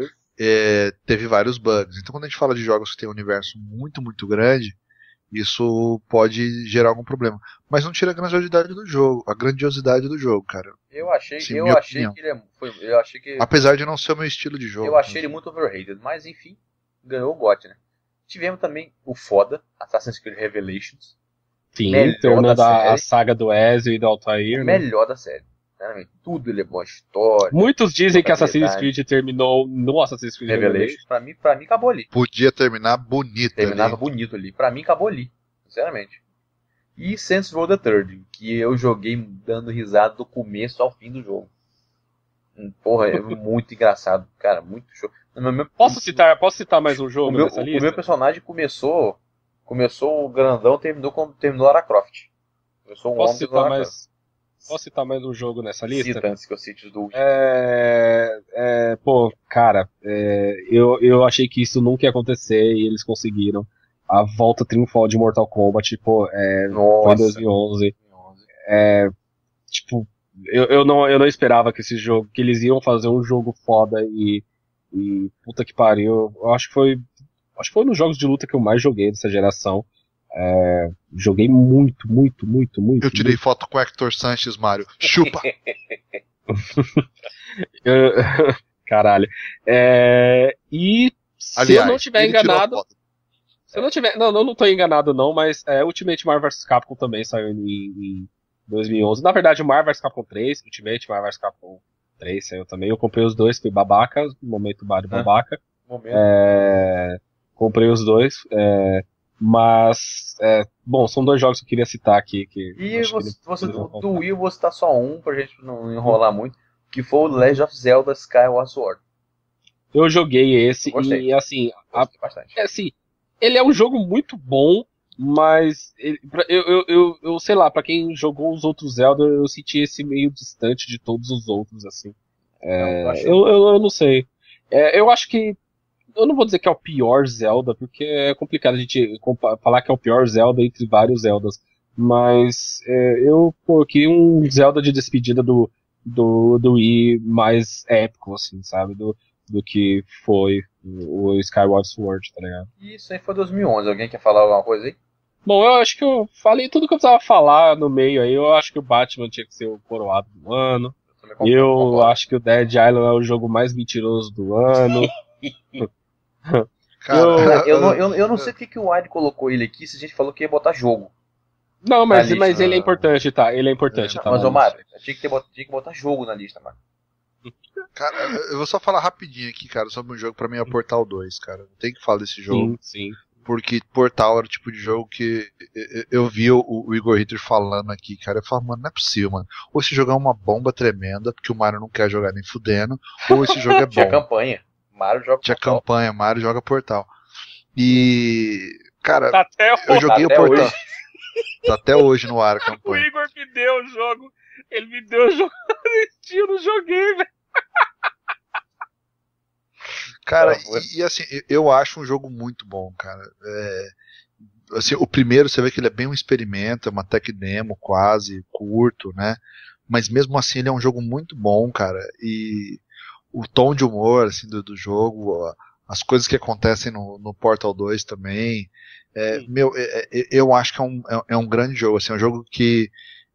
é, teve vários bugs. Então quando a gente fala de jogos que tem um universo muito, muito grande, isso pode gerar algum problema. Mas não tira a grandiosidade do jogo, a grandiosidade do jogo, cara. Eu achei, Sim, eu minha achei opinião. que ele é, foi, eu achei que Apesar de não ser o meu estilo de jogo. eu achei ele muito overrated, mas enfim, ganhou o G O T, né? Tivemos também o foda, Assassin's Creed Revelations, Sim, melhor terminando da a, série. a saga do Ezio e do Altair, o né? melhor da série. Sinceramente, tudo ele é bom, a história, Muitos dizem que Assassin's jogabilidade. Creed terminou no Assassin's Creed Revelations. Revelations, pra mim, pra mim acabou ali. Podia terminar bonito Terminava ali. bonito ali. Pra mim acabou ali, sinceramente. E Saints Row the Third, que eu joguei dando risada do começo ao fim do jogo. Hum, Porra, é muito engraçado, cara, muito show. No meu- Posso citar, posso citar mais um o jogo meu, nessa o lista? meu personagem começou, começou o grandão, terminou quando terminou Lara Croft. Começou um Posso homem do citar Lara mais, posso citar mais um jogo nessa Croft. lista? Cita antes que eu cite os do último. É, é, pô, cara, é, eu, eu achei que isso nunca ia acontecer e eles conseguiram. A volta triunfal de Mortal Kombat, pô, é, foi em Nossa. dois mil e onze. É, tipo, eu, eu, não, eu não esperava que esse jogo, que eles iam fazer um jogo foda e, e puta que pariu. Eu acho que foi, acho que foi um dos jogos de luta que eu mais joguei dessa geração. É, joguei muito, muito, muito, muito. Eu tirei muito. foto com o Hector Sanches, Mário. Chupa! Eu- Caralho. É, e se Aliás, eu não tiver ele tirou a enganado, foto. se eu não tiver, não, não, não tô enganado não, mas é, Ultimate Marvel versus. Capcom também saiu em, em dois mil e onze. Na verdade, o Marvel versus. Capcom três, Ultimate Marvel versus. Capcom três saiu também. Eu comprei os dois, fui babaca, momento Mario Ah. babaca. Momento. É, comprei os dois. É, Mas, é, bom, são dois jogos que eu queria citar aqui. Que e você, que você do, do Wii, eu vou citar só um, pra gente não enrolar muito, que foi o Legend of Zelda Skyward Sword. Eu joguei esse eu e, assim, a, é, assim, ele é um jogo muito bom, mas ele, eu, eu, eu, eu sei lá, pra quem jogou os outros Zelda, eu senti esse meio distante de todos os outros, assim. É, não, eu, eu, eu não sei. É, eu acho que eu não vou dizer que é o pior Zelda, porque é complicado a gente falar que é o pior Zelda entre vários Zeldas. Mas é, eu pô, queria um Zelda de despedida do, do, do Wii mais épico, assim, sabe? Do, do que foi o Skyward Sword, tá ligado? Isso aí foi dois mil e onze. Alguém quer falar alguma coisa aí? Bom, eu acho que eu falei tudo que eu precisava falar no meio aí. Eu acho que o Batman tinha que ser o coroado do ano. Eu, eu concordo. Acho que o Dead Island é o jogo mais mentiroso do ano. Cara, eu, eu, não, eu, eu não sei porque que o Wide colocou ele aqui se a gente falou que ia botar jogo. Não, mas, lista, mas ele é importante, tá? Ele é importante, não, tá? Mas, ô Mário, tinha que, ter, tinha que botar jogo na lista, mano. Cara, eu vou só falar rapidinho aqui, cara, sobre um jogo pra mim é Portal dois, cara. Tem que falar desse jogo. Sim, sim. Porque Portal era o tipo de jogo que eu vi o, o Igor Ritter falando aqui, cara. Eu falo, mano, não é possível, mano. Ou esse jogo é uma bomba tremenda, porque o Mario não quer jogar nem fudendo, ou esse jogo é bom. Tinha campanha. Mario joga Tinha Portal. campanha, Mario joga Portal. E, cara, tá até eu joguei tá o Portal. Hoje. Tá até hoje no ar a campanha. O Igor me deu o jogo. Ele me deu o jogo assistindo, eu não joguei, velho. Cara, e, e assim, eu acho um jogo muito bom, cara. É, assim, o primeiro você vê que ele é bem um experimento, é uma tech demo quase, curto, né? Mas mesmo assim ele é um jogo muito bom, cara. E o tom de humor assim, do, do jogo, as coisas que acontecem no, no Portal dois também. É, meu, é, é, eu acho que é um, é, é um grande jogo. Assim, é um jogo que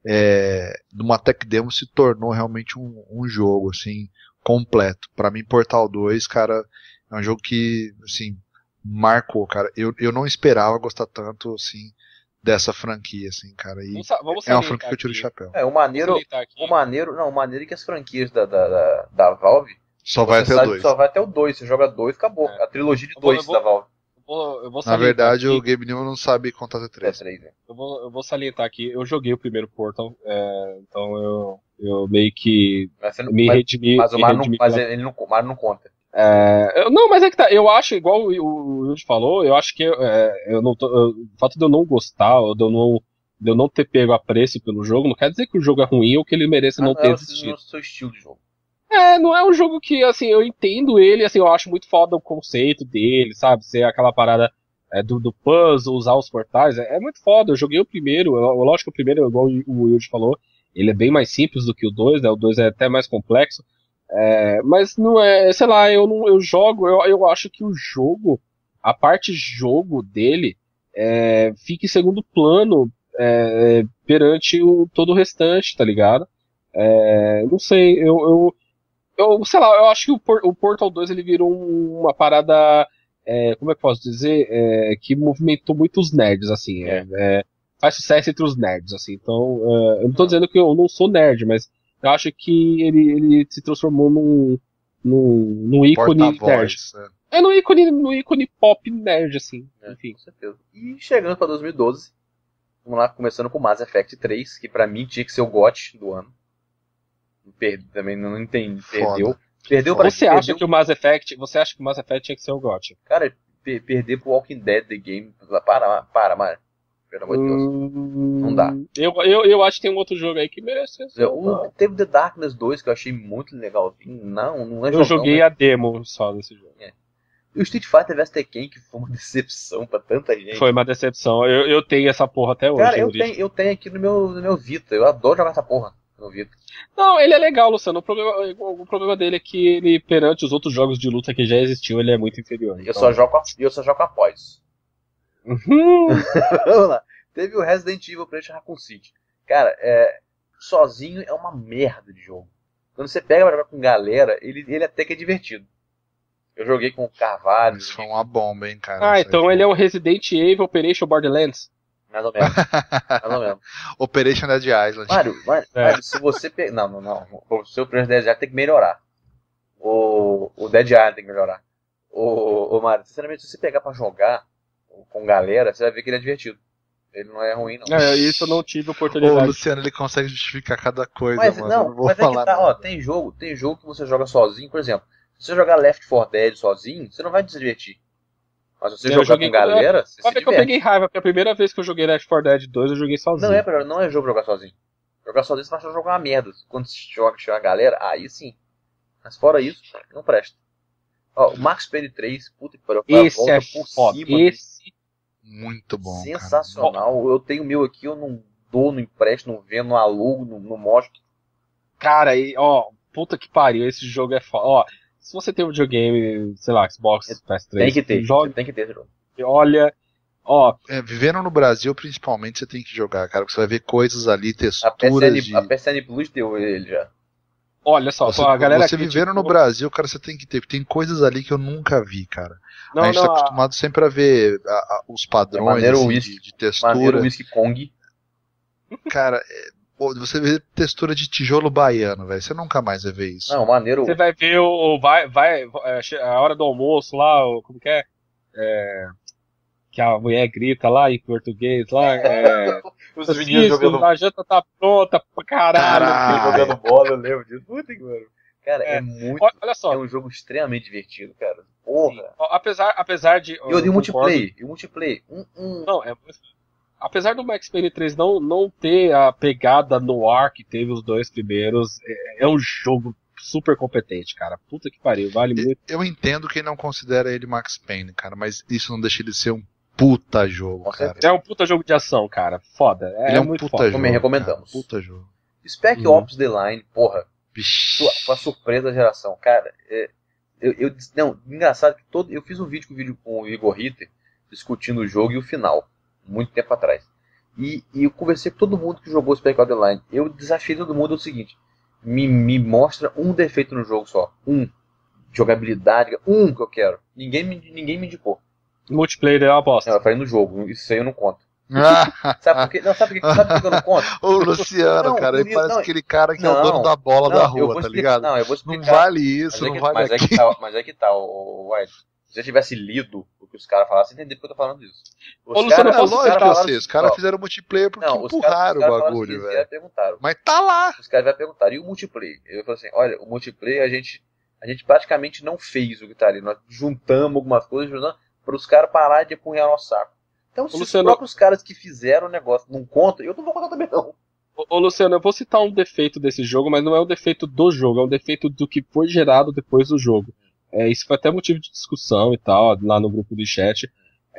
é, numa tech demo se tornou realmente um, um jogo assim, completo. Pra mim, Portal dois, cara, é um jogo que, assim, marcou, cara. Eu, eu não esperava gostar tanto, assim, dessa franquia, assim, cara. E vamos, vamos é uma franquia que eu tiro o chapéu. É, o maneiro, o maneiro, não, o maneiro é que as franquias da, da, da, da Valve só vai até o dois. Só vai até o dois. Você joga dois, acabou. É. A trilogia de dois da Valve. Eu vou, eu vou Na verdade, aqui. O Gabe Newell não sabe contar até três. É três né? eu, vou, eu vou salientar aqui. Eu joguei o primeiro Portal, é, então eu, eu meio que não, me mas, redimi. Mas o Mario não, mas pela... ele não, Mario não conta. É, eu, não, mas é que tá. Eu acho, igual o Yuji falou, eu acho que é, eu não tô, eu, o fato de eu não gostar, ou de eu não, de eu não ter pego apreço pelo jogo, não quer dizer que o jogo é ruim ou que ele mereça ah, não, não ter existido. Não é o seu estilo de jogo. É, não é um jogo que, assim, eu entendo ele, assim, eu acho muito foda o conceito dele, sabe? Ser aquela parada é, do, do puzzle, usar os portais, é, é muito foda. Eu joguei o primeiro, eu, lógico que o primeiro, igual o Yuji falou, ele é bem mais simples do que o dois, né? O dois é até mais complexo. É, mas não é, sei lá, eu não, eu jogo, eu, eu acho que o jogo, a parte jogo dele, é, fica em segundo plano é, perante o, todo o restante, tá ligado? É, não sei, eu, eu, eu, sei lá, eu acho que o, o Portal dois ele virou um, uma parada, é, como é que eu posso dizer, é, que movimentou muito os nerds, assim, é. É, faz sucesso entre os nerds, assim, então, é, eu não tô dizendo que eu não sou nerd, mas eu acho que ele, ele se transformou num, num, num ícone nerd. É, é no ícone, no ícone pop nerd, assim. É, enfim. Com certeza. E chegando pra dois mil e doze, vamos lá, começando com Mass Effect três, que pra mim tinha que ser o G O T do ano. Perdi, também não entendi, perdeu. Perdeu pra Você perdeu. acha que o Mass Effect, você acha que o Mass Effect tinha que ser o G O T? Cara, per perder pro Walking Dead The Game, para, para, Mário. Pelo amor de Deus. Hum, não dá. Eu, eu, eu acho que tem um outro jogo aí que merece. Um, teve The Darkness dois que eu achei muito legal. Não, não é Eu jogão, joguei né? a demo só desse jogo. É. E o Street Fighter versus Tekken, que foi uma decepção pra tanta gente. Foi uma decepção. Eu, eu tenho essa porra até hoje. Cara, eu tenho, eu tenho aqui no meu, no meu Vita. Eu adoro jogar essa porra no Vita. Não, ele é legal, Luciano. O problema, o problema dele é que ele, perante os outros jogos de luta que já existiam, ele é muito inferior. Eu, então... só, jogo, eu só jogo após. Vamos lá. Teve o Resident Evil Planet Raccoon City. Cara, é, sozinho é uma merda de jogo. Quando você pega pra jogar com galera, ele, ele até que é divertido. Eu joguei com o Carvalho. Isso foi uma bomba, hein, cara. Ah, então ele é um Resident Evil Operation Borderlands. Mais ou menos. Mais ou menos. Operation Dead Island. Mário, Mário, é. Mário, se você pegar... Não, não, não. O seu Operation Dead Island tem que melhorar. O, o Dead Island tem que melhorar. O, o Mário, sinceramente, se você pegar pra jogar com galera, você vai ver que ele é divertido. Ele não é ruim, não. É, isso eu não tive oportunidade. O Luciano, ele consegue justificar cada coisa, mas, mano. Não, eu não vou mas falar é que tá, ó, tem jogo, tem jogo que você joga sozinho, por exemplo. Se você jogar Left four Dead sozinho, você não vai se divertir. Mas se você eu jogar com galera, você Pode se ver que eu peguei raiva, porque a primeira vez que eu joguei Left four Dead dois, eu joguei sozinho. Não é, pra, não é jogo jogar sozinho. Jogar sozinho você vai achar jogar uma merda. Quando você joga com a galera, aí sim. Mas fora isso, não presta. Ó, o Max Payne três, puta que pariu, esse é por foda. cima. Esse... Muito bom, sensacional. Cara. Eu tenho o meu aqui, eu não dou, não empresto, não vendo, não alugo, não, não mostro. Cara, e, ó, puta que pariu, esse jogo é foda. Ó, se você tem um videogame, sei lá, Xbox, P S três, tem que ter, joga, tem que ter esse jogo. Olha, ó... É, vivendo no Brasil, principalmente, você tem que jogar, cara, porque você vai ver coisas ali, texturas a P S N, de... A P S N Plus deu ele já. Olha só, você, a galera você vivendo no Brasil, cara, você tem que ter, tem coisas ali que eu nunca vi, cara. Não, a gente não, tá acostumado sempre a ver a, a, os padrões é assim, whisky, de, de textura. Maneiro Whisky Kong. Cara, é, você vê textura de tijolo baiano, velho. Você nunca mais vai ver isso. Não, maneiro. Você vai ver o. Vai, vai, a hora do almoço lá, o, como que é? é? Que a mulher grita lá em português lá. É, os meninos jogando. A janta tá pronta pra caralho. Caralho, jogando bola, eu lembro disso. Puta que mano. Cara, é, é muito. Olha só. É um jogo extremamente divertido, cara. Porra. Sim. Apesar, apesar de. E o multiplayer. E o multiplayer. Um, um... Não, é. Apesar do Max Payne três não, não ter a pegada no ar que teve os dois primeiros, é, é um jogo super competente, cara. Puta que pariu, vale eu, muito. Eu entendo quem não considera ele Max Payne, cara, mas isso não deixa ele ser um puta jogo, cara. É um puta jogo de ação, cara. Foda. É, ele é um muito puta foda. jogo. Também recomendamos. Cara, puta jogo. Spec uhum. Ops The Line, porra. Foi a surpresa da geração, cara. É, eu, eu, não, engraçado que todo, eu fiz um vídeo com, vídeo com o Igor Ritter discutindo o jogo e o final, muito tempo atrás. E, e eu conversei com todo mundo que jogou Spec Ops The Line. Eu desafiei todo mundo o seguinte: me, me mostra um defeito no jogo só. Um. Jogabilidade. Um que eu quero. Ninguém me, ninguém me indicou. Multiplayer é uma bosta. Não, eu falei no jogo. Isso aí eu não conto. sabe por quê? Não, sabe por quê? Sabe por que eu não conto? O Luciano, não, cara, ele parece não, aquele cara que não, é o dono da bola não, da rua, tá explicar, ligado? Não, eu vou explicar. Não vale isso, mas não é que, vale mas aquilo. É que tá, mas é que tá, o White. Se eu tivesse lido o que os caras falaram, você entender porque eu tô falando disso. Os Ô, cara, Luciano, é lógico que eu sei, os caras fizeram multiplayer porque não, empurraram cara, o bagulho, velho. Mas tá lá. Os caras vão perguntar, e o multiplayer? Eu falei assim, olha, o multiplayer a gente, a gente praticamente não fez o que tá ali. Nós juntamos algumas coisas, juntamos, para os caras pararem de empurrar nosso saco. Então, se Luciano... os próprios caras que fizeram o negócio não contam, eu não vou contar também não. Ô, ô, Luciano, eu vou citar um defeito desse jogo, mas não é um defeito do jogo, é um defeito do que foi gerado depois do jogo. É, isso foi até motivo de discussão e tal, lá no grupo do chat.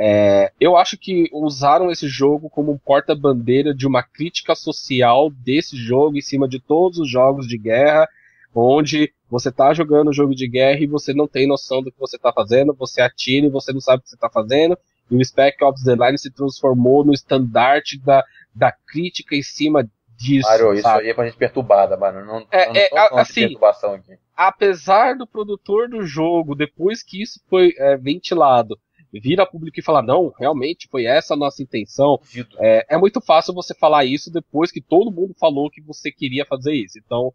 É, eu acho que usaram esse jogo como um porta-bandeira de uma crítica social desse jogo em cima de todos os jogos de guerra, onde você tá jogando um jogo de guerra e você não tem noção do que você tá fazendo, você atira e você não sabe o que você tá fazendo, e o Spec Ops The Line se transformou no estandarte da, da crítica em cima disso. Mário, isso aí é pra gente perturbada, mano. Não, é, não é, tô assim, de perturbação aqui. Apesar do produtor do jogo, depois que isso foi é, ventilado, vir a público e falar, não, realmente foi essa a nossa intenção, é, é muito fácil você falar isso depois que todo mundo falou que você queria fazer isso. Então,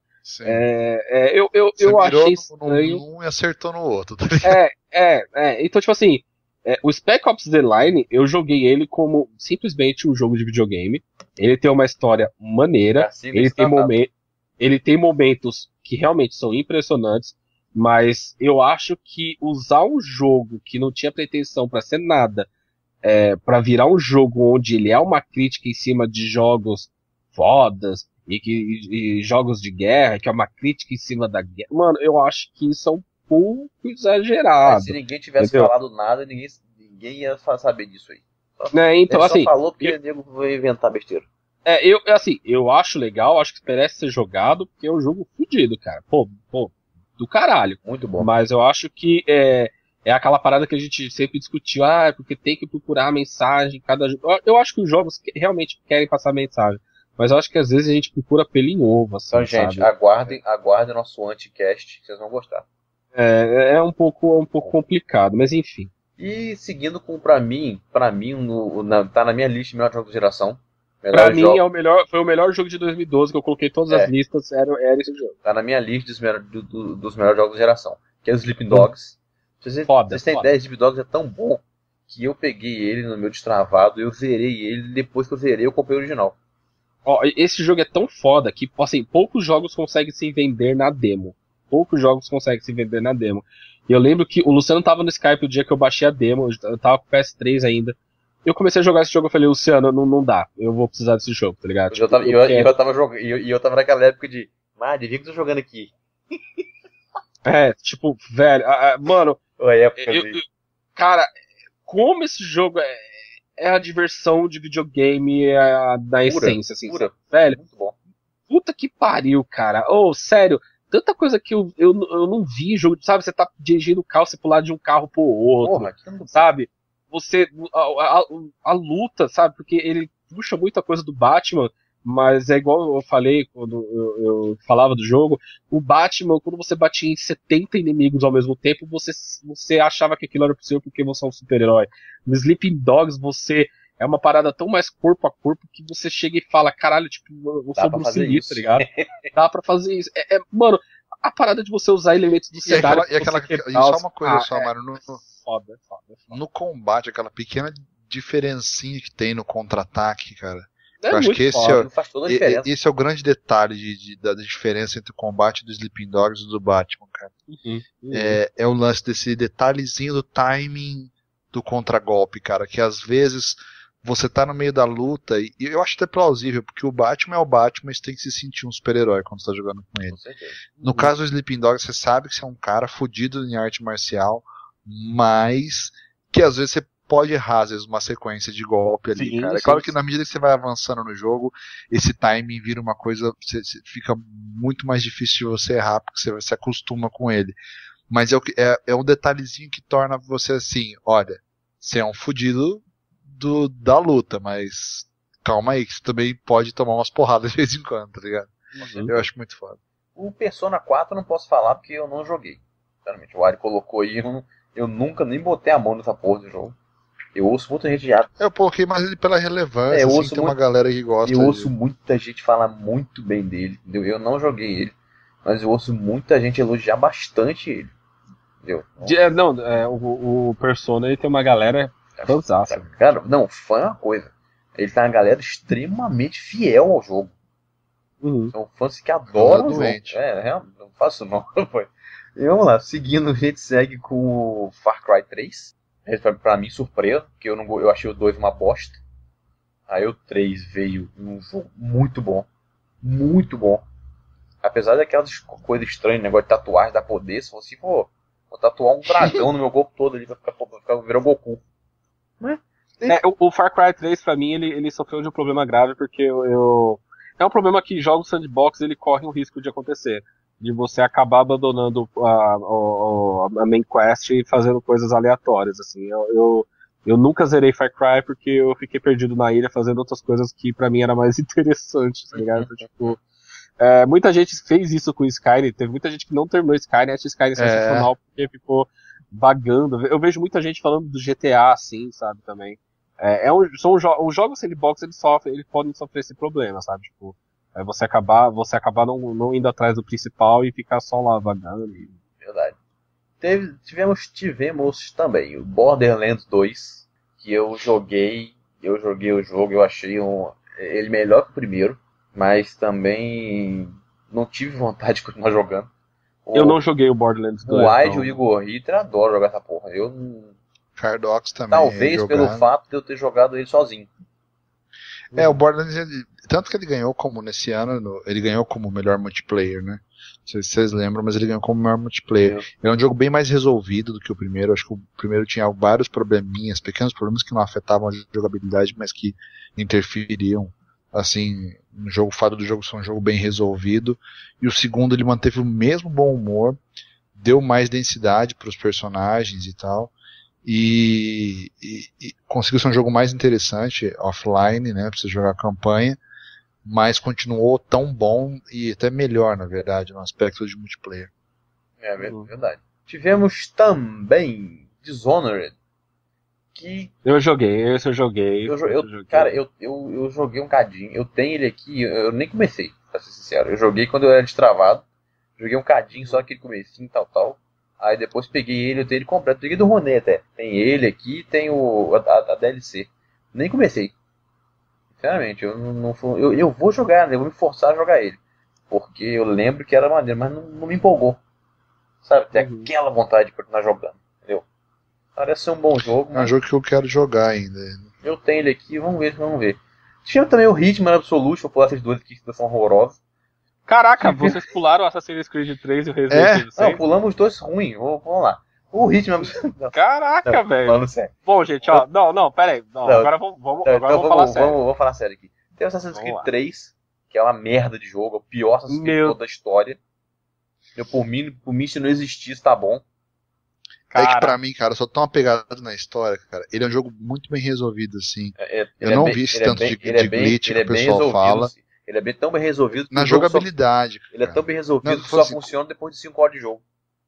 é, é, eu, eu, eu achei estranho. Um e acertou no outro, tá ligado? É, é, é. Então, tipo assim, é, o Spec Ops The Line, eu joguei ele como simplesmente um jogo de videogame. Ele tem uma história maneira, ele tem, momen- ele tem momentos que realmente são impressionantes, mas eu acho que usar um jogo que não tinha pretensão pra ser nada, é, pra virar um jogo onde ele é uma crítica em cima de jogos fodas e, que, e, e jogos de guerra, que é uma crítica em cima da guerra, mano, eu acho que isso é um pouco exagerado. Mas se ninguém tivesse entendeu? falado nada, ninguém, ninguém ia saber disso aí. Só, né, então, ele assim, só falou porque eu, o nego vai inventar besteira. É, eu, assim, eu acho legal, acho que merece ser jogado, porque é um jogo fodido, cara. Pô, pô, do caralho. Muito bom. Mas eu acho que é, é aquela parada que a gente sempre discutiu, ah, é porque tem que procurar a mensagem, cada jogo. Eu, eu acho que os jogos realmente querem passar mensagem. Mas eu acho que às vezes a gente procura pelo em ovo, assim, então, gente, sabe? aguardem, aguardem nosso anticast, que vocês vão gostar. É, é um pouco, um pouco complicado, mas enfim. E seguindo com, pra mim, pra mim, no, na, tá na minha lista de melhores jogos de geração. Pra mim jogo. é o melhor, foi o melhor jogo de dois mil e doze, que eu coloquei todas é. as listas, era, era esse jogo. Tá na minha lista dos, melhor, do, do, dos melhores jogos da geração, que é o Sleeping Dogs. Vocês, foda, vocês têm foda. ideia, Sleeping Dogs é tão bom que eu peguei ele no meu destravado, eu zerei ele, depois que eu zerei eu comprei o original. Ó, esse jogo é tão foda que, assim, poucos jogos conseguem se vender na demo. Poucos jogos conseguem se vender na demo. E eu lembro que o Luciano tava no Skype o dia que eu baixei a demo, eu tava com o P S três ainda. Eu comecei a jogar esse jogo, eu falei, Luciano, não, não dá, eu vou precisar desse jogo, tá ligado? E eu, tava, eu, eu, eu, tava jogando, e eu, eu tava naquela época de, mas devia que eu tô jogando aqui. É, tipo, velho, a, a, mano, Ué, é eu, eu, cara, como esse jogo é, é a diversão de videogame é a, da pura, essência, assim, pura, velho. Muito bom. Puta que pariu, cara. Oh, sério, tanta coisa que eu, eu, eu não vi, jogo, sabe? Você tá dirigindo o carro, você pular de um carro pro outro, Porra, sabe? Você, a, a, a luta, sabe? Porque ele puxa muita coisa do Batman, mas é igual eu falei quando eu, eu falava do jogo, o Batman, quando você batia em setenta inimigos ao mesmo tempo, você, você achava que aquilo era possível porque você é um super-herói. No Sleeping Dogs, você é uma parada tão mais corpo a corpo que você chega e fala, caralho, tipo, eu sou Bruce Lee, tá ligado? Dá pra fazer isso. É, é, mano, a parada de você usar elementos do cenário... E aquela, e aquela, e só uma coisa ah, só, é, Mário, no, foda, foda, foda. no combate, aquela pequena diferencinha que tem no contra-ataque, cara. É eu acho que esse foda, é, esse é o grande detalhe de, de, da diferença entre o combate do Sleeping Dogs e do Batman, cara. Uhum, uhum. É, é o lance desse detalhezinho do timing do contragolpe, cara, que às vezes você tá no meio da luta, e, e eu acho até plausível, porque o Batman é o Batman, mas tem que se sentir um super-herói quando você tá jogando com ele. Com certeza. No Uhum. caso do Sleeping Dogs, você sabe que você é um cara fodido em arte marcial, mas que às vezes você pode errar, às vezes, uma sequência de golpe ali, sim, cara. É sim, claro sim. que na medida que você vai avançando no jogo, esse timing vira uma coisa, você, você fica muito mais difícil de você errar, porque você se acostuma com ele. Mas é, o que- é, é um detalhezinho que torna você assim, olha, você é um fudido do, da luta, mas calma aí, que você também pode tomar umas porradas de vez em quando, tá ligado? Uhum. Eu acho muito foda. O Persona quatro eu não posso falar porque eu não joguei. Sinceramente, o Ari colocou aí, eu, não- eu nunca nem botei a mão nessa porra do jogo. Eu ouço muita gente já. Eu coloquei mais ele pela relevância, É, eu assim, ouço tem uma muito- galera que gosta Eu de- ouço muita gente falar muito bem dele, entendeu? Eu não joguei ele, mas eu ouço muita gente elogiar bastante ele. Entendeu? De- é, não, é, o, o Persona ele tem uma galera fãzaça. Cara, não, fã é uma coisa. Ele tá uma galera extremamente fiel ao jogo. Uhum. São fãs que adoram o jogo. doente. É, real- não faço não. Foi. E vamos lá, seguindo, a gente segue com o Far Cry três. Esse pra, pra mim, surpresa, porque eu, não, go- eu achei o dois uma bosta. Aí o três veio num jogo muito bom. Muito bom. Apesar daquelas co- coisas estranhas, negócio de tatuagem, dar poder, se fosse, pô, vou tatuar um dragão no meu corpo todo ali pra ficar, pra ficar virar o Goku. É, o, o Far Cry três, pra mim, ele, ele sofreu de um problema grave, porque eu, eu- é um problema que jogos sandbox ele corre o risco de acontecer. De você acabar abandonando a, a, a main quest e fazendo coisas aleatórias, assim. Eu, eu, eu nunca zerei Far Cry porque eu fiquei perdido na ilha fazendo outras coisas que pra mim era mais interessante, tá ligado? Então, tipo, é, muita gente fez isso com o Skyrim, teve muita gente que não terminou o Skyrim, acha o Skyrim sensacional porque ficou vagando. Eu vejo muita gente falando do G T A, assim, sabe, também. É, é um, são jo os jogos sandbox, eles sofrem, eles podem sofrer esse problema, sabe, tipo, é você acabar, você acabar não, não indo atrás do principal e ficar só lá vagando. E... Verdade. Teve, tivemos, tivemos também o Borderlands dois, que eu joguei, eu joguei o jogo, eu achei um, ele melhor que o primeiro, mas também não tive vontade de continuar jogando. O, Eu não joguei o Borderlands dois. O Wide e então... o Igor Ritter adoram jogar essa porra. Eu não- Cardox também. talvez jogando. pelo fato de eu ter jogado ele sozinho. É, o Borderlands, ele- tanto que ele ganhou como nesse ano, no- ele ganhou como melhor multiplayer, né? Não sei se vocês lembram, mas ele ganhou como melhor multiplayer. Ele é um jogo bem mais resolvido do que o primeiro. Acho que o primeiro tinha vários probleminhas, pequenos problemas que não afetavam a jogabilidade, mas que interferiam. Assim, no jogo, o fato do jogo ser um jogo bem resolvido. E o segundo, ele manteve o mesmo bom humor, deu mais densidade para os personagens e tal. E, e, e conseguiu ser um jogo mais interessante offline, né, pra você jogar a campanha, mas continuou tão bom e até melhor, na verdade, no aspecto de multiplayer. É ver- verdade. Tivemos também Dishonored, que Eu joguei, esse eu joguei. eu, jo- esse eu, eu joguei. cara, eu, eu, eu joguei um cadinho. Eu tenho ele aqui, eu nem comecei, pra ser sincero. Eu joguei quando eu era destravado. Joguei um cadinho, só aquele comecinho, tal, tal. Aí depois peguei ele, eu tenho ele completo. Peguei do Roné até. Tem ele aqui, tem o, a, a D L C. Nem comecei. Sinceramente, eu não, não eu, eu vou jogar, eu vou me forçar a jogar ele. Porque eu lembro que era maneiro, mas não, não me empolgou. Sabe, tem uhum. aquela vontade de continuar jogando. Entendeu? Parece ser um bom jogo. É um jogo que eu quero jogar ainda. Eu tenho ele aqui, vamos ver, vamos ver. Tinha também o Hitman Absolute, vou pular esses dois aqui que são horrorosos. Caraca, vocês pularam o Assassin's Creed três e o Resident Evil seis? Não, pulamos os dois ruins, vamos lá. O Hitman Absolute... Caraca, velho. Falando sério. Bom, gente, ó, não, não, pera aí. Não, não, agora vamos, vamos, não, agora então vamos, vamos falar sério. Vamos, vamos falar sério aqui. Tem o Assassin's Creed três, que é uma merda de jogo, é o pior Assassin's Creed Meu... da história. Eu, por mim, por mim, se não existisse, tá bom. Cara... É que pra mim, cara, eu sou tão apegado na história, cara. Ele é um jogo muito bem resolvido, assim. É, eu não é bem, vi esse tanto é bem, de, de bem, glitch que o pessoal fala. Assim. Ele é bem, tão bem resolvido que na jogabilidade. Só, ele é tão bem resolvido não, que só assim, funciona depois de cinco horas de jogo.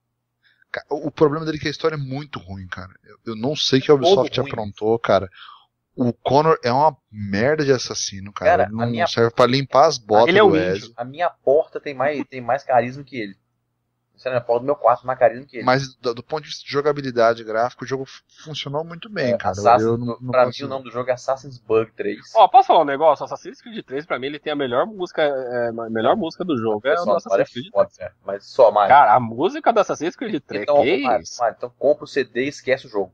O problema dele é que a história é muito ruim, cara. Eu, eu não sei o que a Ubisoft ruim. aprontou, cara. O Connor é uma merda de assassino, cara. cara ele não minha... serve pra limpar as botas ele é do Ezio. A minha porta tem mais, tem mais carisma que ele. Você não é a porta do meu quarto, mais carisma que ele. Mas do, do ponto de vista de jogabilidade gráfica, o jogo funcionou muito bem, é, cara. Eu não, não pra consigo. Mim o nome do jogo é Assassin's Bug três. Ó, oh, posso falar um negócio? Assassin's Creed três, pra mim, ele tem a melhor música, é, a melhor música do jogo. É, é do Assassin's Creed pode ser, mas só mais. Cara, a música do Assassin's Creed três, então, que Mário, isso? Mário, então compra o C D e esquece o jogo.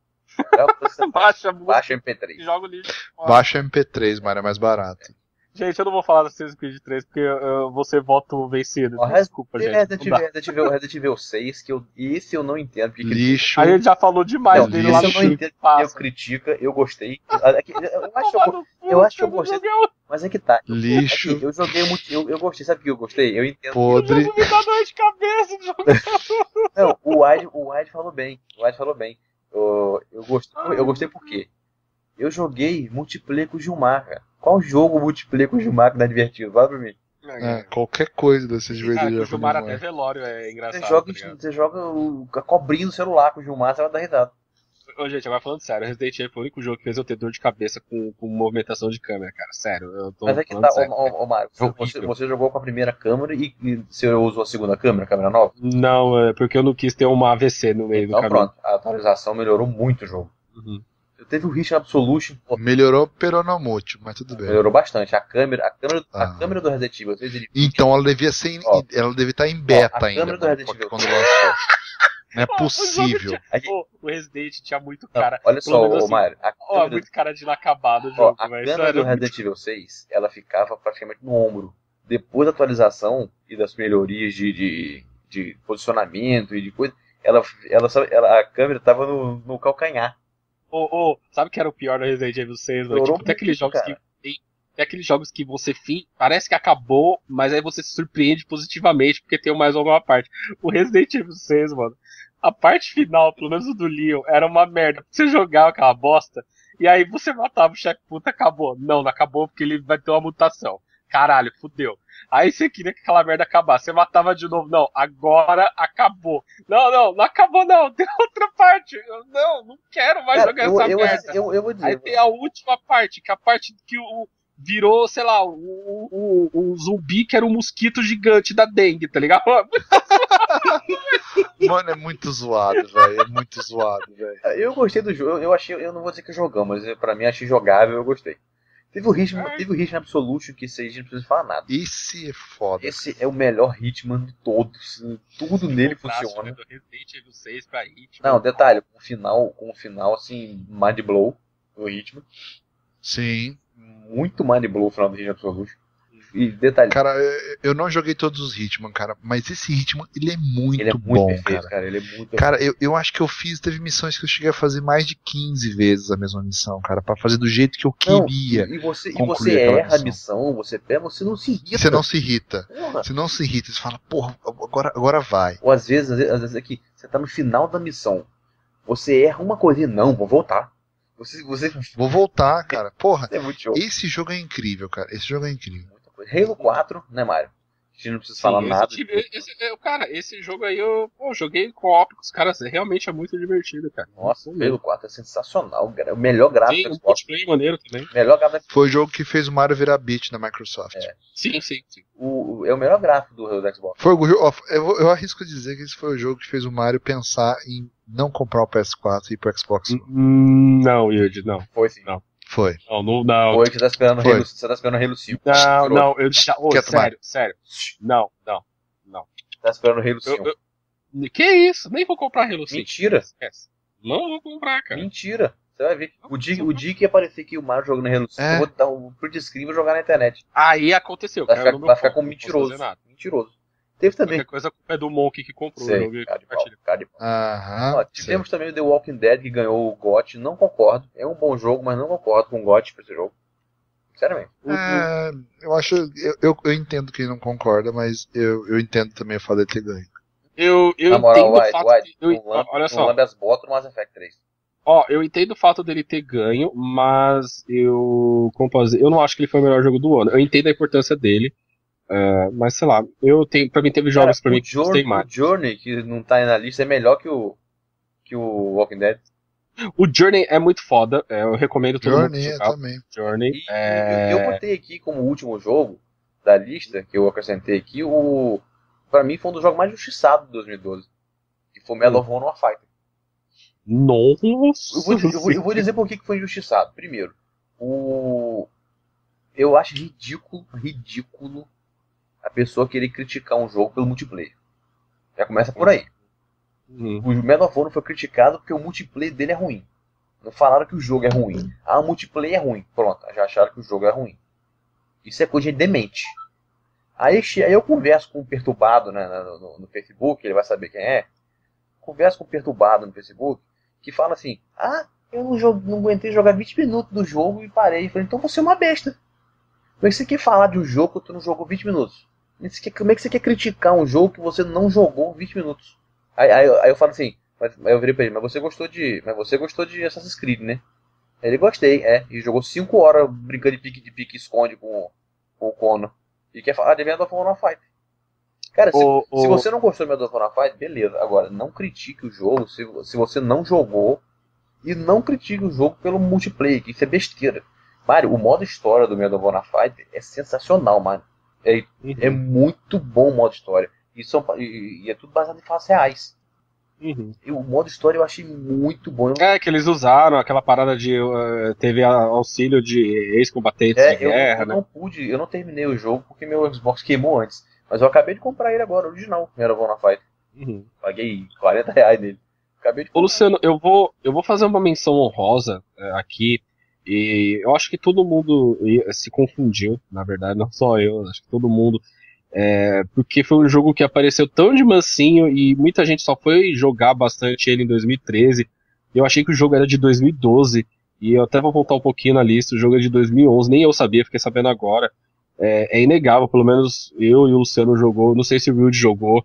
Baixa, Baixa M P três. Joga o lixo. Baixa M P três, Mário, é mais barato. Gente, eu não vou falar do Assassin's Creed três porque eu vou ser voto vencido. Ó, Desculpa, gente. Resident Evil, Resident Evil, Resident Evil seis, que eu, esse eu não entendo. Porque lixo. A gente já falou demais não, dele lá no eu não entendo. Eu critica, eu gostei. Eu acho que eu, eu, acho que eu gostei. Mas é que tá. Lixo. É que eu joguei muito. Eu, eu gostei, sabe o que eu gostei? Eu entendo. Podre. Eu me dá dor de cabeça de jogar. Não, o Wide, o Wide falou bem. O Wide falou bem. Eu, eu, gostei, eu gostei por quê? Eu joguei multiplayer com o Gilmar, cara. Qual jogo multiplayer com o Gilmar que não é divertido? Fala pra mim. É, qualquer coisa deve ser divertido. O Gilmar até velório é engraçado. Você joga, tá você joga o, a cobrinha no celular com o Gilmar, você vai dar risada. Ô, gente, agora falando sério, Resident Evil foi o único jogo que fez eu ter dor de cabeça com, com movimentação de câmera, cara. Sério, eu tô Mas é que tá, sério, ô, ô, ô Mário, você, você jogou com a primeira câmera e, e você usou a segunda câmera, a câmera nova? Não, é porque eu não quis ter uma A V C no meio então, do caminho. Pronto, a atualização melhorou muito o jogo. Uhum. Teve o Hitman Absolution. Melhorou peronomútil, mas tudo bem. Melhorou bastante. A câmera, a câmera, ah. a câmera do Resident Evil. Ele... Então ela devia ser, em, ó, ela devia estar em beta ó, a ainda. Câmera do Resident Evil. Quando lançou. Não é possível. O, tinha... oh, o Resident tinha muito cara. Não, olha só, ô, assim, Mário. Ó, câmera... muito cara de inacabado o jogo. Ó, a câmera do Resident Evil seis, ela ficava praticamente no ombro. Depois da atualização e das melhorias de, de, de posicionamento e de coisa, ela, ela, ela, a câmera tava no, no calcanhar. Oh, oh, sabe o que era o pior no Resident Evil seis? Tipo, tem aqueles jogos cara. que. Tem, tem aqueles jogos que você fi, parece que acabou, mas aí você se surpreende positivamente porque tem mais alguma parte. O Resident Evil seis, mano, a parte final, pelo menos o do Leon, era uma merda. Você jogava aquela bosta, e aí você matava o chefe, puta, acabou. Não, não acabou porque ele vai ter uma mutação. Caralho, fudeu. Aí você queria que aquela merda acabasse. Você matava de novo. Não, agora acabou. Não, não, não acabou não. Tem outra parte. Eu, não, não quero mais cara, jogar eu, essa eu, merda. Eu, eu vou dizer, aí tem a última parte, que é a parte que o virou, sei lá, o, o, o zumbi que era um mosquito gigante da dengue, tá ligado? Mano, é muito zoado, velho. É muito zoado, velho. Eu gostei do jogo. Eu achei, eu não vou dizer que jogamos, mas pra mim achei jogável, eu gostei. Teve o Hitman, teve o Hitman Absolution, que esse aí a gente não precisa falar nada. Esse é foda. Esse é o melhor Hitman de todos. Tudo nele funciona. Do Resident Evil seis pra Hitman. Não, detalhe, com o final, com o final assim, mind blow no Hitman. Sim. Muito mind blow o final do Hitman Absolution. E detalhe. Cara, eu não joguei todos os Hitman, cara, mas esse Hitman, ele é muito, ele é muito bom, perfeito, cara. cara. Ele é muito cara, eu, eu acho que eu fiz, teve missões que eu cheguei a fazer mais de quinze vezes a mesma missão, cara, pra fazer do jeito que eu queria. Não, e você, e você erra missão. a missão, você pega, você não se irrita. Você não se irrita. Porra. Você não se irrita, você fala, porra, agora, agora vai. Ou às vezes, às vezes, às vezes aqui, você tá no final da missão, você erra uma coisinha, não, vou voltar. Você, você... Vou voltar, cara. Porra, é muito show. Esse jogo é incrível, cara. Esse jogo é incrível. Halo quatro, né, Mário? A gente não precisa Sim, falar esse nada. Time, esse, eu, cara, esse jogo aí eu pô, joguei co-op com os caras, realmente é muito divertido, cara. Nossa, o Halo quatro é sensacional. O melhor gráfico Sim, do Xbox. Um multiplayer maneiro também. Melhor gráfico. Foi o jogo que fez o Mario virar beat na Microsoft. É. Sim, sim, sim. O, o, é o melhor gráfico do Halo do Xbox. Foi o, eu, eu arrisco dizer que esse foi o jogo que fez o Mario pensar em não comprar o P S quatro e ir pro Xbox One. Hum, não, Yuji, não. Foi sim. Não. Foi. Não, não, não. Foi que você tá esperando o Halo, você tá esperando o Halo cinco. Não, não, eu já. Oh, sério, tomar? sério. Não, não, não. Tá esperando o Halo cinco. Eu, eu... Que isso? Nem vou comprar Halo cinco. Mentira. Esquece. Não vou comprar, cara. Mentira. Você vai ver. O dia, o dia que aparecer aqui o Mario jogando Halo cinco, é. eu vou dar o print screen e vou jogar na internet. Aí aconteceu. Vai ficar, vai ficar com mentiroso. Mentiroso. Teve também. Qualquer coisa, a culpa é do Monk que comprou sei, o jogo e compartilha. Aham. Ó, tivemos sei. também o The Walking Dead que ganhou o G O T. Não concordo. É um bom jogo, mas não concordo com o G O T pra esse jogo. Sinceramente. É, eu acho. Eu, eu, eu entendo que não concorda, mas eu, eu entendo também o fato de ter ganho. Eu, eu Na moral, entendo White, o fato White, de, eu, um lambe, olha só. Um lambe as botas no Mass Effect três. Ó, eu entendo o fato dele ter ganho, mas eu. Como posso dizer? Eu não acho que ele foi o melhor jogo do ano. Eu entendo a importância dele. Uh, mas sei lá, eu tenho, pra mim teve jogos Cara, pra mim que gostei mais. O Journey, que não tá aí na lista, é melhor que o que o Walking Dead. O Journey é muito foda, é, eu recomendo todo Journey mundo jogar. Também. Journey e, é... eu, eu botei aqui como último jogo da lista, que eu acrescentei aqui, o pra mim foi um dos jogos mais justiçados de dois mil e doze. Que foi o Medal of Honor Warfighter. Nossa! Eu vou, eu, vou, eu vou dizer por que foi injustiçado. Primeiro, o eu acho ridículo, ridículo a pessoa querer criticar um jogo pelo multiplayer. Já começa por aí. Uhum. O Medal of Honor foi criticado porque o multiplayer dele é ruim. Não falaram que o jogo é ruim. Ah, o multiplayer é ruim. Pronto, já acharam que o jogo é ruim. Isso é coisa de demente. Aí, aí eu converso com um perturbado, né, no, no Facebook, ele vai saber quem é. Converso com um perturbado no Facebook que fala assim: ah, eu não, jogo, não aguentei jogar vinte minutos do jogo e parei. Eu falei, então você é uma besta. Como é que você quer falar de um jogo que tu não jogou vinte minutos? Como é que você quer criticar um jogo que você não jogou vinte minutos? Aí, aí, aí eu falo assim, aí eu virei pra ele, mas você gostou de. Mas você gostou de Assassin's Creed, né? Ele gostei, é. E jogou cinco horas brincando de pique de pique esconde com, com o Conor. E quer falar de Medal of Honor Fight. Cara, se, o, o... se você não gostou de Medal of Honor Fight, beleza. Agora, não critique o jogo se, se você não jogou. E não critique o jogo pelo multiplayer, que isso é besteira. Mário, o modo história do Medal of Honor Fight é sensacional, mano. É, uhum. é muito bom o modo história. E, são, e, e é tudo baseado em fatos reais. Uhum. E o modo história eu achei muito bom. É, que eles usaram aquela parada de. Uh, teve auxílio de ex-combatentes é, de guerra, eu, eu né? não pude, eu não terminei o jogo porque meu Xbox queimou antes. Mas eu acabei de comprar ele agora, original, Medal of Honor Fight. Uhum. Paguei quarenta reais nele. Acabei de comprar. Ô, Luciano, eu vou, eu vou fazer uma menção honrosa uh, aqui. E eu acho que todo mundo se confundiu, na verdade, não só eu, acho que todo mundo, é, porque foi um jogo que apareceu tão de mansinho e muita gente só foi jogar bastante ele em dois mil e treze. Eu achei que o jogo era de dois mil e doze, e eu até vou voltar um pouquinho na lista, o jogo é de dois mil e onze, nem eu sabia, fiquei sabendo agora. É, é inegável, pelo menos eu e o Luciano jogou, não sei se o Wilde jogou,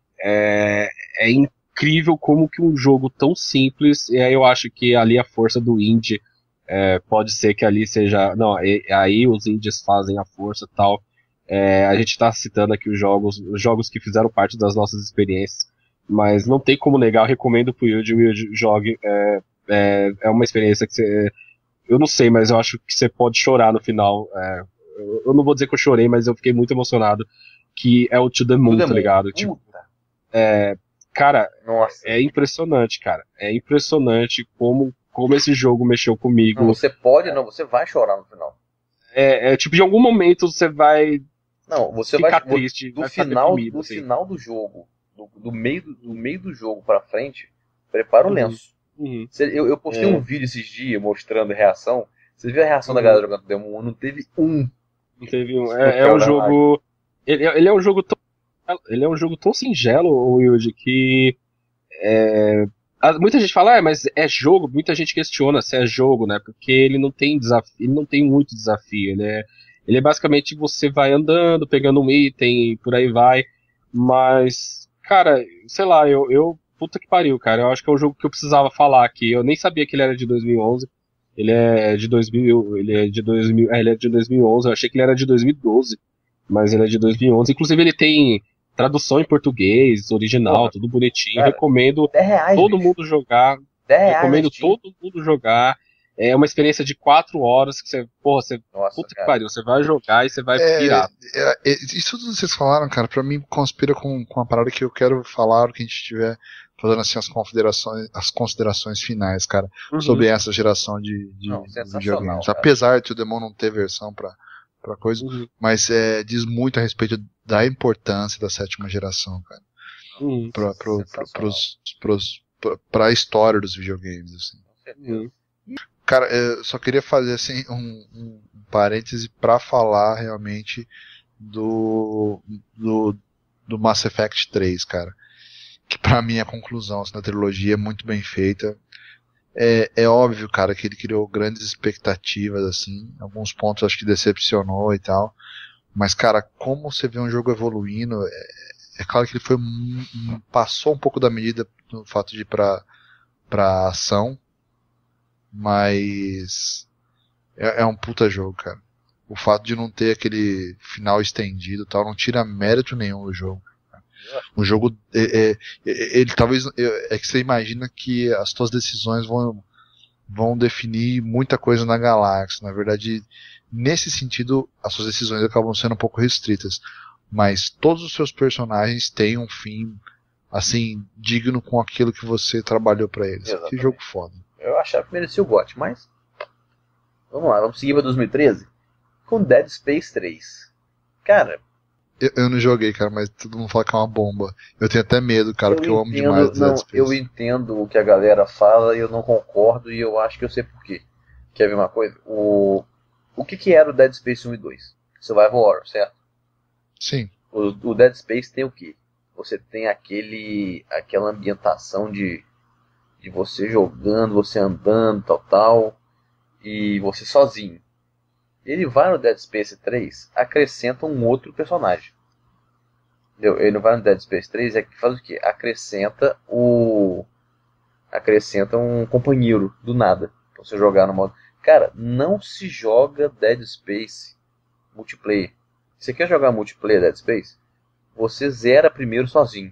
é, é incrível como que um jogo tão simples, e aí eu acho que ali a força do indie. É, pode ser que ali seja. Não, e, aí os indies fazem a força e tal. É, a gente está citando aqui os jogos, os jogos que fizeram parte das nossas experiências, mas não tem como negar. Eu recomendo pro Wilde, o Wilde jogue. É, é, é uma experiência que você. Eu não sei, mas eu acho que você pode chorar no final. É, eu, eu não vou dizer que eu chorei, mas eu fiquei muito emocionado. Que é o To The Moon, tá ligado? Tipo, é, cara, Nossa. É impressionante, cara. É impressionante como. Como esse jogo mexeu comigo. Não, você pode, não, você vai chorar no final. É, é tipo, de algum momento você vai não, você ficar vai, triste. Do, vai final, do assim. final do jogo, do, do, meio, do, do meio do jogo pra frente, prepara o uhum. lenço. Uhum. Eu, eu postei é. um vídeo esses dias mostrando a reação. Você viu a reação uhum. da galera jogando Demon? Não teve um. Não teve um. É, é um jogo. Ele, ele é um jogo tão. Ele é um jogo tão singelo, Wilde, que. É, muita gente fala, ah, mas é jogo, muita gente questiona se é jogo, né, porque ele não tem desafio, ele não tem muito desafio, ele é, ele é basicamente você vai andando, pegando um item e por aí vai, mas, cara, sei lá, eu, eu, puta que pariu, cara, eu acho que é um jogo que eu precisava falar aqui, eu nem sabia que ele era de dois mil e onze, ele é de dois mil, ele é de dois mil, é, ele é de dois mil e onze, eu achei que ele era de dois mil e doze, mas ele é de dois mil e onze. Inclusive ele tem tradução em português, original, Porra. tudo bonitinho. Cara, recomendo reais, todo bicho. mundo jogar. dez reais, recomendo todo mundo jogar. É uma experiência de quatro horas que você, porra, você, Nossa, puta cara. que pariu, você vai jogar e você vai é, pirar. É, é, isso tudo que vocês falaram, cara, pra mim conspira com, com a parada que eu quero falar, que a gente estiver fazendo assim as considerações, as considerações finais, cara, uhum. sobre essa geração de, de, não, de videogames. Apesar de o Demon não ter versão pra, pra coisa, uhum. mas é, diz muito a respeito da importância da sétima geração, cara. Uhum. Pra, pro, pro, pros, pros, pra, pra história dos videogames, assim. Uhum. Cara, eu só queria fazer assim um, um parêntese pra falar realmente do, do, do Mass Effect três, cara. Que pra mim é a conclusão assim, da trilogia é muito bem feita. É, é óbvio, cara, que ele criou grandes expectativas, assim. Alguns pontos acho que decepcionou e tal. Mas, cara, como você vê um jogo evoluindo, é, é claro que ele foi passou um pouco da medida no fato de ir pra, pra ação. Mas é, é um puta jogo, cara. O fato de não ter aquele final estendido e tal, não tira mérito nenhum do jogo. O jogo, é, é, ele talvez, é, é que você imagina que as suas decisões vão, vão definir muita coisa na galáxia. Na verdade, nesse sentido, as suas decisões acabam sendo um pouco restritas. Mas todos os seus personagens têm um fim, assim, digno com aquilo que você trabalhou pra eles. Exatamente. Que jogo foda. Eu achava que merecia o G O T, mas vamos lá, vamos seguir para dois mil e treze com Dead Space três. Cara, eu, eu não joguei, cara, mas todo mundo fala que é uma bomba. Eu tenho até medo, cara, eu porque entendo, eu amo demais Dead não, Space. Eu entendo o que a galera fala e eu não concordo, e eu acho que eu sei porquê. Quer ver uma coisa? O, o que que era o Dead Space um e dois? Survival Horror, certo? Sim. O, o Dead Space tem o quê? Você tem aquele, aquela ambientação de de você jogando, você andando, tal, tal, e você sozinho. Ele vai no Dead Space três, acrescenta um outro personagem. Entendeu? Ele não vai no Dead Space três, é que faz o quê? Acrescenta o... acrescenta um companheiro, do nada, pra você jogar no modo... Cara, não se joga Dead Space multiplayer. Você quer jogar multiplayer Dead Space? Você zera primeiro sozinho.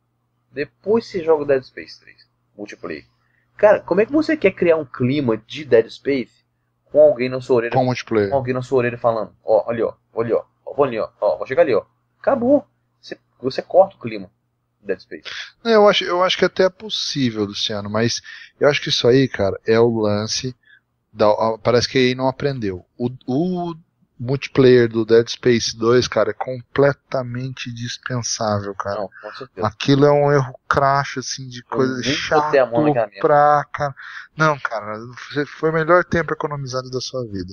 Depois você joga o Dead Space três. Multiplayer. Cara, como é que você quer criar um clima de Dead Space com alguém na sua orelha? Com multiplayer. Com alguém na sua orelha falando, ó, ali ó, ali ó, ó, vou ali ó, ó, vou chegar ali ó. Acabou. Você, você corta o clima de Dead Space. Eu acho, eu acho que até é possível, Luciano, mas eu acho que isso aí, cara, é o lance da, parece que aí não aprendeu. O, o multiplayer do Dead Space dois, cara, é completamente dispensável, cara. Não, com certeza. Aquilo é um erro crash, assim, de coisa chata pra cara. Não, cara, foi o melhor tempo economizado da sua vida.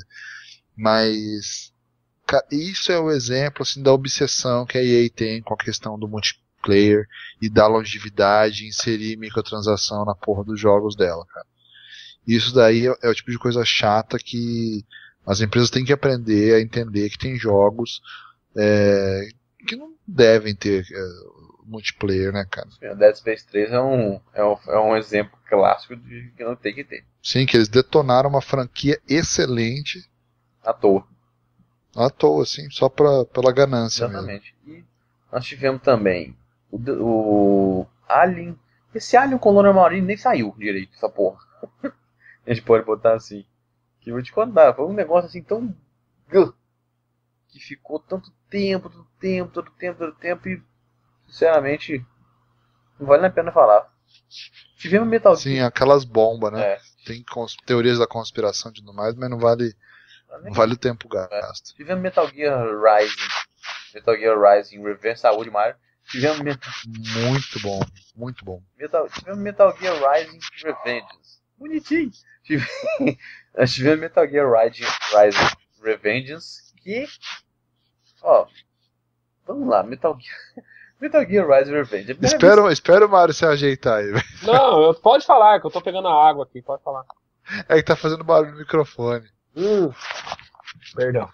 Mas cara, isso é o exemplo, assim, da obsessão que a E A tem com a questão do multiplayer e da longevidade, inserir microtransação na porra dos jogos dela, cara. Isso daí é, é o tipo de coisa chata que as empresas têm que aprender a entender que tem jogos é, que não devem ter é, multiplayer, né, cara? O Dead Space três é um, é, um, é um exemplo clássico de que não tem que ter. Sim, que eles detonaram uma franquia excelente. À toa. À toa, assim, só pra, pela ganância. Exatamente. Mesmo. E nós tivemos também o, o Alien. Esse Alien Colonial Marine nem saiu direito, essa porra. A gente pode botar assim. Que eu vou te contar, foi um negócio assim tão... que ficou tanto tempo, todo tempo, todo tempo, todo tempo e, sinceramente, não vale a pena falar. Tivemos Metal Gear... Sim, aquelas bombas, né? É. Tem cons... teorias da conspiração e tudo mais, mas não vale, não vale o tempo gasto. É. Tivemos Metal Gear Rising, Metal Gear Rising, Revenge, Saúde, Mario. Tivemos Metal... Muito bom, muito bom. Metal... Tivemos Metal Gear Rising Revengeance. Bonitinho. Tivemos... Nós tivemos Metal Gear Rising, Rising Revengeance, que... Ó, vamos lá, Metal Gear... Metal Gear Rising Revengeance. Espero, vez... espero o Mario se ajeitar aí. Não, pode falar, que eu tô pegando a água aqui, pode falar. É que tá fazendo barulho no microfone. Hum, perdão.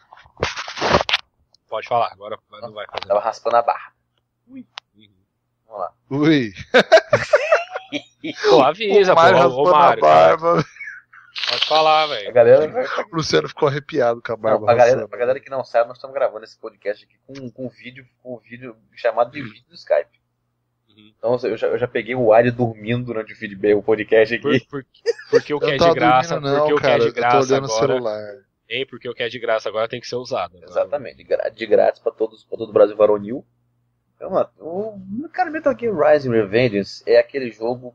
Pode falar, agora não vai fazer. Tava raspando a barra. Ui. Vamos lá. Ui. Pô, avisa, o Mario pô, raspando o Mario, a barba. Pode falar, velho. A galera... O Luciano ficou arrepiado com a barba. Não, pra, galera, pra galera que não sabe, nós estamos gravando esse podcast aqui com, com, vídeo, com um vídeo chamado de vídeo do Skype. Uhum. Então eu já, eu já peguei o Ari dormindo durante o feedback, o podcast aqui. Por, por, porque o que é de graça, não, porque o que cara, é de graça eu tô olhando agora... o celular. Hein, porque o que é de graça agora tem que ser usado. Exatamente, de, de grátis pra, todos, pra todo o Brasil varonil. Então, o, cara, Metal Gear Rising Revengeance é aquele jogo,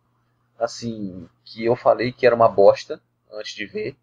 assim, que eu falei que era uma bosta antes de ver.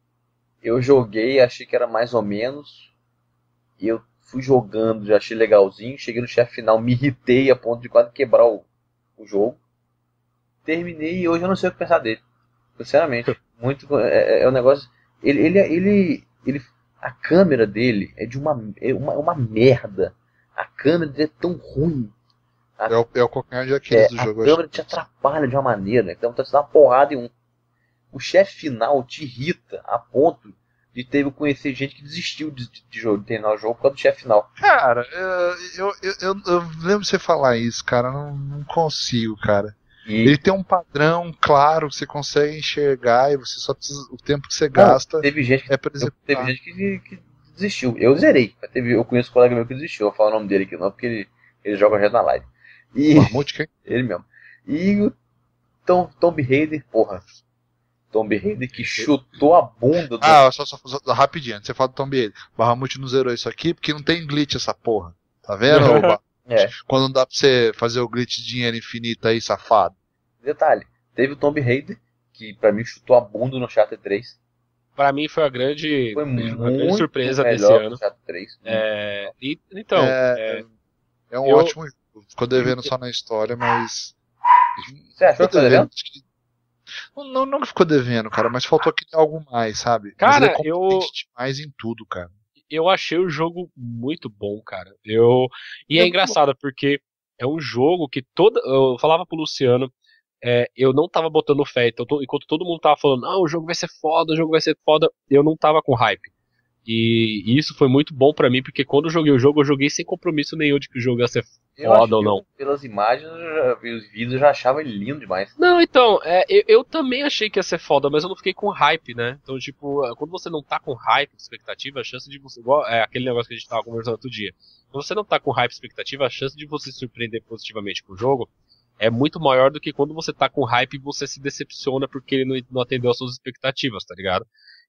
Eu joguei, achei que era mais ou menos. E eu fui jogando, já achei legalzinho. Cheguei no chefe final, me irritei a ponto de quase quebrar o, o jogo. Terminei e hoje eu não sei o que pensar dele. Sinceramente. Muito, é, é um negócio... Ele, ele, ele, ele, a câmera dele é de uma, é uma, uma merda. A câmera dele é tão ruim. A, é, o, é o calcanhar de Aquiles é, do jogo. A câmera te atrapalha de uma maneira. Então você dá uma porrada em um. O chefe final te irrita a ponto de ter eu conhecer gente que desistiu de, de, de, jogo, de terminar o jogo por causa do chefe final. Cara, eu, eu, eu, eu lembro você falar isso, cara. Não, não consigo, cara. E... Ele tem um padrão claro que você consegue enxergar e você só precisa. O tempo que você não, gasta. Teve gente que, é pra executar. Teve gente que, que desistiu. Eu zerei. Teve, eu conheço um colega meu que desistiu. Eu vou falar o nome dele aqui não, porque ele, ele joga reto na live. E, Marmute, quem? Ele mesmo. E o Tom, Tomb Raider, porra. Tomb Raider que chutou a bunda do... Ah, só, só, só rapidinho, antes você fala do Tomb Raider. O Bahamut não zerou isso aqui porque não tem glitch essa porra. Tá vendo? É. Quando não dá pra você fazer o glitch de dinheiro infinito aí, safado. Detalhe, teve o Tomb Raider, que pra mim chutou a bunda no Uncharted três. Pra mim foi a grande, foi muito a grande surpresa desse ano. três. É, e, então, é, é, é um eu, ótimo jogo. Ficou devendo só na história, mas... Você achou que ficou devendo? Não, não ficou devendo, cara, mas faltou aquele algo mais, sabe? Cara, mas ele é eu... mais em tudo, cara. Eu achei o jogo muito bom, cara. Eu... E é engraçado, porque é um jogo que toda... Eu falava pro Luciano, é, eu não tava botando fé, então, to... enquanto todo mundo tava falando, não, o jogo vai ser foda, o jogo vai ser foda, eu não tava com hype. E, e isso foi muito bom pra mim, porque quando eu joguei o jogo, eu joguei sem compromisso nenhum de que o jogo ia ser foda ou não. Eu, pelas imagens e os vídeos, eu já achava ele lindo demais. Não, então, é, eu, eu também achei que ia ser foda, mas eu não fiquei com hype, né? Então, tipo, quando você não tá com hype, expectativa, a chance de você... Igual é aquele negócio que a gente tava conversando outro dia. Quando você não tá com hype, expectativa, a chance de você se surpreender positivamente com o jogo é muito maior do que quando você tá com hype e você se decepciona porque ele não, não atendeu às suas expectativas, tá ligado?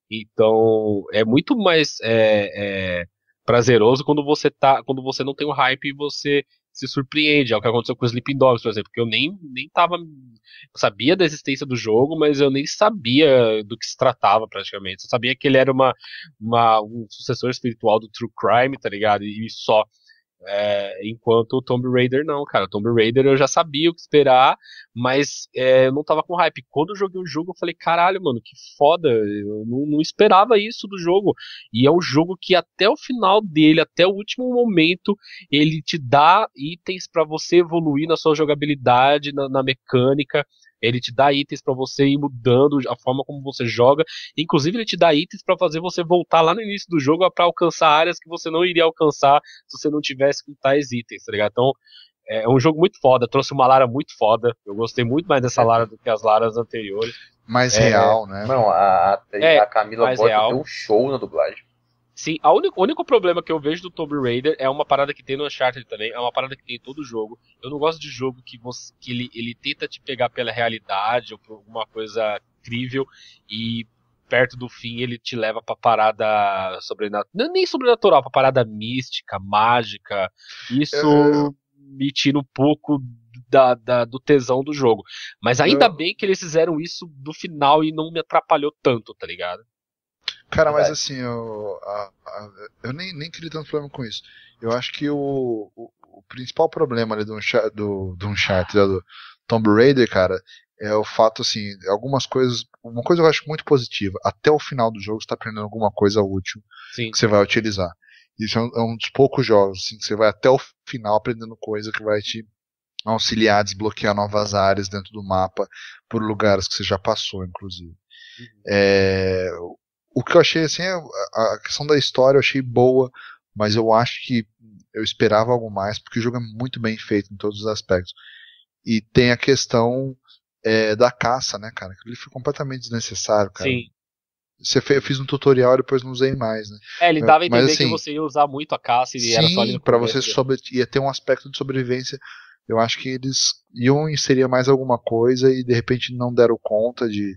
Então, é muito mais é, é, prazeroso quando você tá, quando você não tem o hype e você se surpreende. É o que aconteceu com o Sleeping Dogs, por exemplo, porque eu nem, nem tava, sabia da existência do jogo, mas eu nem sabia do que se tratava praticamente. Eu sabia que ele era uma, uma, um sucessor espiritual do True Crime, tá ligado? E só. É, enquanto o Tomb Raider não, cara. O Tomb Raider eu já sabia o que esperar, mas é, eu não tava com hype. Quando eu joguei o jogo, eu falei, caralho, mano, que foda. Eu não, não esperava isso do jogo. E é um jogo que até o final dele, até o último momento, ele te dá itens pra você evoluir na sua jogabilidade, na, na mecânica. Ele te dá itens pra você ir mudando a forma como você joga. Inclusive, ele te dá itens pra fazer você voltar lá no início do jogo pra alcançar áreas que você não iria alcançar se você não tivesse com tais itens, tá ligado? Então, é um jogo muito foda. Trouxe uma Lara muito foda. Eu gostei muito mais dessa Lara do que as Laras anteriores. Mais é, real, né? Não, a, a, é, a Camila Boyd deu um show na dublagem. Sim, a único, o único problema que eu vejo do Tomb Raider é uma parada que tem no Uncharted também, é uma parada que tem em todo jogo. Eu não gosto de jogo que, você, que ele, ele tenta te pegar pela realidade ou por alguma coisa incrível e perto do fim ele te leva pra parada sobrenatural. Não nem sobrenatural, pra parada mística, mágica. Isso eu... me tira um pouco da, da, do tesão do jogo. Mas ainda eu... bem que eles fizeram isso no final e não me atrapalhou tanto, tá ligado? Cara, mas assim, eu, a, a, eu nem, nem queria tanto problema com isso. Eu acho que o, o, o principal problema ali do, do, do Uncharted, do Tomb Raider, cara, é o fato, assim, algumas coisas, uma coisa eu acho muito positiva, até o final do jogo você tá aprendendo alguma coisa útil Sim. que você vai utilizar. Isso é um, é um dos poucos jogos, assim, que você vai até o final aprendendo coisa que vai te auxiliar a desbloquear novas áreas dentro do mapa, por lugares que você já passou, inclusive. Uhum. É... O que eu achei, assim, a questão da história eu achei boa, mas eu acho que eu esperava algo mais, porque o jogo é muito bem feito em todos os aspectos. E tem a questão é, da caça, né, cara? Ele foi completamente desnecessário, cara. Sim. Você fez, eu fiz um tutorial e depois não usei mais, né? É, ele dava a entender Mas, assim, que você ia usar muito a caça e sim, era só ali no pra começo, você sobre, ia ter um aspecto de sobrevivência. Eu acho que eles iam inserir mais alguma coisa e de repente não deram conta de,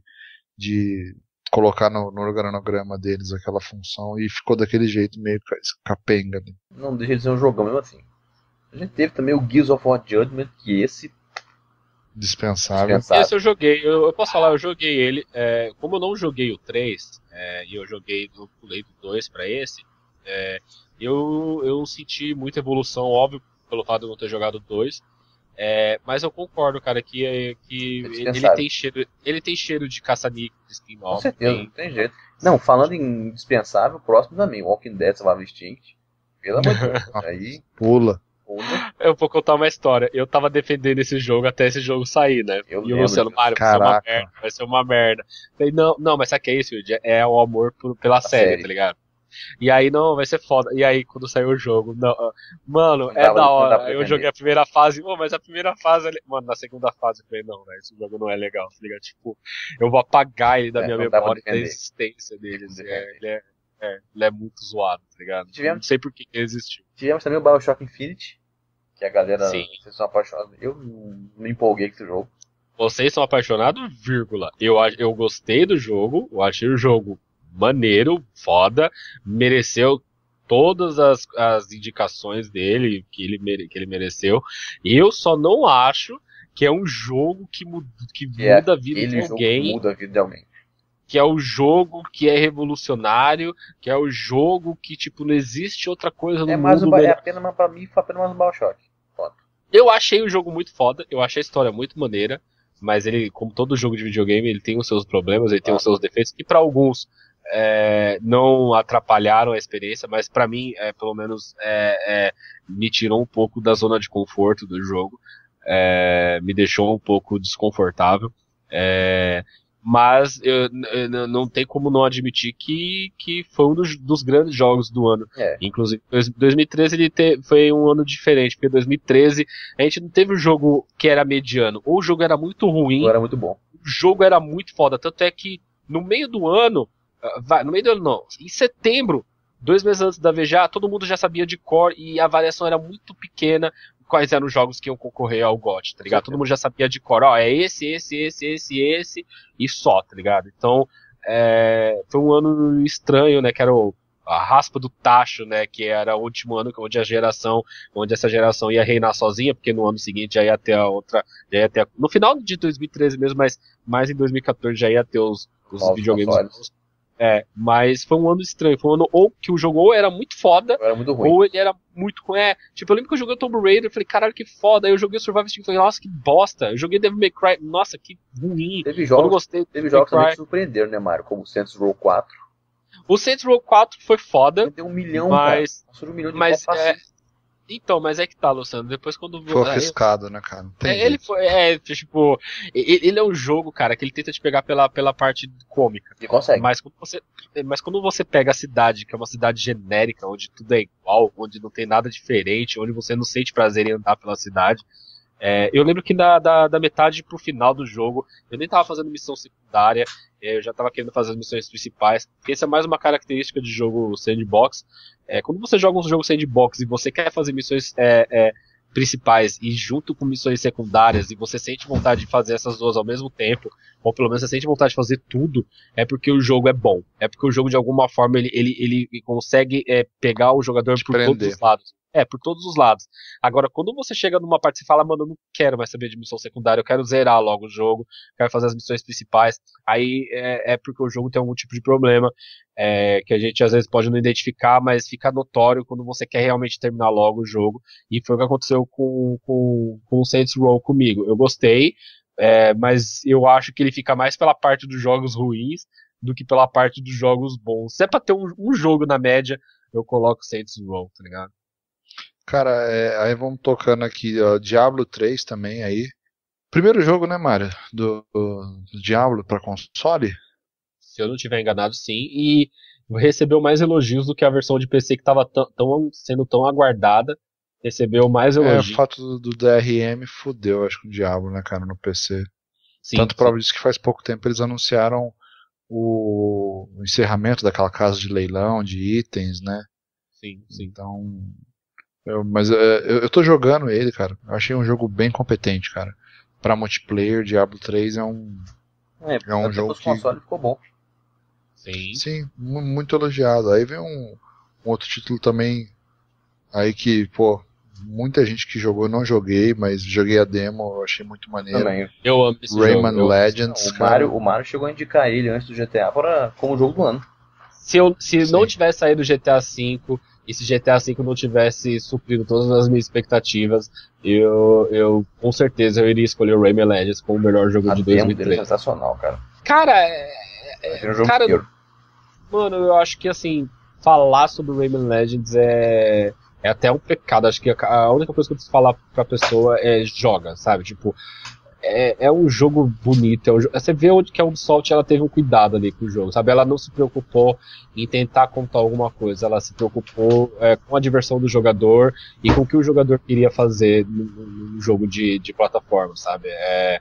de colocar no, no organograma deles aquela função e ficou daquele jeito meio capenga. Né? Não deixa de ser um jogão mesmo assim. A gente teve também o Gears of War Judgment, que esse... Dispensável. Dispensável. Esse eu joguei, eu, eu posso falar, eu joguei ele, é, como eu não joguei o três, é, e eu joguei, eu pulei do dois pra esse, é, eu, eu senti muita evolução, óbvio, pelo fato de eu não ter jogado o dois, é, mas eu concordo, cara, que, que é ele, tem cheiro, ele tem cheiro de caça-níquel de Steam nova. Com certeza, tem, não tem jeito. Não, falando em dispensável, próximo também, Walking Dead, Survival Instinct, pelo amor de Deus, aí... Pula. Eu vou contar uma história. Eu tava defendendo esse jogo até esse jogo sair, né? Eu e o Luciano, Mário, vai ser uma merda, vai ser uma merda. Falei, não, não, mas sabe o que é isso, Wilde? É o amor por, pela série, série, tá ligado? E aí, não, vai ser foda. E aí, quando saiu o jogo, não, mano, não é da hora. Eu joguei a primeira fase, oh, mas a primeira fase, mano, na segunda fase eu falei, não, né, esse jogo não é legal, tá ligado? Tipo, eu vou apagar ele da é, minha memória da existência dele. Assim, é, ele, é, é, ele é muito zoado, tá ligado? Tivemos, não sei por que ele existiu. Tivemos também o BioShock Infinite. Que a galera, Sim. vocês são apaixonados. Eu não me empolguei com esse jogo. Vocês são apaixonados, vírgula. Eu, eu gostei do jogo, eu achei o jogo maneiro, foda, mereceu todas as, as indicações dele, que ele, que ele mereceu. Eu só não acho que é um jogo que, muda, que que é muda a vida de alguém. Que muda a vida de alguém. Que é o jogo que é revolucionário, que é o jogo que, tipo, não existe outra coisa no é mais mundo. Um, é apenas, pra mim, foi apenas mais um BioShock. Foda. Eu achei o jogo muito foda, eu achei a história muito maneira, mas ele, como todo jogo de videogame, ele tem os seus problemas, ele tem ah. os seus defeitos, que pra alguns é, não atrapalharam a experiência, mas pra mim, é, pelo menos, é, é, me tirou um pouco da zona de conforto do jogo, é, me deixou um pouco desconfortável, é, mas eu, eu, não tem como não admitir que, que foi um dos, dos grandes jogos do ano. É. Inclusive, dois mil e treze ele te, foi um ano diferente, porque dois mil e treze a gente não teve um jogo que era mediano, ou o jogo era muito ruim, ou era muito bom. O jogo era muito foda, tanto é que no meio do ano, vai, no meio do ano não, em setembro, dois meses antes da V G A, todo mundo já sabia de cor e a variação era muito pequena. Quais eram os jogos que iam concorrer ao G O T Y, tá ligado? Todo mundo já sabia de cor, ó, é esse, esse, esse, esse, esse, e só, tá ligado? Então, é, foi um ano estranho, né, que era o, a raspa do tacho, né, que era o último ano onde a geração, onde essa geração ia reinar sozinha, porque no ano seguinte já ia ter a outra, já ia ter a, no final de dois mil e treze mesmo, mas mais em dois mil e quatorze já ia ter os, os videogames novos. É, mas foi um ano estranho, foi um ano ou que o jogo ou era muito foda, ou, era muito ruim. ou ele era muito ruim. É, tipo, eu lembro que eu joguei o Tomb Raider, eu falei, caralho, que foda. Aí eu joguei o Survival Instinct, falei, nossa, que bosta. Eu joguei Devil May Cry, nossa, que ruim. Teve jogos, eu não gostei teve jogos também que surpreenderam, né, Mário? Como o Saints Row quatro. O Saints Row quatro foi foda. Tem um milhão, mas, cara. Um milhão de mas é, então, mas é que tá, Luciano, depois quando... Foi arriscado, né, cara? É, ele foi, é, tipo, ele é um jogo, cara, que ele tenta te pegar pela, pela parte cômica. Ele consegue. Mas quando, você, mas quando você pega a cidade, que é uma cidade genérica, onde tudo é igual, onde não tem nada diferente, onde você não sente prazer em andar pela cidade, é, eu lembro que da, da, da metade pro final do jogo, eu nem tava fazendo missão secundária, eu já tava querendo fazer as missões principais, porque essa é mais uma característica de jogo sandbox. É, quando você joga um jogo sandbox e você quer fazer missões é, é, principais e junto com missões secundárias e você sente vontade de fazer essas duas ao mesmo tempo, ou pelo menos você sente vontade de fazer tudo, é porque o jogo é bom. É porque o jogo de alguma forma ele, ele, ele consegue é, pegar o jogador por prender. Todos os lados. É, por todos os lados. Agora, quando você chega numa parte, você fala, mano, eu não quero mais saber de missão secundária, eu quero zerar logo o jogo, quero fazer as missões principais, aí é, é porque o jogo tem algum tipo de problema, é, que a gente às vezes pode não identificar, mas fica notório quando você quer realmente terminar logo o jogo, e foi o que aconteceu com, com, com o Saints Row comigo. Eu gostei, é, mas eu acho que ele fica mais pela parte dos jogos ruins do que pela parte dos jogos bons. Se é pra ter um, um jogo na média, eu coloco Saints Row, tá ligado? Cara, é, aí vamos tocando aqui, ó, Diablo três também aí. Primeiro jogo, né, Mário? Do, do Diablo pra console? Se eu não tiver enganado, sim. E recebeu mais elogios do que a versão de P C que estava tão, tão, sendo tão aguardada. Recebeu mais elogios. É, o fato do, do D R M fudeu, acho que o Diablo, né, cara, no P C. Sim, Tanto prova disso que faz pouco tempo eles anunciaram o, o encerramento daquela casa de leilão de itens, né? Sim, sim. Então, eu, mas eu, eu tô jogando ele, cara. Eu achei um jogo bem competente, cara. Pra multiplayer, Diablo três é um é, é um jogo que console ficou bom. Sim. Sim, muito elogiado. Aí vem um, um outro título também aí que, pô, muita gente que jogou, não joguei, mas joguei a demo, eu achei muito maneiro. Também. Eu amo esse Rayman jogo. Legends. Não, o, Mario, o Mario chegou a indicar ele antes do G T A para, como jogo do ano. Se, eu, se não tivesse saído o G T A cinco e se G T A cinco não tivesse suprido todas as minhas expectativas, eu, eu com certeza eu iria escolher o Rayman Legends como o melhor jogo a de dois mil e três. É sensacional, cara. Cara, é, é, um jogo cara, inteiro. Mano, eu acho que assim, falar sobre o Rayman Legends é, é até um pecado. Acho que a, a única coisa que eu preciso falar pra pessoa é joga, sabe? Tipo, é, é um jogo bonito. É um, você vê onde que a Ubisoft ela teve um cuidado ali com o jogo, sabe? Ela não se preocupou em tentar contar alguma coisa, ela se preocupou é, com a diversão do jogador e com o que o jogador queria fazer no, no jogo de, de plataforma, sabe? É,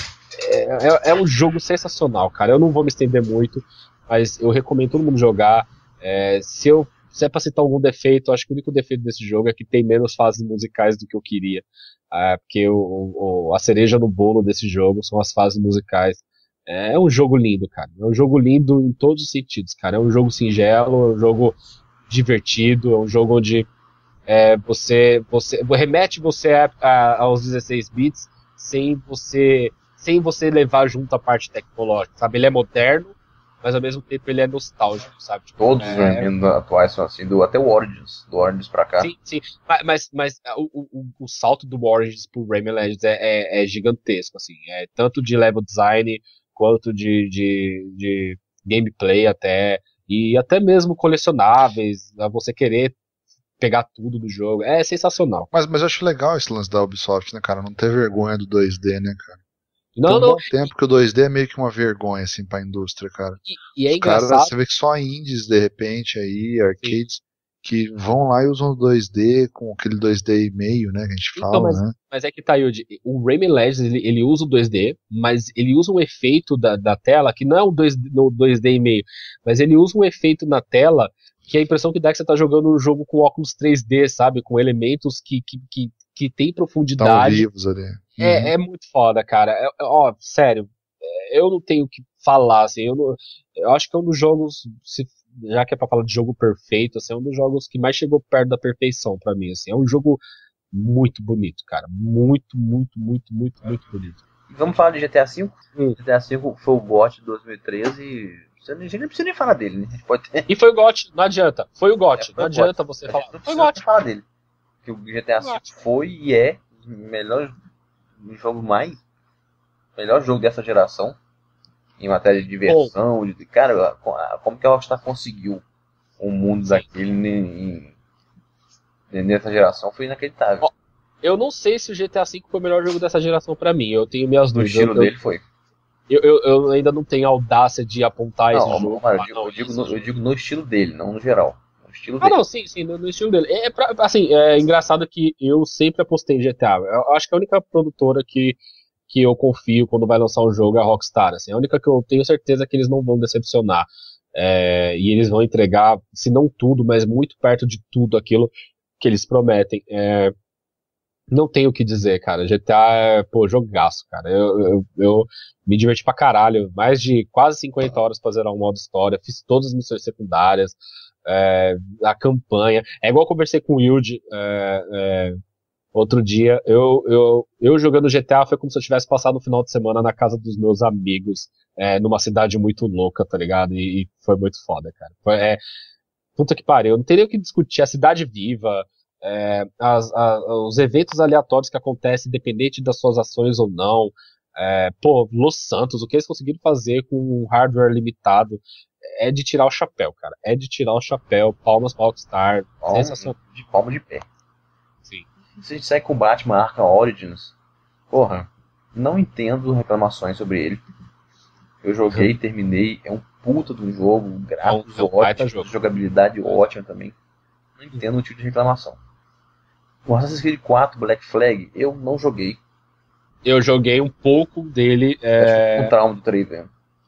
é, é um jogo sensacional, cara. Eu não vou me estender muito, mas eu recomendo todo mundo jogar. É, se, eu, se é pra citar algum defeito, acho que o único defeito desse jogo é que tem menos fases musicais do que eu queria. É, porque o, o, a cereja no bolo desse jogo são as fases musicais. É, é um jogo lindo, cara. É um jogo lindo em todos os sentidos, cara. É um jogo singelo, é um jogo divertido, é um jogo onde é, você, você remete você a, a, aos dezesseis bits sem você, sem você levar junto a parte tecnológica, sabe? Ele é moderno, mas ao mesmo tempo ele é nostálgico, sabe? Tipo, Todos é... os Rayman atuais são assim, do, até o Origins, do Origins pra cá. Sim, sim, mas, mas, mas o, o, o salto do Origins pro Rayman Legends é, é, é gigantesco, assim, é tanto de level design, quanto de, de, de gameplay até, e até mesmo colecionáveis, você querer pegar tudo do jogo, é sensacional. Mas, mas eu acho legal esse lance da Ubisoft, né, cara, não ter vergonha do dois D, né, cara? Não, Tem um não. bom tempo que o dois D é meio que uma vergonha, assim, pra indústria, cara. E, e é Os engraçado. Caras, você vê que só indies, de repente, aí, arcades, sim, que vão lá e usam o dois D com aquele dois D e meio, né, que a gente então, fala, mas, né? Mas é que tá, Yudi, o Rayman Legends, ele, ele usa o dois D, mas ele usa um efeito da, da tela, que não é o dois D, no dois D e meio, mas ele usa um efeito na tela que a impressão que dá é que você tá jogando um jogo com óculos três D, sabe? Com elementos que, que, que, que tem profundidade. Tão vivos ali. É, uhum. é muito foda, cara. É, ó, sério, eu não tenho o que falar, assim, eu, não, eu acho que é um dos jogos, se, já que é pra falar de jogo perfeito, assim, é um dos jogos que mais chegou perto da perfeição pra mim, assim, é um jogo muito bonito, cara, muito, muito, muito, muito, muito bonito. Vamos falar de G T A cinco? Hum. G T A cinco foi o G O T de dois mil e treze e a gente nem precisa nem falar dele, né? A gente pode ter... E foi o G O T, não adianta, foi o G O T, é, não adianta você falar, não foi o G O T. falar dele, que o G T A cinco foi e é o melhor jogo mais, melhor jogo dessa geração, em matéria de diversão, de, cara, como que a Rockstar conseguiu um mundo Sim. daquele em, em, nessa geração foi inacreditável. Oh, eu não sei se o G T A cinco foi o melhor jogo dessa geração pra mim, eu tenho minhas dúvidas. O estilo eu, dele foi. Eu, eu, eu ainda não tenho a audácia de apontar não, esse não, jogo. Mas eu, digo, eu, digo no, eu digo no estilo dele, não no geral. No estilo ah, dele. não, sim, sim, no, no estilo dele. É, pra, assim, é engraçado que eu sempre apostei em G T A. Eu acho que a única produtora que que eu confio quando vai lançar um jogo é a Rockstar. Assim, a única que eu tenho certeza é que eles não vão decepcionar. É, e eles vão entregar, se não tudo, mas muito perto de tudo aquilo que eles prometem. É, não tenho o que dizer, cara. G T A é, pô, jogaço, cara. Eu, eu, eu me diverti pra caralho. Mais de quase cinquenta horas pra zerar um modo história. Fiz todas as missões secundárias. É, a campanha. É igual eu conversei com o Yuji. É, é, Outro dia, eu, eu, eu jogando G T A foi como se eu tivesse passado o final de semana na casa dos meus amigos, é, numa cidade muito louca, tá ligado? E, e foi muito foda, cara. Foi, é, puta que pariu, não teria o que discutir. A cidade viva, é, as, a, os eventos aleatórios que acontecem, independente das suas ações ou não. É, pô, Los Santos, o que eles conseguiram fazer com um hardware limitado é de tirar o chapéu, cara. É de tirar o chapéu, palmas pra Rockstar, sensacional. De palma de pé. Se a gente sai com o Batman Arkham Origins, porra, não entendo reclamações sobre ele. Eu joguei, terminei, é um puta de um jogo, gráficos é um, ótimos, jogo. jogabilidade ótima também. Não entendo o tipo de reclamação. O Assassin's Creed quatro Black Flag, eu não joguei. Eu joguei um pouco dele. É... Um trauma do três mesmo.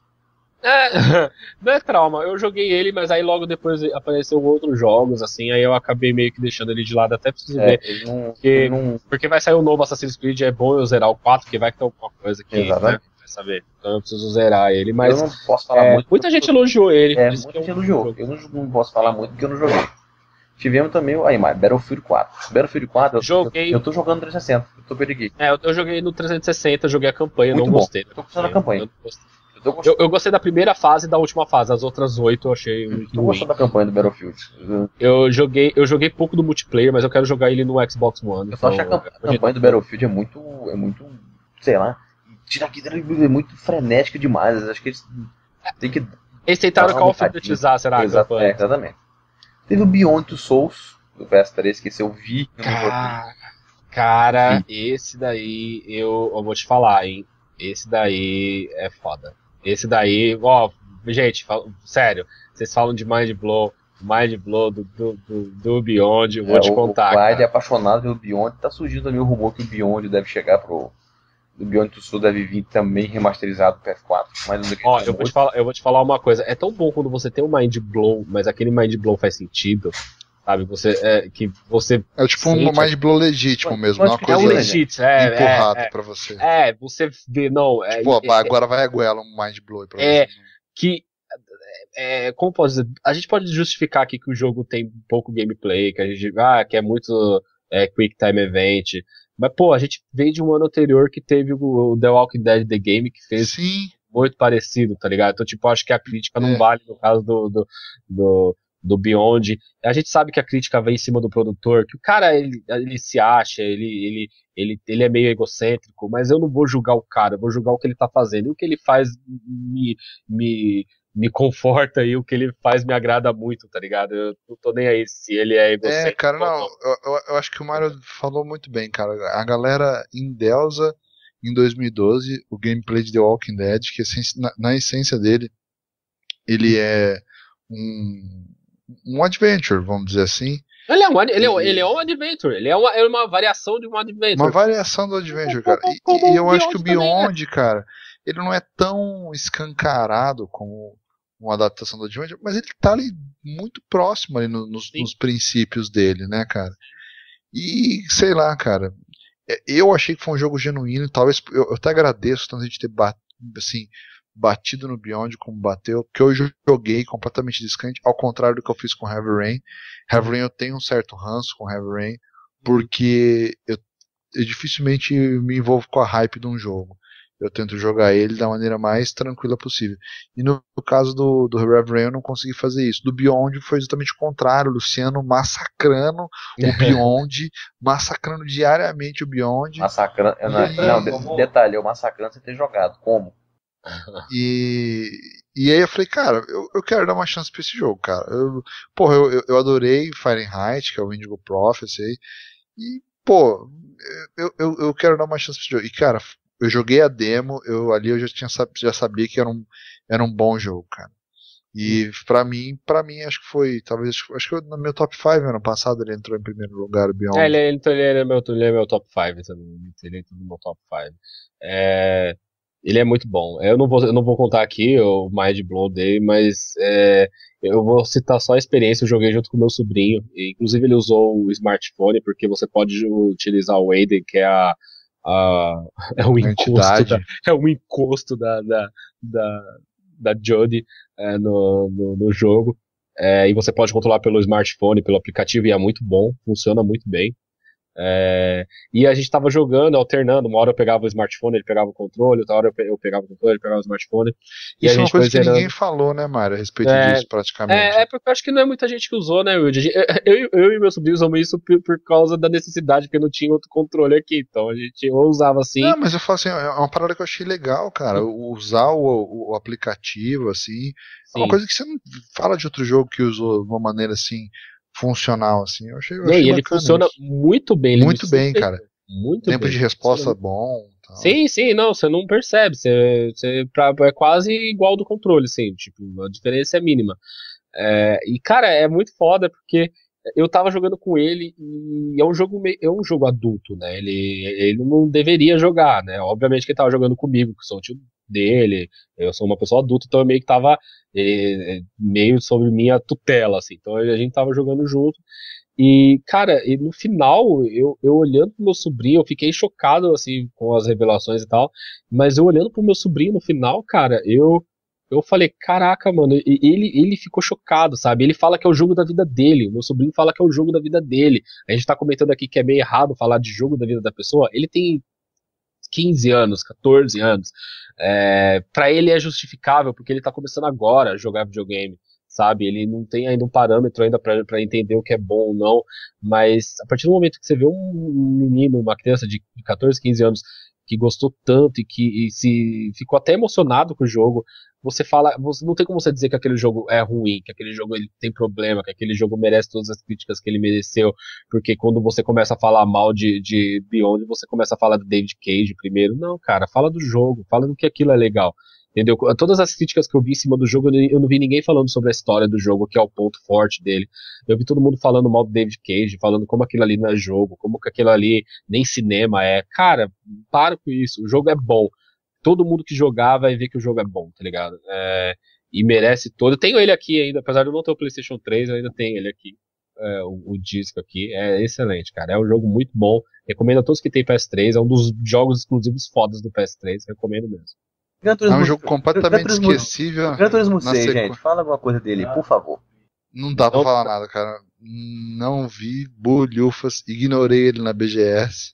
É, não é trauma, eu joguei ele, mas aí logo depois apareceu outros jogos, assim, aí eu acabei meio que deixando ele de lado, até preciso é, ver. Não, porque, não... porque vai sair o um novo Assassin's Creed, é bom eu zerar o quatro, que vai ter alguma coisa que né, vai saber. Então eu preciso zerar ele, mas. Eu não posso falar é, muito. Muita gente elogiou ele. É, muita gente elogiou. Eu não, não posso falar muito porque eu não joguei. Tivemos também o aí, Battlefield quatro. Battlefield quatro, joguei... eu, eu tô jogando no trezentos e sessenta, eu tô perdido. É, eu, eu joguei no trezentos e sessenta, joguei a campanha, muito não bom. gostei. Eu tô gostando da campanha. Eu, eu, eu, eu gostei da primeira fase e da última fase, as outras oito eu achei muito ruim. Eu gostei da campanha do Battlefield. Eu joguei, eu joguei pouco do multiplayer, mas eu quero jogar ele no Xbox One. Eu só então, acho que a campanha do Battlefield é muito, é muito, sei lá, tira aqui é muito frenética demais. Acho que eles tem que eles tentaram alfabetizar, será? Exato, é, exatamente. Teve o Beyond Two Souls do P S três, que esse eu vi. Cara, cara esse daí eu, eu vou te falar, hein? Esse daí é foda. Esse daí, ó, gente, falo, sério, vocês falam de Mind Blow, Mind Blow do, do, do, do Beyond, eu vou é, te contar. O Clyde é apaixonado pelo Beyond, tá surgindo também o rumor que o Beyond deve chegar pro. O Beyond do Sul deve vir também remasterizado pro P S quatro. Mas não ó, eu vou, te falar, eu vou te falar uma coisa, é tão bom quando você tem um Mind Blow, mas aquele Mind Blow faz sentido. Sabe, você é que você é tipo sente... um mind blow legítimo mesmo, não é uma coisa é um legit, é, empurrada é, é, pra você. É, você vê, não, é, tipo, é, agora vai a goela um mind blow pra é, você. Que é, como posso dizer, a gente pode justificar aqui que o jogo tem pouco gameplay, que a gente ah, que é muito é, quick time event, mas pô, a gente veio de um ano anterior que teve o, o The Walking Dead The Game que fez Sim. muito parecido, tá ligado? Então, tipo, acho que a crítica não é. vale no caso do, do, do do Beyond. A gente sabe que a crítica vem em cima do produtor, que o cara, ele, ele se acha, ele, ele, ele, ele é meio egocêntrico, mas eu não vou julgar o cara, eu vou julgar o que ele tá fazendo. E o que ele faz me, me, me conforta e o que ele faz me agrada muito, tá ligado? Eu não tô nem aí se ele é egocêntrico. É, cara, não, eu, eu, eu acho que o Mario falou muito bem, cara. A galera endeusa em dois mil e doze o gameplay de The Walking Dead, que na, na essência dele, ele é um um adventure, vamos dizer assim. Ele é um, ele é, ele é um adventure, ele é uma, é uma variação de um adventure. Uma variação do adventure, cara. E, e eu acho que o Beyond, é. cara, ele não é tão escancarado como uma adaptação do adventure, mas ele tá ali muito próximo ali no, nos, nos princípios dele, né, cara? E, sei lá, cara, eu achei que foi um jogo genuíno, talvez, eu, eu até agradeço tanto a gente ter batido, assim, batido no Beyond como bateu, porque eu joguei completamente descante, ao contrário do que eu fiz com Heavy Rain. Heavy Rain eu tenho um certo ranço com Heavy Rain, porque eu, eu dificilmente me envolvo com a hype de um jogo. Eu tento jogar ele da maneira mais tranquila possível. E no, no caso do, do Heavy Rain eu não consegui fazer isso. Do Beyond foi exatamente o contrário, o Luciano massacrando o Beyond, massacrando diariamente o Beyond. Massacrando, não, não, detalhe, eu massacrando sem ter jogado, como? E, e aí eu falei, cara, eu, eu quero dar uma chance pra esse jogo, cara. Eu, porra, eu, eu adorei Fahrenheit, que é o Indigo Prophecy aí, e, pô, eu, eu, eu quero dar uma chance pra esse jogo. E, cara, eu joguei a demo, eu ali eu já, tinha, já sabia que era um, era um bom jogo, cara. E pra mim, pra mim, acho que foi, talvez, acho que no meu top cinco ano passado ele entrou em primeiro lugar, o Beyond. É, ele, ele, ele, é meu, ele é meu top cinco também, ele entrou no meu top cinco. É... Ele é muito bom. Eu não vou, eu não vou contar aqui o Mind Blow dele, mas é, eu vou citar só a experiência. Eu joguei junto com o meu sobrinho. E, inclusive ele usou o smartphone, porque você pode utilizar o Aiden, que é a, a é o encosto da, é o encosto da da, da, da Jodie é, no, no, no jogo. É, e você pode controlar pelo smartphone, pelo aplicativo, e é muito bom, funciona muito bem. É, e a gente tava jogando, alternando, uma hora eu pegava o smartphone, ele pegava o controle, outra hora eu pegava o controle, ele pegava o smartphone. E isso a é uma gente coisa que zerando. Ninguém falou, né, Mário, a respeito é, disso praticamente. É, é porque eu acho que não é muita gente que usou, né, Wilde? Eu, eu e meu sobrinho usamos isso por, por causa da necessidade, porque não tinha outro controle aqui, então a gente ou usava assim. Não, mas eu falo assim, é uma parada que eu achei legal, cara, usar o, o aplicativo, assim, Sim. é uma coisa que você não fala de outro jogo que usou de uma maneira assim, funcional, assim. Eu achei, eu achei e ele funciona isso. muito bem. Ele muito bem, cara. Muito Tempo bem. de resposta funciona. bom. Tal. Sim, sim, não, você não percebe. Você, você pra, é quase igual do controle, assim. Tipo, a diferença é mínima. É, e, cara, é muito foda porque eu tava jogando com ele e é um jogo meio, é um jogo adulto, né? Ele, ele não deveria jogar, né? Obviamente que ele tava jogando comigo, que sou o tio dele, eu sou uma pessoa adulta, então eu meio que tava é, meio sobre minha tutela, assim. Então a gente tava jogando junto. E, cara, e no final, eu, eu olhando pro meu sobrinho, eu fiquei chocado, assim, com as revelações e tal, mas eu olhando pro meu sobrinho no final, cara, eu eu falei, caraca, mano, ele, ele ficou chocado, sabe? Ele fala que é o jogo da vida dele, o meu sobrinho fala que é o jogo da vida dele. A gente tá comentando aqui que é meio errado falar de jogo da vida da pessoa. Ele tem quinze anos, catorze anos. É, para ele é justificável, porque ele tá começando agora a jogar videogame, sabe? Ele não tem ainda um parâmetro ainda para entender o que é bom ou não, mas a partir do momento que você vê um menino, uma criança de catorze, quinze anos que gostou tanto e que e se ficou até emocionado com o jogo, você fala, você não tem como você dizer que aquele jogo é ruim, que aquele jogo ele tem problema, que aquele jogo merece todas as críticas que ele mereceu, porque quando você começa a falar mal de, de Beyond, você começa a falar do David Cage primeiro. Não, cara, fala do jogo, fala do que aquilo é legal. Entendeu? Todas as críticas que eu vi em cima do jogo, eu não vi ninguém falando sobre a história do jogo, que é o ponto forte dele. Eu vi todo mundo falando mal do David Cage, falando como aquilo ali não é jogo, como que aquilo ali nem cinema é. Cara, para com isso. O jogo é bom. Todo mundo que jogar vai ver que o jogo é bom, tá ligado? É, e merece todo. Eu tenho ele aqui ainda, apesar de eu não ter o PlayStation três, eu ainda tenho ele aqui. É, o, o disco aqui. É excelente, cara. É um jogo muito bom. Recomendo a todos que tem P S três. É um dos jogos exclusivos fodas do P S três. Recomendo mesmo. É um jogo completamente esquecível. Gran Turismo seis, gente, fala alguma coisa dele, por favor. Não dá pra não, falar nada, cara. Não vi bolhufas, ignorei ele na B G S.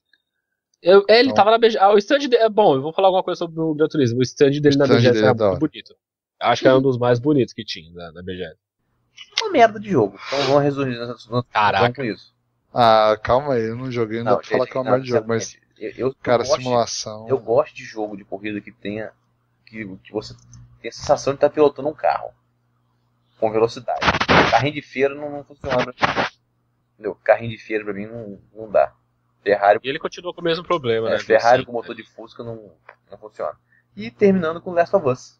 Eu, ele então, tava na B G S. Ah, o stand dele. É bom, eu vou falar alguma coisa sobre o Gran Turismo. O stand dele o na stand B G S era é muito bonito. Acho que era um dos mais bonitos que tinha na, na B G S. Uma merda de jogo. Então vamos resumir Caraca. isso. Ah, calma aí, eu não joguei, não, não dá pra gente, falar que é uma merda de jogo, mas. Eu, eu, cara, eu gosto, simulação. Eu gosto de jogo de corrida que tenha. Que, que você tem a sensação de estar pilotando um carro com velocidade. Carrinho de feira não, não funciona pra mim. Entendeu? Carrinho de feira pra mim não, não dá. Ferrari. E ele continua com o mesmo problema, é, né? Ferrari com motor de Fusca não, não funciona. E terminando com Last of Us.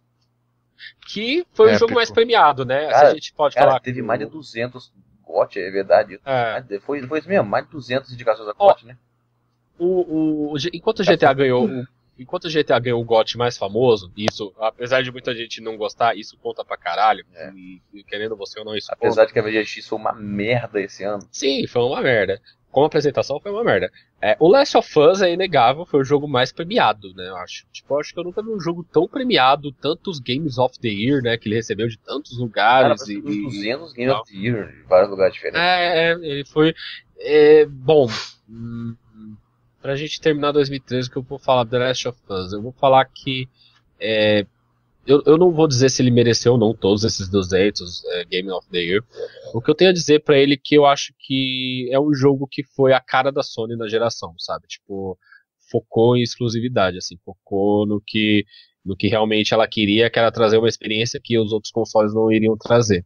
Que foi é, o jogo mais premiado, né? Cara, a gente pode cara, falar. Teve mais de duzentos G O T, é verdade. É. Foi, foi isso mesmo, mais de duzentas indicações a G O T, oh, né? O, o, enquanto o G T A ganhou. O, enquanto o G T A ganhou o G O T mais famoso, isso, apesar de muita gente não gostar, isso conta pra caralho. É. E, e querendo você ou não, isso Apesar conta. de que a V G X foi uma merda esse ano. Sim, foi uma merda. Como apresentação foi uma merda. É, o Last of Us é inegável, foi o jogo mais premiado, né, eu acho. Tipo, eu acho que eu nunca vi um jogo tão premiado, tantos Games of the Year, né, que ele recebeu de tantos lugares. Cara, e, e duzentos Games of the Year, de vários lugares diferentes. É, é ele foi... É, bom, hum, pra gente terminar dois mil e treze, o que eu vou falar do The Last of Us? Eu vou falar que... É, eu, eu não vou dizer se ele mereceu ou não todos esses duzentos é, Game of the Year. O que eu tenho a dizer pra ele é que eu acho que é um jogo que foi a cara da Sony na geração, sabe? Tipo, focou em exclusividade, assim, focou no que, no que realmente ela queria, que era trazer uma experiência que os outros consoles não iriam trazer.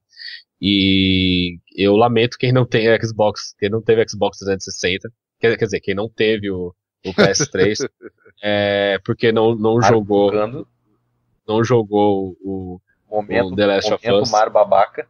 E eu lamento quem não tem Xbox, quem não teve Xbox trezentos e sessenta, quer, quer dizer, quem não teve o, o P S três, é, porque não, não jogou... Jogando. Não jogou o, momento, o The Last of Us. Mario babaca.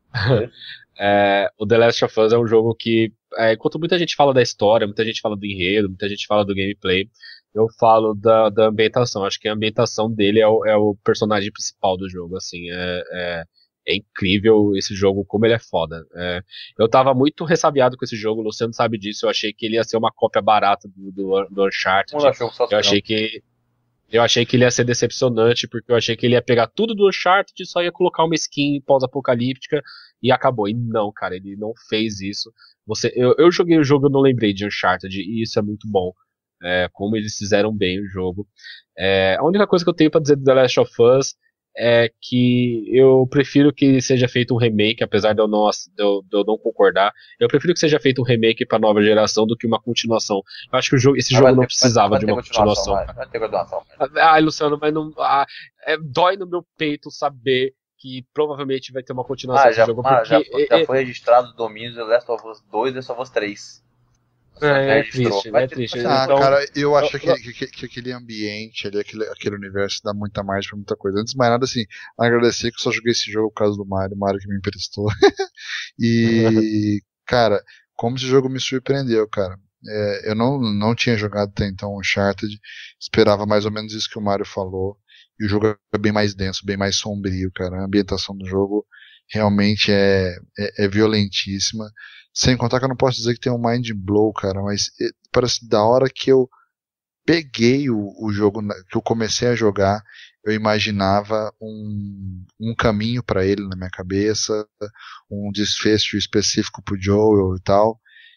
é, o The Last of Us é um jogo que, é, enquanto muita gente fala da história, muita gente fala do enredo, muita gente fala do gameplay, eu falo da, da ambientação. Acho que a ambientação dele é o, é o personagem principal do jogo. Assim, é, é, é incrível esse jogo, como ele é foda. É, eu tava muito ressabiado com esse jogo, o Luciano sabe disso. Eu achei que ele ia ser uma cópia barata do, do, do Uncharted. Eu achei que Eu achei que ele ia ser decepcionante, porque eu achei que ele ia pegar tudo do Uncharted e só ia colocar uma skin pós-apocalíptica e acabou. E não, cara, ele não fez isso. Você, eu, eu joguei o jogo e não lembrei de Uncharted, e isso é muito bom. É, como eles fizeram bem o jogo. É, a única coisa que eu tenho pra dizer do The Last of Us é que eu prefiro que seja feito um remake, apesar de eu não, de eu, de eu não concordar. Eu prefiro que seja feito um remake pra nova geração do que uma continuação. Eu acho que o jogo, esse ah, jogo não ter, precisava vai, vai de uma continuação. continuação vai, vai ter continuação. Ah, Luciano, mas não. Ah, é, dói no meu peito saber que provavelmente vai ter uma continuação ah, desse já, jogo. Ah, porque já, é, já foi registrado o domínio do Last of Us dois e Last of Us três. É, é triste, é triste. Ah, então, cara, eu acho eu, que, que, que aquele ambiente ali, aquele, aquele universo dá muita margem pra muita coisa. Antes de mais nada, assim, agradecer que eu só joguei esse jogo por causa do Mario, o Mario que me emprestou. E, Cara, como esse jogo me surpreendeu, cara. É, eu não, não tinha jogado até então Uncharted, esperava mais ou menos isso que o Mario falou, e o jogo é bem mais denso, bem mais sombrio, cara. A ambientação do jogo realmente é, é, é violentíssima, sem contar que eu não posso dizer que tem um mind blow, cara, mas é, parece da hora que eu peguei o, o jogo, que eu comecei a jogar, eu imaginava um, um caminho para ele na minha cabeça, um desfecho específico pro Joel e tal,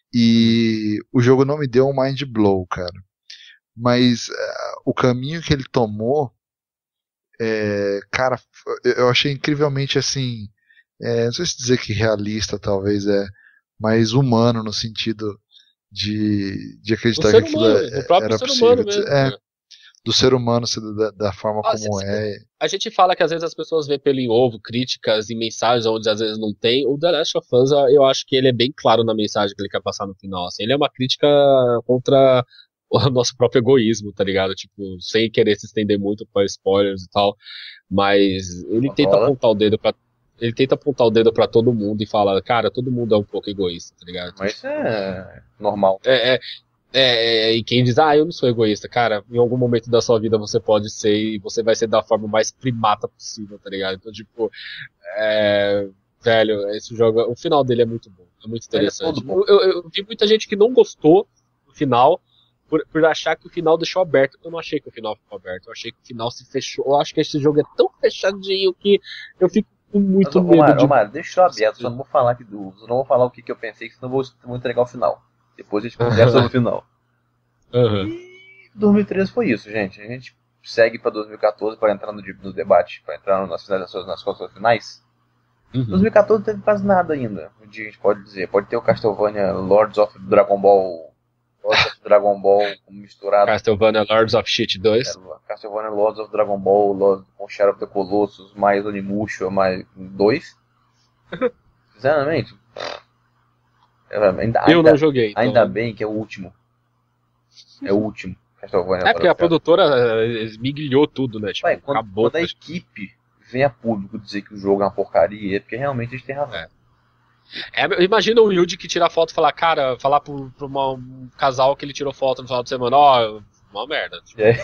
e o jogo não me deu um mind blow, cara. Mas uh, o caminho que ele tomou, é, cara, eu achei incrivelmente assim, é, não sei se dizer que realista talvez é, mas humano no sentido de, de acreditar que aquilo humano, é, era possível. Mesmo, é, né? Do ser humano da, da forma ah, como é. A gente fala que às vezes as pessoas vê pelo em ovo críticas e mensagens onde às vezes não tem. O The Last of Us, eu acho que ele é bem claro na mensagem que ele quer passar no final. Assim, ele é uma crítica contra o nosso próprio egoísmo, tá ligado? Tipo, sem querer se estender muito para spoilers e tal. Mas ele tenta apontar o dedo pra. Ele tenta apontar o dedo pra todo mundo e falar, cara, todo mundo é um pouco egoísta, tá ligado? Mas isso é normal. É, é. É, e quem diz, ah, eu não sou egoísta, cara, em algum momento da sua vida você pode ser e você vai ser da forma mais primata possível, tá ligado? Então, tipo, é, velho, esse jogo, o final dele é muito bom, é muito interessante. É eu, eu, eu vi muita gente que não gostou do final por, por achar que o final deixou aberto. Eu não achei que o final ficou aberto, eu achei que o final se fechou. Eu acho que esse jogo é tão fechadinho que eu fico com muito Mas, medo Omar, de... Omar, deixa eu aberto, só não vou falar aqui do, só não vou falar o que, que eu pensei, que senão eu vou, vou entregar o final. Depois a gente conversa no final. Uhum. E dois mil e treze foi isso, gente. A gente segue para dois mil e quatorze para entrar no, no debate, para entrar nas finalizações, nas contas finais. Uhum. dois mil e quatorze não teve quase nada ainda. Um dia a gente pode dizer. Pode ter o Castlevania Lords of Dragon Ball. Lords of Dragon Ball misturado. Castlevania Lords of Shit dois. É, Castlevania Lords of Dragon Ball, Lords com Shadow of the Colossus, mais Onimusha, mais dois. Sinceramente. Ainda, eu ainda, não joguei. Então... Ainda bem que é o último. É o último. É porque a produtora esmigalhou tudo, né? Tipo, Pai, quando, acabou. Quando a equipe vem a público dizer que o jogo é uma porcaria, é porque realmente eles têm razão. É. É, imagina o Yuji que tira foto e falar, cara, falar pro, pro uma, um casal que ele tirou foto no final de semana, ó, oh, uma merda. Tipo. É.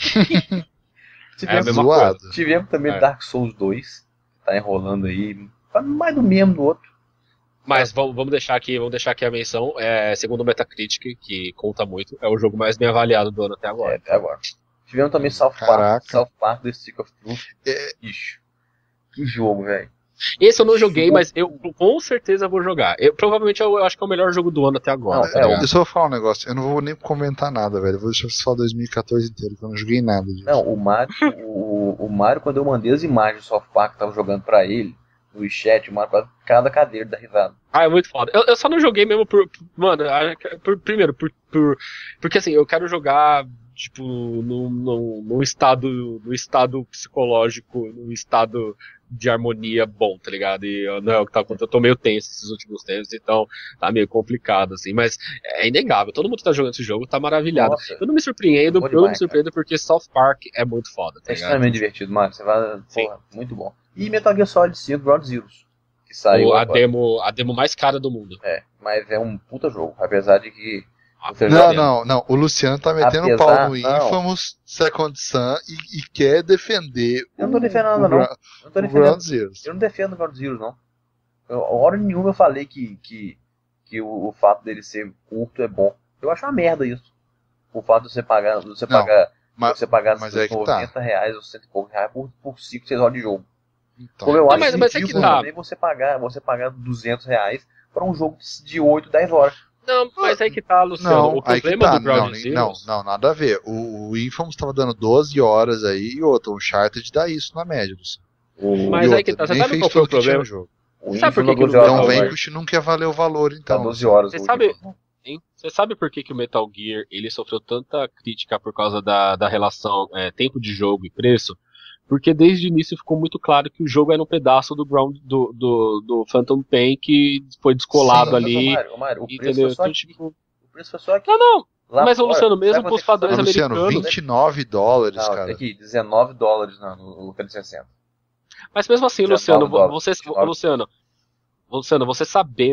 tivemos, é zoado. tivemos também é. Dark Souls dois, que tá enrolando aí, mais do mesmo do outro. Mas vamos, vamos deixar aqui, vamos deixar aqui a menção, é, segundo o Metacritic, que conta muito, é o jogo mais bem avaliado do ano até agora. É, até agora. Tivemos também South Park, South Park The Stick of Truth. É. Ixi, que jogo, velho. Esse eu não joguei, jogo. Mas eu com certeza vou jogar. Eu, provavelmente eu, eu acho que é o melhor jogo do ano até agora. Não, tá é, eu só vou falar um negócio, eu não vou nem comentar nada, velho. Eu vou deixar você falar dois mil e quatorze inteiro, que eu não joguei nada disso. Não, o Mario, o, o Mario, quando eu mandei as imagens do South Park que tava jogando pra ele, no chat, o Mario quase cada cadeira da risada. Ah, é muito foda. Eu, eu só não joguei mesmo por. por mano, por, primeiro, por, por. Porque assim, eu quero jogar, tipo, num, num, num estado. num estado psicológico, num estado de harmonia bom, tá ligado? E não é o que tá acontecendo. Eu tô meio tenso esses últimos tempos, então tá meio complicado, assim. Mas é inegável. Todo mundo que tá jogando esse jogo tá maravilhado. Nossa, eu não me surpreendo, demais, eu não me surpreendo cara. Porque South Park é muito foda, tá é ligado? É extremamente divertido, Mario. Você vai. Porra, muito bom. E Metal Gear Solid cinco Ground Zeroes, que saiu a demo, a demo mais cara do mundo. É, mas é um puta jogo, apesar de que... Não, não, não, o Luciano tá metendo apesar, pau no Infamous Second Son e, e quer defender eu não tô defendendo, o, não. O, eu não tô defendendo, Ground Zeroes. Eu não defendo o Ground Zeroes, não. Eu, hora nenhuma eu falei que, que, que o, o fato dele ser curto é bom. Eu acho uma merda isso. O fato de você pagar... De você não, pagar mas, você pagar mas é noventa tá. reais ou cento e poucos reais por, por cinco, seis horas de jogo. Então, Como eu não, acho mas, mas é que tá. também você pagar, você pagar duzentos reais para um jogo de oito, dez horas. Não, mas aí que tá, Luciano. Não, o problema tá. do Ground não, Zeroes... Não, não, nada a ver. O, o Infamous tava dando doze horas aí e outro, o Uncharted dá isso na média, Luciano. O, mas aí que tá, você sabe qual foi o problema? Jogo. O sabe por que, que o Então vem que o não quer valer o valor, então. Tá doze horas. Você sabe... Hein? Você sabe por que, que o Metal Gear ele sofreu tanta crítica por causa da, da relação é, tempo de jogo e preço? Porque desde o início ficou muito claro que o jogo era um pedaço do ground do, do, do Phantom Pain que foi descolado. Sim, ali. Mário, Mário, o, preço entendeu? só aqui. Tipo... o preço foi só aqui. Não, não. Lá mas fora, o Luciano, mesmo com os padrões não, Luciano, americanos. vinte e nove dólares, não, cara. Aqui, dezenove dólares não, no trezentos e sessenta. Mas mesmo assim, Luciano, você, Luciano, Luciano, você sabendo,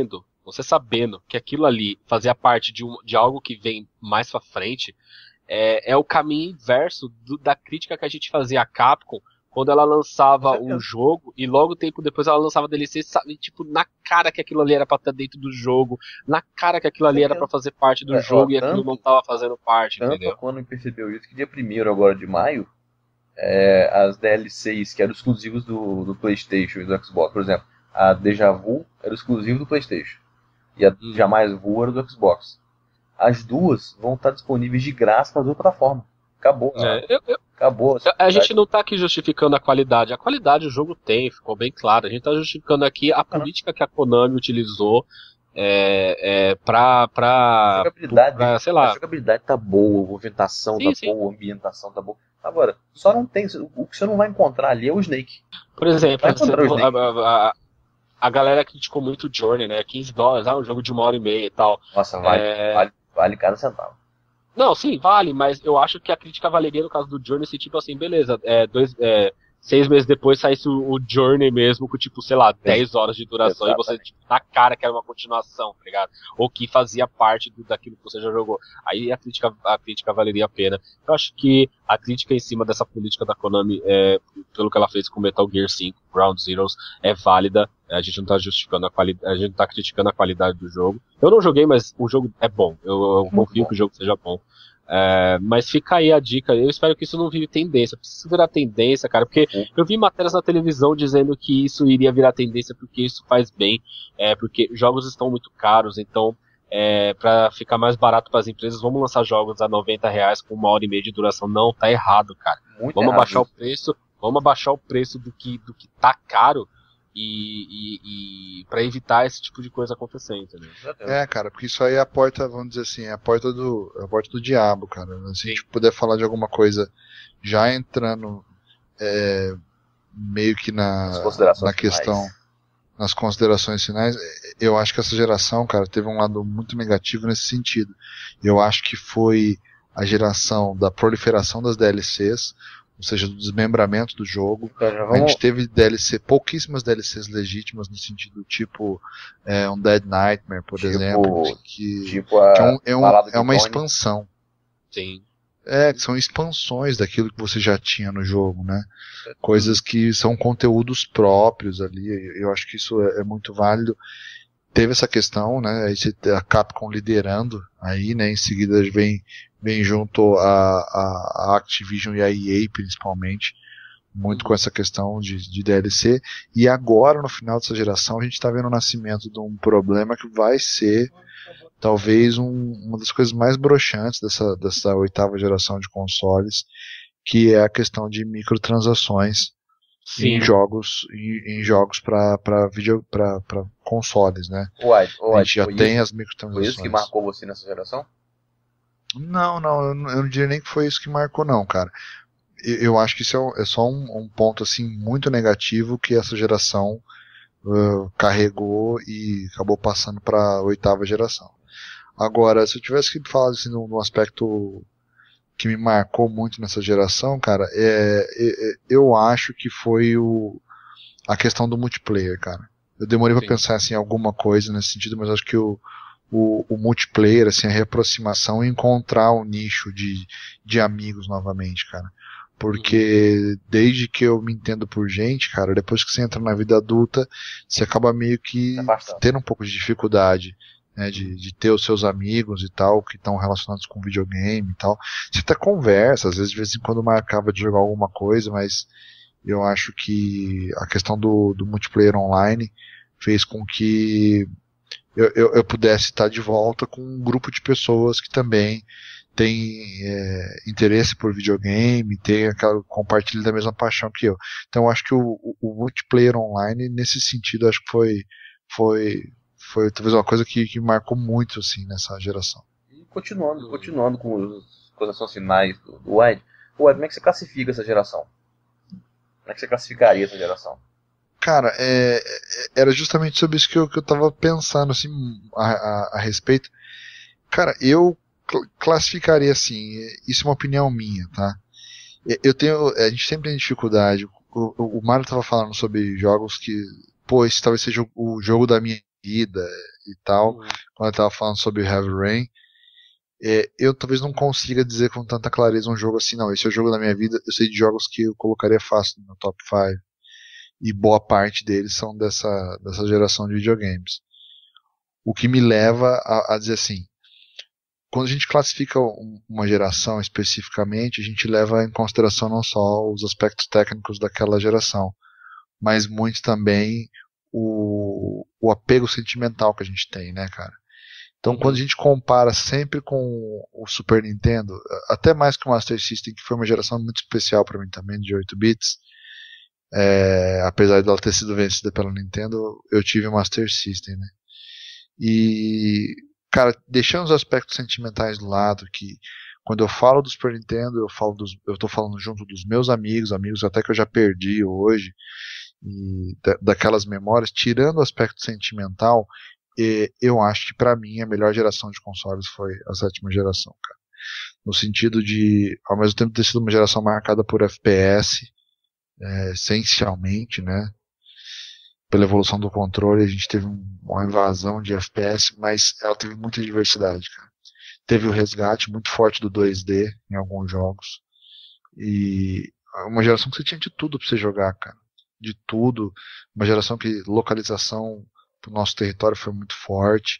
você sabendo que aquilo ali fazia parte de, um, de algo que vem mais pra frente, é, é o caminho inverso do, da crítica que a gente fazia à Capcom quando ela lançava um jogo e logo tempo depois ela lançava D L C, sabe, tipo, na cara que aquilo ali era pra estar dentro do jogo, na cara que aquilo ali era pra fazer parte do é, jogo ó, e aquilo tanto, não tava fazendo parte, tanto entendeu? Quando percebeu isso, que dia primeiro agora de maio, é, as D L Cs que eram exclusivos do, do PlayStation e do Xbox, por exemplo, a Deja Vu era exclusivo do PlayStation e a hum. Jamais Vu era do Xbox. As duas vão estar disponíveis de graça para as duas plataformas. Acabou. É, eu, eu, Acabou. A, a gente não está aqui justificando a qualidade. A qualidade o jogo tem, ficou bem claro. A gente está justificando aqui a política que a Konami utilizou é, é, para pra, a jogabilidade, pra, sei lá. A jogabilidade tá boa, a movimentação sim, tá sim. boa, a ambientação tá boa. Agora, só não tem. O que você não vai encontrar ali é o Snake. Por exemplo, você, a, a, a galera criticou muito o Journey, né? quinze dólares, ah, um jogo de uma hora e meia e tal. Nossa, vale, é... vale, vale cada centavo. Não, sim, vale, mas eu acho que a crítica valeria no caso do Journey, se tipo assim, beleza, é, dois, é, seis meses depois saísse o, o Journey mesmo, com tipo, sei lá, dez horas de duração, exatamente. E você, tipo, na cara que era uma continuação, tá ligado? Ou que fazia parte do, daquilo que você já jogou. Aí a crítica, a crítica valeria a pena. Eu acho que a crítica em cima dessa política da Konami, é, pelo que ela fez com Metal Gear cinco, Ground Zeroes, é válida. A gente não tá justificando a qualidade, a gente tá criticando a qualidade do jogo. Eu não joguei, mas o jogo é bom. Eu, eu confio bom. que o jogo seja bom. É, mas fica aí a dica. Eu espero que isso não vire tendência. Precisa virar tendência, cara. Porque eu vi matérias na televisão dizendo que isso iria virar tendência porque isso faz bem. É, porque jogos estão muito caros. Então, é, pra ficar mais barato para as empresas, vamos lançar jogos a noventa reais com uma hora e meia de duração. Não, tá errado, cara. Muito vamos errado. abaixar o preço. Vamos abaixar o preço do que, do que tá caro. E, e, e para evitar esse tipo de coisa acontecer, entendeu? É, cara, porque isso aí é a porta, vamos dizer assim, é a porta do, é a porta do diabo, cara. Se a gente puder falar de alguma coisa já entrando é, meio que na, na questão, finais. nas considerações finais, eu acho que essa geração, cara, teve um lado muito negativo nesse sentido. Eu acho que foi a geração da proliferação das D L Cs, ou seja, do desmembramento do jogo. Vamos... A gente teve D L C, pouquíssimas D L Cs legítimas, no sentido tipo é, um Dead Nightmare, por tipo, exemplo, que, tipo a que é, um, é, um, é uma expansão. Sim. É, que são expansões daquilo que você já tinha no jogo, né? Coisas que são conteúdos próprios ali, eu acho que isso é, é muito válido. Teve essa questão, né? Aí você, a Capcom liderando aí, né? Em seguida vem vem junto a, a, a Activision e a E A principalmente, muito com essa questão de, de D L C, e agora no final dessa geração a gente está vendo o nascimento de um problema que vai ser talvez um, uma das coisas mais broxantes dessa, dessa oitava geração de consoles, que é a questão de microtransações Sim. em jogos em, em jogos para vídeo para consoles, né? Uai, uai, a gente já tem isso, as microtransações. Foi isso que marcou você nessa geração? Não, não, eu não, eu não diria nem que foi isso que marcou, não, cara. Eu, eu acho que isso é, é só um, um ponto assim muito negativo que essa geração uh, carregou e acabou passando para a oitava geração. Agora, se eu tivesse que falar assim, de um aspecto que me marcou muito nessa geração, cara, é, é, eu acho que foi o, a questão do multiplayer, cara. Eu demorei para pensar assim, em alguma coisa nesse sentido, mas acho que o O, o multiplayer, assim, a reaproximação e encontrar um nicho de, de amigos novamente, cara. Porque uhum. desde que eu me entendo por gente, cara, depois que você entra na vida adulta, você acaba meio que tendo um pouco de dificuldade, né, de, de ter os seus amigos e tal, que estão relacionados com videogame e tal. Você até conversa, às vezes de vez em quando marcava de jogar alguma coisa, mas eu acho que a questão do, do multiplayer online fez com que Eu, eu, eu pudesse estar de volta com um grupo de pessoas que também tem é, interesse por videogame, tem aquela, compartilha da mesma paixão que eu. Então eu acho que o, o, o multiplayer online, nesse sentido, acho que foi, foi, foi talvez uma coisa que, que marcou muito assim, nessa geração. E continuando, continuando com as coisas finais do, do Wide, Wide, como é que você classifica essa geração? Como é que você classificaria essa geração? Cara, é, era justamente sobre isso que eu, que eu tava pensando assim, a, a, a respeito. Cara, eu cl- classificaria assim, isso é uma opinião minha, tá? Eu tenho, a gente sempre tem dificuldade. O, o, o Mário tava falando sobre jogos que, pô, esse talvez seja o, o jogo da minha vida e tal, uhum. quando eu tava falando sobre Heavy Rain, é, eu talvez não consiga dizer com tanta clareza um jogo assim, não, esse é o jogo da minha vida, eu sei de jogos que eu colocaria fácil no top cinco, e boa parte deles são dessa, dessa geração de videogames. O que me leva a, a dizer assim, quando a gente classifica uma geração especificamente, a gente leva em consideração não só os aspectos técnicos daquela geração, mas muito também o, o apego sentimental que a gente tem, né, cara? Então, uhum. quando a gente compara sempre com o Super Nintendo, até mais que o Master System, que foi uma geração muito especial para mim também, de oito bits, é, apesar de ela ter sido vencida pela Nintendo, eu tive o Master System, né? E, cara, deixando os aspectos sentimentais do lado, que quando eu falo do Super Nintendo, eu falo dos, eu tô falando junto dos meus amigos, amigos até que eu já perdi hoje, e da, daquelas memórias, tirando o aspecto sentimental, e, eu acho que pra mim a melhor geração de consoles foi a sétima geração, cara. No sentido de, ao mesmo tempo ter sido uma geração marcada por F P S, é, essencialmente, né? Pela evolução do controle, a gente teve um, uma invasão de F P S, mas ela teve muita diversidade, cara. Teve o resgate muito forte do dois D em alguns jogos. E uma geração que você tinha de tudo pra você jogar, cara. De tudo. Uma geração que localização pro nosso território foi muito forte.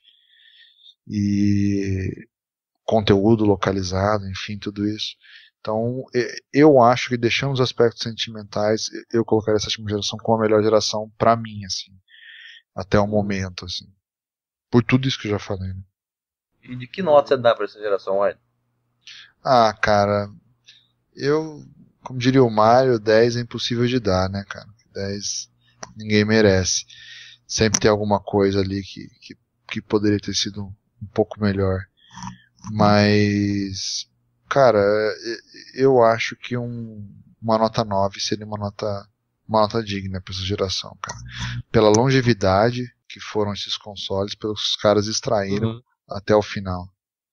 E conteúdo localizado, enfim, tudo isso. Então, eu acho que deixando os aspectos sentimentais, eu colocaria essa sétima geração como a melhor geração pra mim, assim. Até o momento, assim. Por tudo isso que eu já falei, né? E de que nota você dá pra essa geração, Wayne? Ah, cara, eu, como diria o Mario, dez é impossível de dar, né, cara? dez ninguém merece. Sempre tem alguma coisa ali que, que, que poderia ter sido um, um pouco melhor. Mas, cara, eu acho que um, uma nota nove seria uma nota, uma nota digna pra essa geração, cara. Pela longevidade que foram esses consoles, pelos que os caras extraíram uhum. até o final.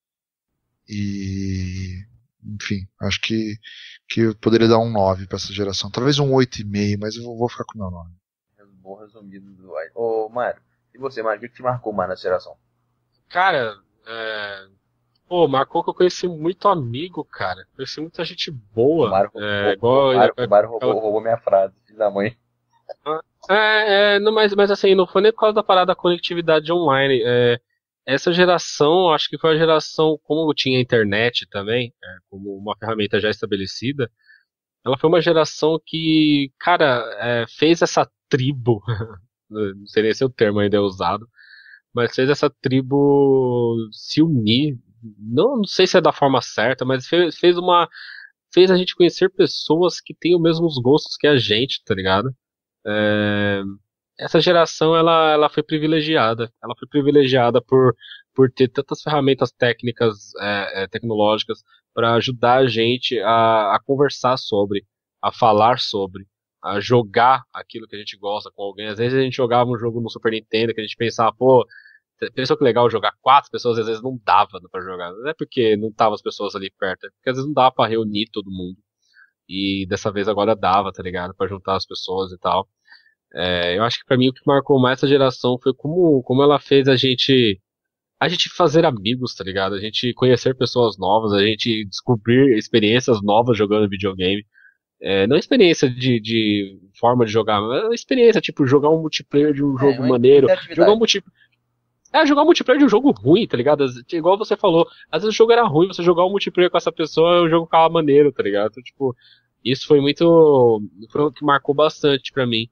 E, enfim, acho que, que eu poderia dar um nove pra essa geração. Talvez um oito e meio, mas eu vou ficar com o meu nove. Bom resumido do Wayne. Ô, Mário, e você, Mário, o que te marcou mais nessa geração? Cara, é... Pô, marcou que eu conheci muito amigo, cara. Conheci muita gente boa. O Mário, é, o, igual, o Mário, é, o Mário roubou, aquela... roubou minha frase, filho da mãe. É, é não, mas, mas assim, não foi nem por causa da parada da conectividade online. É, essa geração, acho que foi a geração, como tinha internet também, é, como uma ferramenta já estabelecida, ela foi uma geração que, cara, é, fez essa tribo, não sei nem se o termo ainda é usado, mas fez essa tribo se unir. Não, não sei se é da forma certa, mas fez, fez uma. Fez a gente conhecer pessoas que têm os mesmos gostos que a gente, tá ligado? É, essa geração ela, ela foi privilegiada. Ela foi privilegiada por, por ter tantas ferramentas técnicas, é, é, tecnológicas, para ajudar a gente a, a conversar sobre, a falar sobre, a jogar aquilo que a gente gosta com alguém. Às vezes a gente jogava um jogo no Super Nintendo que a gente pensava, pô. Pensou que legal jogar quatro pessoas, às vezes não dava pra jogar. Não é porque não tava as pessoas ali perto, é porque às vezes não dava pra reunir todo mundo. E dessa vez agora dava, tá ligado? Pra juntar as pessoas e tal. É, eu acho que pra mim o que marcou mais essa geração foi como, como ela fez a gente. A gente fazer amigos, tá ligado? A gente conhecer pessoas novas, a gente descobrir experiências novas jogando videogame. É, não experiência de, de forma de jogar, mas experiência, tipo, jogar um multiplayer de um jogo é, maneiro. Jogar um multiplayer. É, jogar multiplayer de um jogo ruim, tá ligado? Igual você falou, às vezes o jogo era ruim, você jogar um multiplayer com essa pessoa, o jogo ficava maneiro, tá ligado? Então, tipo, isso foi muito. Foi o que marcou bastante pra mim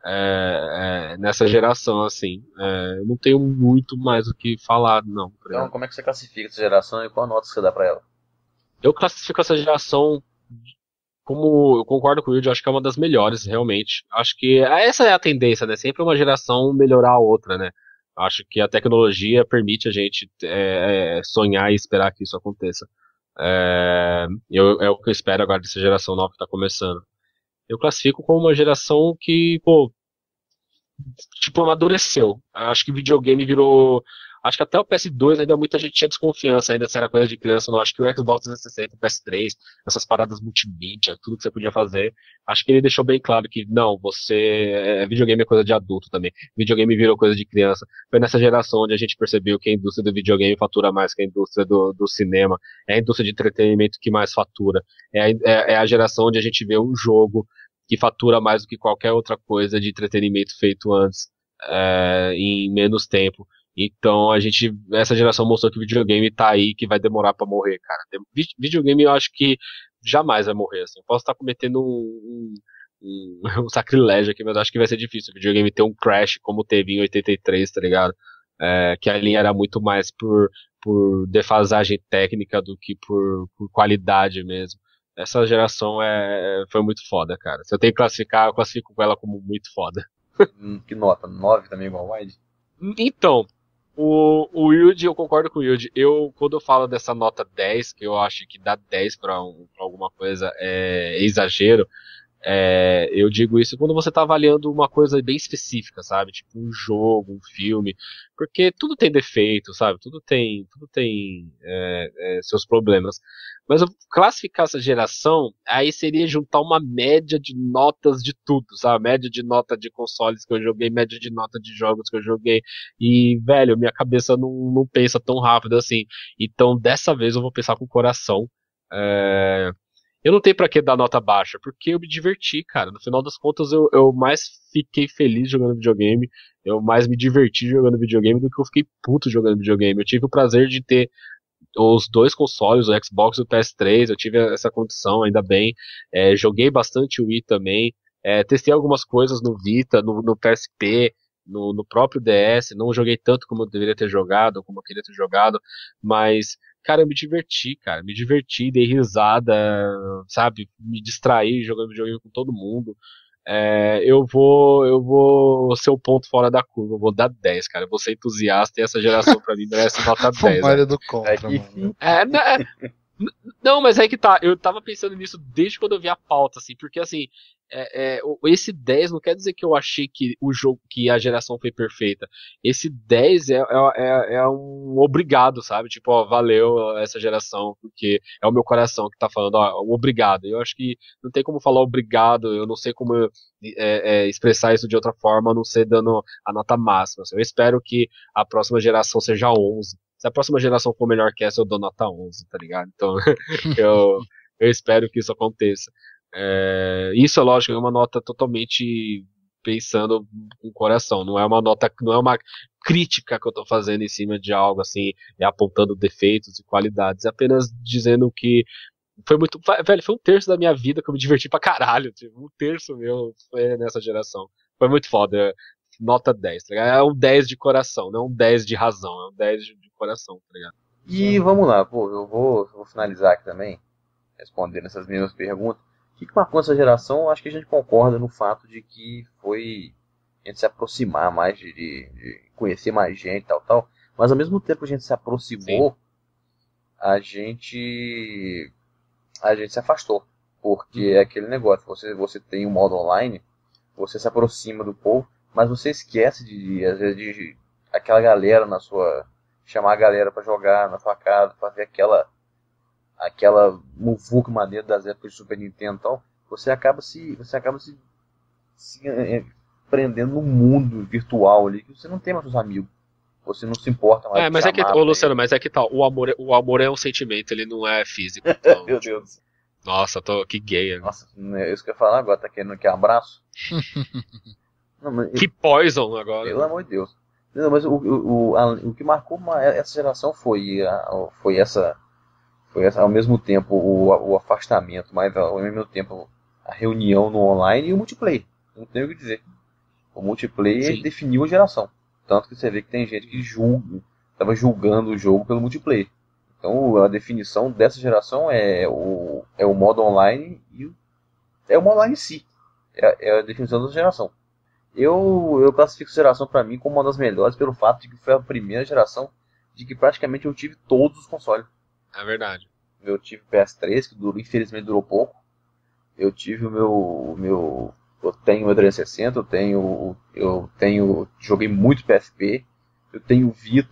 é, é, nessa geração, assim. É, eu não tenho muito mais o que falar, não. Tá então, como é que você classifica essa geração e qual nota você dá pra ela? Eu classifico essa geração como. Eu concordo com o Will, acho que é uma das melhores, realmente. Acho que essa é a tendência, né? Sempre uma geração melhorar a outra, né? Acho que a tecnologia permite a gente é, sonhar e esperar que isso aconteça. É, eu, é o que eu espero agora dessa geração nova que está começando. Eu classifico como uma geração que, pô, tipo, amadureceu. Acho que videogame virou Acho que até o P S dois ainda muita gente tinha desconfiança ainda se era coisa de criança ou não. Acho que o Xbox trezentos e sessenta, o P S três, essas paradas multimídia, tudo que você podia fazer, acho que ele deixou bem claro que não, você, é, videogame é coisa de adulto também. Videogame virou coisa de criança. Foi nessa geração onde a gente percebeu que a indústria do videogame fatura mais que a indústria do, do cinema. É a indústria de entretenimento que mais fatura. É a, é, é a geração onde a gente vê um jogo que fatura mais do que qualquer outra coisa de entretenimento feito antes, é, em menos tempo. Então a gente, essa geração mostrou que o videogame tá aí, que vai demorar pra morrer, cara. Videogame eu acho que jamais vai morrer, assim. Eu posso estar cometendo um, um, um sacrilégio aqui, mas eu acho que vai ser difícil o videogame ter um crash como teve em oitenta e três, tá ligado? É, que a linha era muito mais por, por defasagem técnica do que por, por qualidade mesmo. Essa geração é, foi muito foda, cara. Se eu tenho que classificar, eu classifico ela como muito foda. Hum, que nota? nove também igual Wide? Então, o, o Yuji, eu concordo com o Yuji. Eu, quando eu falo dessa nota dez, que eu acho que dar dez pra, um, pra alguma coisa é exagero, é, eu digo isso quando você tá avaliando uma coisa bem específica, sabe? Tipo um jogo, um filme. Porque tudo tem defeito, sabe? Tudo tem, tudo tem é, é, seus problemas. Mas eu classificar essa geração, aí seria juntar uma média de notas de tudo, sabe? Média de nota de consoles que eu joguei, média de nota de jogos que eu joguei. E, velho, minha cabeça não, não pensa tão rápido assim. Então, dessa vez eu vou pensar com o coração. É... Eu não tenho pra que dar nota baixa, porque eu me diverti, cara. No final das contas, eu, eu mais fiquei feliz jogando videogame. Eu mais me diverti jogando videogame do que eu fiquei puto jogando videogame. Eu tive o prazer de ter os dois consoles, o Xbox e o P S três, eu tive essa condição, ainda bem. É, joguei bastante o Wii também. É, testei algumas coisas no Vita, no, no P S P, no, no próprio D S. Não joguei tanto como eu deveria ter jogado, como eu queria ter jogado, mas, cara, eu me diverti, cara. Me diverti, dei risada, sabe? Me distraí jogando videogame com todo mundo. É, eu vou eu vou ser o ponto fora da curva, eu vou dar dez, cara. Eu vou ser entusiasta e essa geração pra mim merece nota dez. O Mario do contra, é, mano. É, né? Não, mas é que tá, eu tava pensando nisso desde quando eu vi a pauta, assim, porque assim, é, é, esse dez não quer dizer que eu achei que o jogo, que a geração foi perfeita. Esse dez é, é, é um obrigado, sabe? Tipo, ó, valeu essa geração, porque é o meu coração que tá falando, ó, obrigado. Eu acho que não tem como falar obrigado, eu não sei como eu, é, é, expressar isso de outra forma, a não ser dando a nota máxima. Assim. Eu espero que a próxima geração seja onze. Se a próxima geração for melhor que essa, eu dou nota onze, tá ligado? Então, eu, eu espero que isso aconteça. É, isso, é lógico, é uma nota totalmente pensando com o coração. Não é uma nota, não é uma crítica que eu tô fazendo em cima de algo, assim, apontando defeitos e qualidades. É apenas dizendo que foi muito... Velho, foi um terço da minha vida que eu me diverti pra caralho. Tipo, um terço meu foi nessa geração. Foi muito foda. Nota dez, tá ligado? É um dez de coração, não um dez de razão, é um dez de, de coração, tá ligado? E vamos lá, pô, eu vou, eu vou finalizar aqui também, respondendo essas mesmas perguntas. O que, que marcou essa geração? Acho que a gente concorda no fato de que foi a gente se aproximar mais, de, de, de conhecer mais gente e tal, tal. Mas ao mesmo tempo que a gente se aproximou, Sim. a gente a gente se afastou. Porque hum. é aquele negócio, você, você tem um modo online, você se aproxima do povo, mas você esquece de, às vezes, de aquela galera na sua... chamar a galera pra jogar na sua casa, fazer aquela aquela muvuca maneira das épocas de Super Nintendo e tal. Você acaba se... você acaba se, se é, prendendo no mundo virtual ali, que você não tem mais seus amigos. Você não se importa mais. É, mas é que... Ô, Luciano, mas é que tal, o amor, o amor é um sentimento, ele não é físico. Então, Meu Deus. Nossa, tô... que gay. Nossa, é isso que eu ia falar agora, tá querendo que abraço? Não, mas, que Poison agora. Pelo amor de Deus. Não, mas o, o, o, a, o que marcou uma, essa geração foi, a, foi, essa, foi essa, ao mesmo tempo o, o afastamento, mas ao mesmo tempo a reunião no online e o multiplayer. Não tenho o que dizer. O multiplayer Sim. definiu a geração. Tanto que você vê que tem gente que julga, estava julgando o jogo pelo multiplayer. Então a definição dessa geração é o, é o modo online e o, é o modo online em si. É, é a definição dessa geração. Eu, eu classifico essa geração pra mim como uma das melhores pelo fato de que foi a primeira geração de que praticamente eu tive todos os consoles. É verdade. Eu tive o P S três, que durou, infelizmente durou pouco. Eu tive o meu, o meu... Eu tenho o meu trezentos e sessenta, eu tenho... Eu tenho... Joguei muito P S P. Eu tenho o Vita,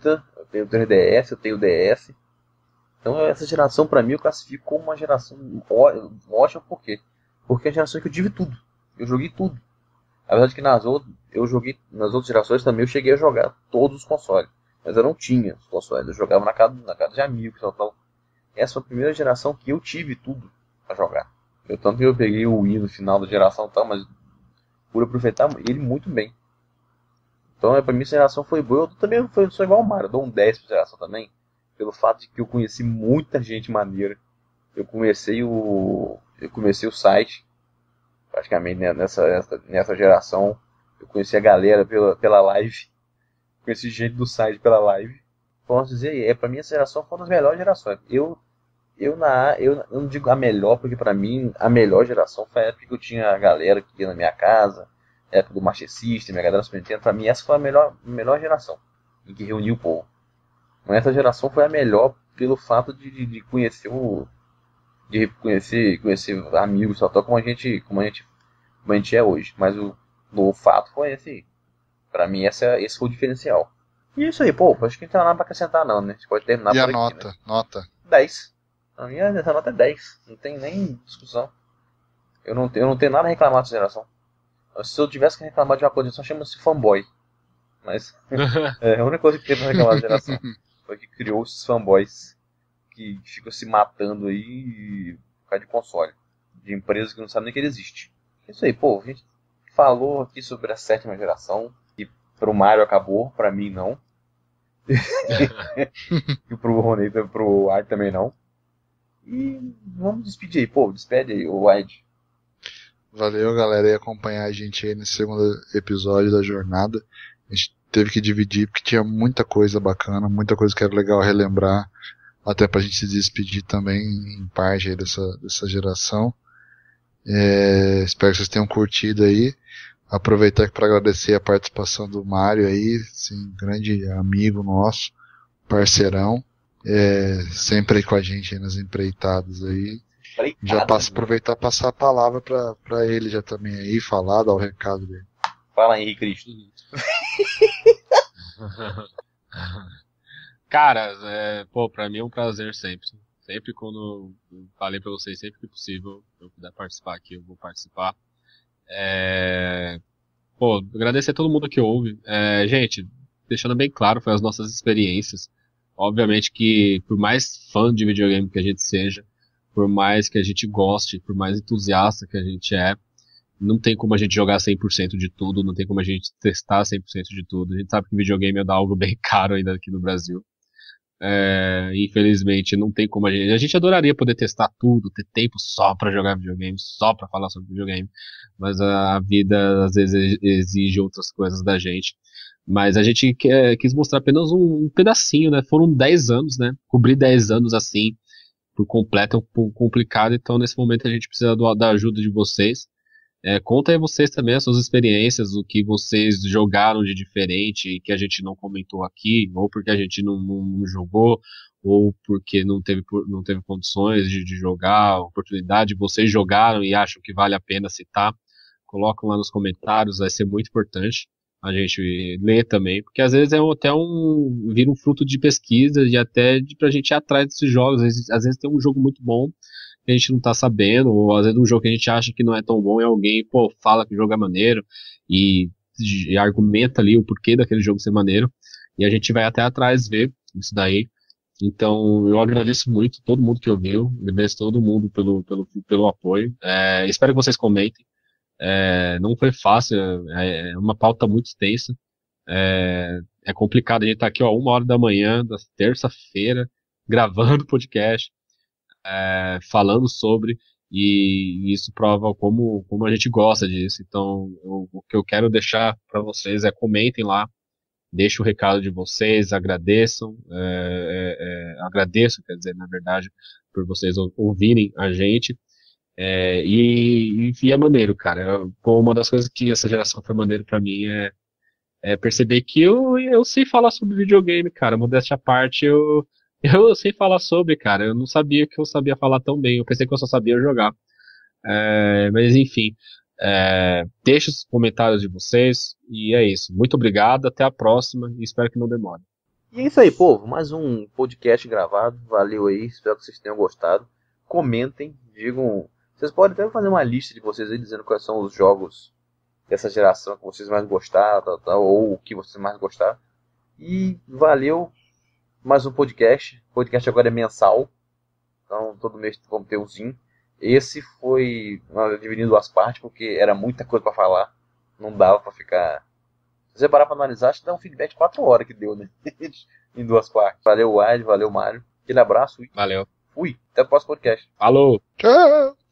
Eu tenho o três D S, eu tenho o D S. Então essa geração pra mim eu classifico como uma geração ótima, por quê? Porque é a geração que eu tive tudo. Eu joguei tudo. Apesar de que nas outras, eu joguei, nas outras gerações também eu cheguei a jogar todos os consoles. Mas eu não tinha os consoles, eu jogava na casa, na casa de amigos. Tal, tal. Essa foi a primeira geração que eu tive tudo pra jogar. Eu, tanto que eu peguei o Wii no final da geração, tal, mas por aproveitar ele muito bem. Então pra mim essa geração foi boa. Eu também foi, sou igual ao Mario, eu dou um dez pra geração também. Pelo fato de que eu conheci muita gente maneira. Eu comecei o. Eu comecei o site. Praticamente nessa, nessa, nessa geração. Eu conheci a galera pela, pela live. Conheci gente do site pela live. Posso dizer, é, pra mim essa geração foi uma das melhores gerações. Eu, eu, na, eu, eu não digo a melhor, porque pra mim a melhor geração foi a época que eu tinha a galera que ia na minha casa. A época do Master System, a galera do Super Nintendo. Pra mim essa foi a melhor, melhor geração. Em que reuniu o povo. Mas essa geração foi a melhor pelo fato de, de, de conhecer o. De conhecer, conhecer amigos, só como a gente. Como a gente, como a gente é hoje. Mas o, o fato foi esse. Pra mim, essa, esse foi o diferencial. E isso aí, pô, acho que não tem nada pra acrescentar, não, né? Você pode terminar e por a aqui, nota? né? Nota? dez. A minha essa nota é dez. Não tem nem discussão. Eu não, eu não tenho nada a reclamar dessa geração. Se eu tivesse que reclamar de uma coisa, só chama-se fanboy. Mas é a única coisa que tem pra reclamar da geração. Foi que criou esses fanboys que ficam se matando aí por causa de console. De empresas que não sabem nem que ele existe. Isso aí, pô, a gente falou aqui sobre a sétima geração. E pro Mario acabou, pra mim não. E pro Ronei, pro Wide também não. E vamos despedir aí, pô, despede aí, o Wide. Valeu, galera, e acompanhar a gente aí nesse segundo episódio da jornada. A gente teve que dividir porque tinha muita coisa bacana, muita coisa que era legal relembrar, até pra gente se despedir também em parte aí dessa, dessa geração. É, espero que vocês tenham curtido aí. Aproveitar para agradecer a participação do Mário aí, assim, grande amigo nosso, parceirão, é, sempre aí com a gente aí nas empreitadas aí. Já passo, aproveitar e passar a palavra pra, pra ele já também aí, falar, dar o recado dele. Fala, Henrique Cristo. Cara, é, pô, pra mim é um prazer sempre. Sempre quando eu falei pra vocês, sempre que possível, eu puder participar aqui, eu vou participar. É, pô, agradecer a todo mundo que ouve. É, gente, deixando bem claro, foi as nossas experiências. Obviamente que, por mais fã de videogame que a gente seja, por mais que a gente goste, por mais entusiasta que a gente é, não tem como a gente jogar cem por cento de tudo, não tem como a gente testar cem por cento de tudo. A gente sabe que videogame é algo bem caro ainda aqui no Brasil. É, infelizmente não tem como a gente... A gente adoraria poder testar tudo, ter tempo só pra jogar videogame, só pra falar sobre videogame, mas a vida às vezes exige outras coisas da gente. Mas a gente quer, quis mostrar apenas um, um pedacinho, né? Foram dez anos, né? Cobrir dez anos assim por completo é um pouco complicado, então nesse momento a gente precisa do, da ajuda de vocês. É, conta aí vocês também as suas experiências, o que vocês jogaram de diferente e que a gente não comentou aqui, ou porque a gente não, não, não jogou, ou porque não teve, não teve condições de, de jogar, oportunidade, vocês jogaram e acham que vale a pena citar. Colocam lá nos comentários, vai ser muito importante a gente ler também, porque às vezes é um, até um, vira um fruto de pesquisa e até de, pra gente ir atrás desses jogos. Às vezes, às vezes tem um jogo muito bom que a gente não tá sabendo, ou às vezes um jogo que a gente acha que não é tão bom e alguém, pô, fala que o jogo é maneiro e, e argumenta ali o porquê daquele jogo ser maneiro, e a gente vai até atrás ver isso daí. Então eu agradeço muito todo mundo que ouviu, agradeço todo mundo pelo, pelo, pelo apoio. É, espero que vocês comentem. É, não foi fácil, é, é uma pauta muito extensa, é, é complicado. A gente tá aqui, ó, uma hora da manhã, da terça-feira, gravando podcast, é, falando sobre, e isso prova como, como a gente gosta disso. Então, eu, o que eu quero deixar para vocês é comentem lá, deixem o recado de vocês, agradeçam, é, é, agradeço, quer dizer, na verdade, por vocês ouvirem a gente. É, e, e é maneiro, cara. Eu, uma das coisas que essa geração foi maneiro pra mim é, é perceber que eu, eu sei falar sobre videogame, cara. Modéstia à parte, eu, eu sei falar sobre, cara. Eu não sabia que eu sabia falar tão bem. Eu pensei que eu só sabia jogar. É, mas enfim, é, deixa os comentários de vocês. E é isso. Muito obrigado, até a próxima e espero que não demore. E é isso aí, povo. Mais um podcast gravado. Valeu aí. Espero que vocês tenham gostado. Comentem, digam. Vocês podem até fazer uma lista de vocês aí dizendo quais são os jogos dessa geração que vocês mais gostaram, tal, tal, ou o que vocês mais gostaram. E valeu. Mais um podcast. O podcast agora é mensal. Então todo mês vamos ter umzinho. Esse foi dividido em duas partes, porque era muita coisa pra falar. Não dava pra ficar. Se você parar pra analisar, acho que dá um feedback de quatro horas que deu, né? Em duas partes. Valeu, Wide, valeu, Mário. Aquele abraço e valeu. Fui. Até o próximo podcast. Falou. Tchau.